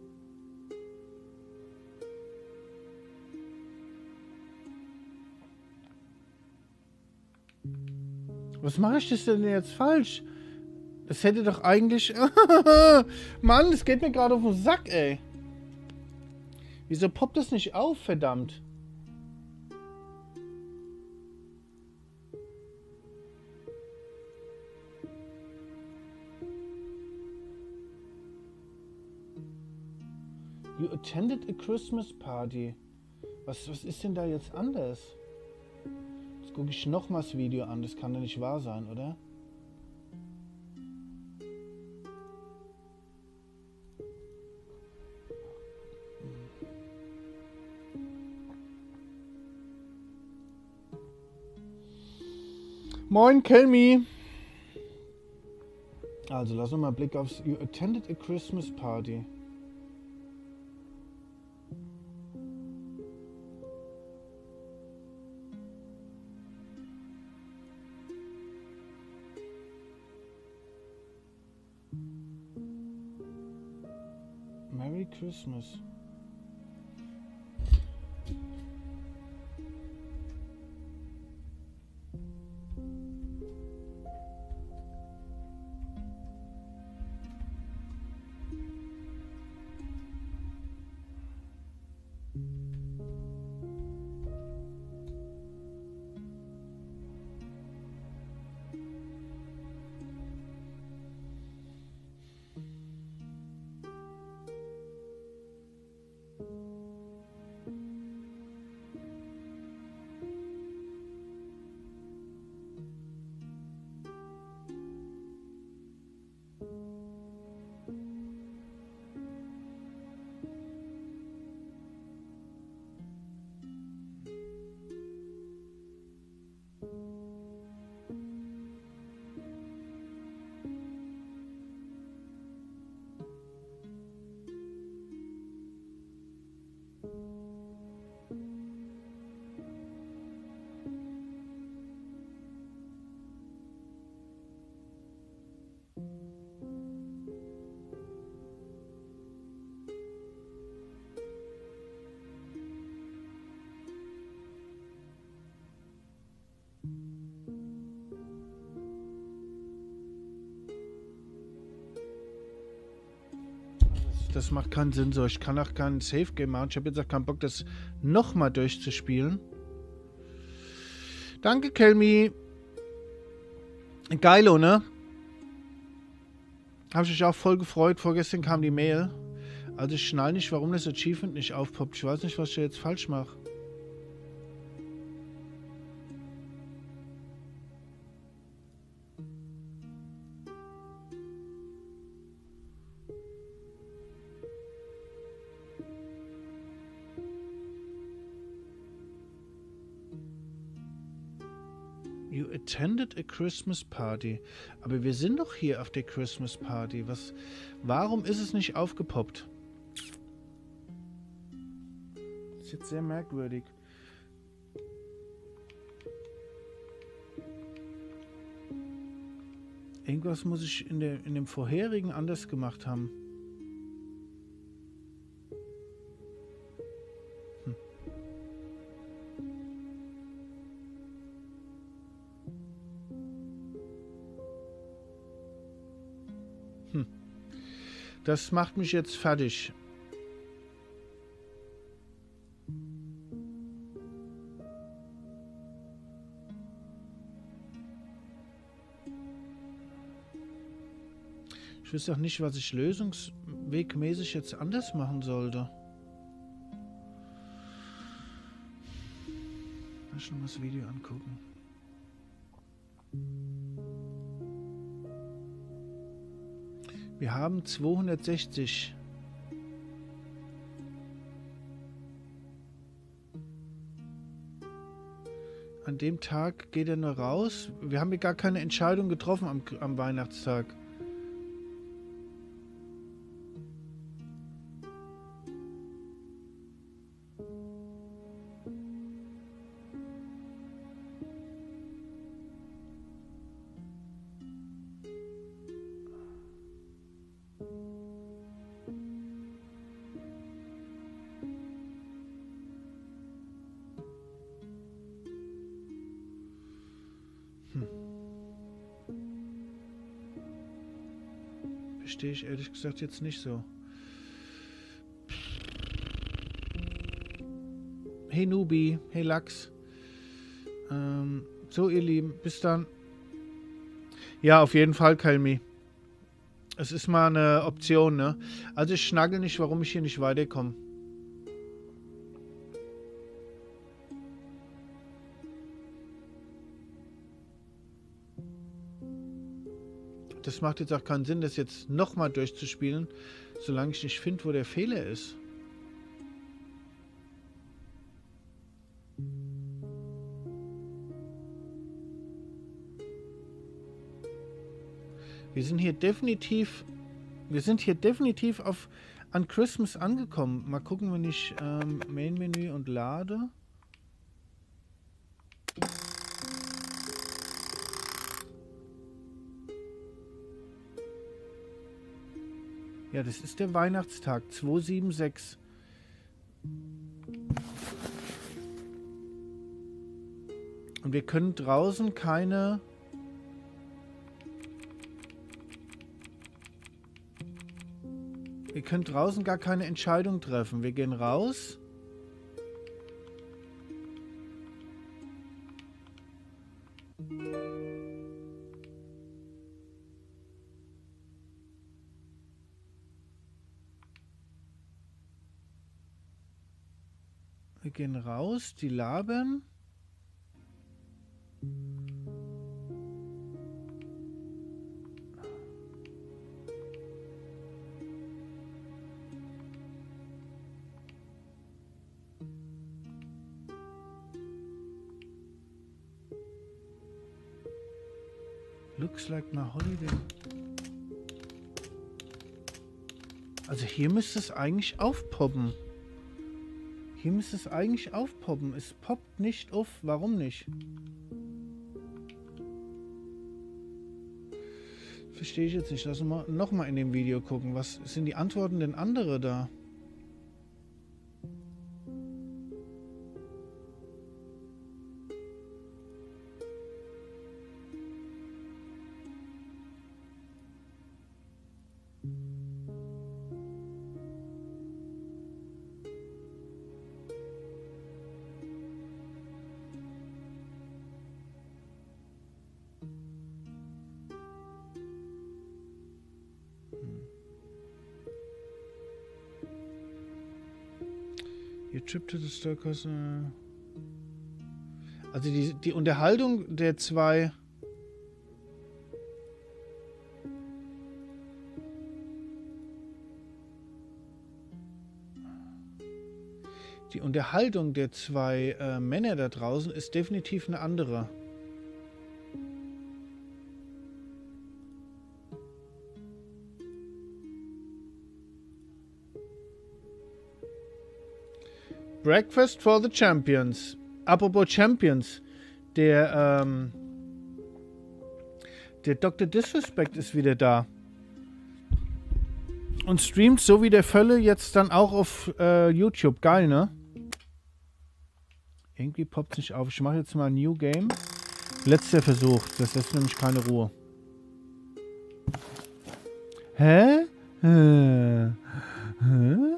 Was mache ich das denn jetzt falsch? Das hätte doch eigentlich... Mann, das geht mir gerade auf den Sack, ey. Wieso poppt das nicht auf, verdammt? You attended a Christmas party. Was, was ist denn da jetzt anders? Jetzt gucke ich nochmals das Video an. Das kann doch nicht wahr sein, oder? Moin, Kelmi. Also, lass uns mal einen Blick aufs... You attended a Christmas party. Merry Christmas. Das macht keinen Sinn so. Ich kann auch keinen Safe Game machen. Ich habe jetzt auch keinen Bock, das nochmal durchzuspielen. Danke, Kelmi. Geilo, ne? Habe ich mich auch voll gefreut. Vorgestern kam die Mail. Also ich schnall nicht, warum das Achievement nicht aufpoppt. Ich weiß nicht, was ich jetzt falsch mache. You attended a Christmas party. Aber wir sind doch hier auf der Christmas Party. Was? Warum ist es nicht aufgepoppt? Das ist jetzt sehr merkwürdig. Irgendwas muss ich in, der, in dem vorherigen anders gemacht haben. Das macht mich jetzt fertig. Ich weiß auch nicht, was ich lösungswegmäßig jetzt anders machen sollte. Lass schon mal das Video angucken. Wir haben zweihundertsechzig. An dem Tag geht er nur raus. Wir haben hier gar keine Entscheidung getroffen am, am Weihnachtstag. Verstehe ich ehrlich gesagt jetzt nicht so. Hey Nubi, hey Lachs. Ähm, so ihr Lieben, bis dann. Ja, auf jeden Fall, Kalmi. Es ist mal eine Option, ne? Also ich schnagel nicht, warum ich hier nicht weiterkomme. Das macht jetzt auch keinen Sinn, das jetzt nochmal durchzuspielen, solange ich nicht finde, wo der Fehler ist. Wir sind hier definitiv, wir sind hier definitiv auf an Christmas angekommen. Mal gucken, wenn ich ähm, Main-Menü und lade. Ja, das ist der Weihnachtstag. zwei sieben sechs. Und wir können draußen keine... Wir können draußen gar keine Entscheidung treffen. Wir gehen raus. Wir gehen raus, die labern. Looks like my holiday. Also hier müsste es eigentlich aufpoppen. Hier müsste es eigentlich aufpoppen. Es poppt nicht auf. Warum nicht? Verstehe ich jetzt nicht. Lass uns mal nochmal in dem Video gucken. Was sind die Antworten denn andere da? Your trip to the store cost, äh also die, die Unterhaltung der zwei die Unterhaltung der zwei äh, Männer da draußen ist definitiv eine andere. Breakfast for the Champions. Apropos Champions. Der, ähm, der Doktor Disrespect ist wieder da. Und streamt so wie der Völle jetzt dann auch auf äh, YouTube. Geil, ne? Irgendwie poppt es nicht auf. Ich mache jetzt mal ein New Game. Letzter Versuch. Das lässt nämlich keine Ruhe. Hä? Hä? Hä?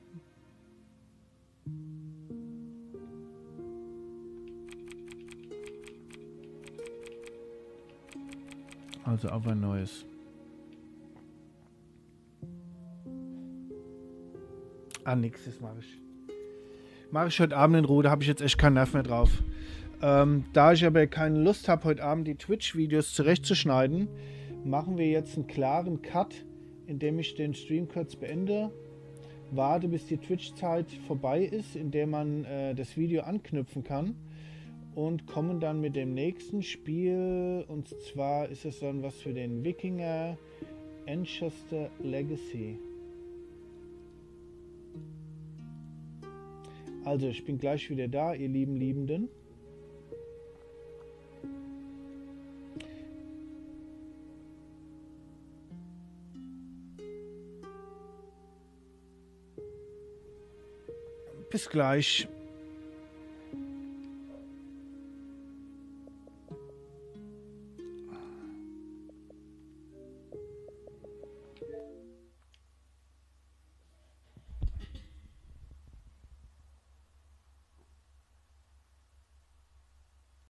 Also auf ein neues. Ah, nix, das mache ich. Mache ich heute Abend in Ruhe, da habe ich jetzt echt keinen Nerv mehr drauf. Ähm, da ich aber keine Lust habe, heute Abend die Twitch-Videos zurechtzuschneiden, machen wir jetzt einen klaren Cut, indem ich den Stream kurz beende, warte, bis die Twitch-Zeit vorbei ist, in der man äh, das Video anknüpfen kann. Und kommen dann mit dem nächsten Spiel, und zwar ist es dann was für den Wikinger, Ancestor Legacy. Also ich bin gleich wieder da, ihr lieben Liebenden. Bis gleich.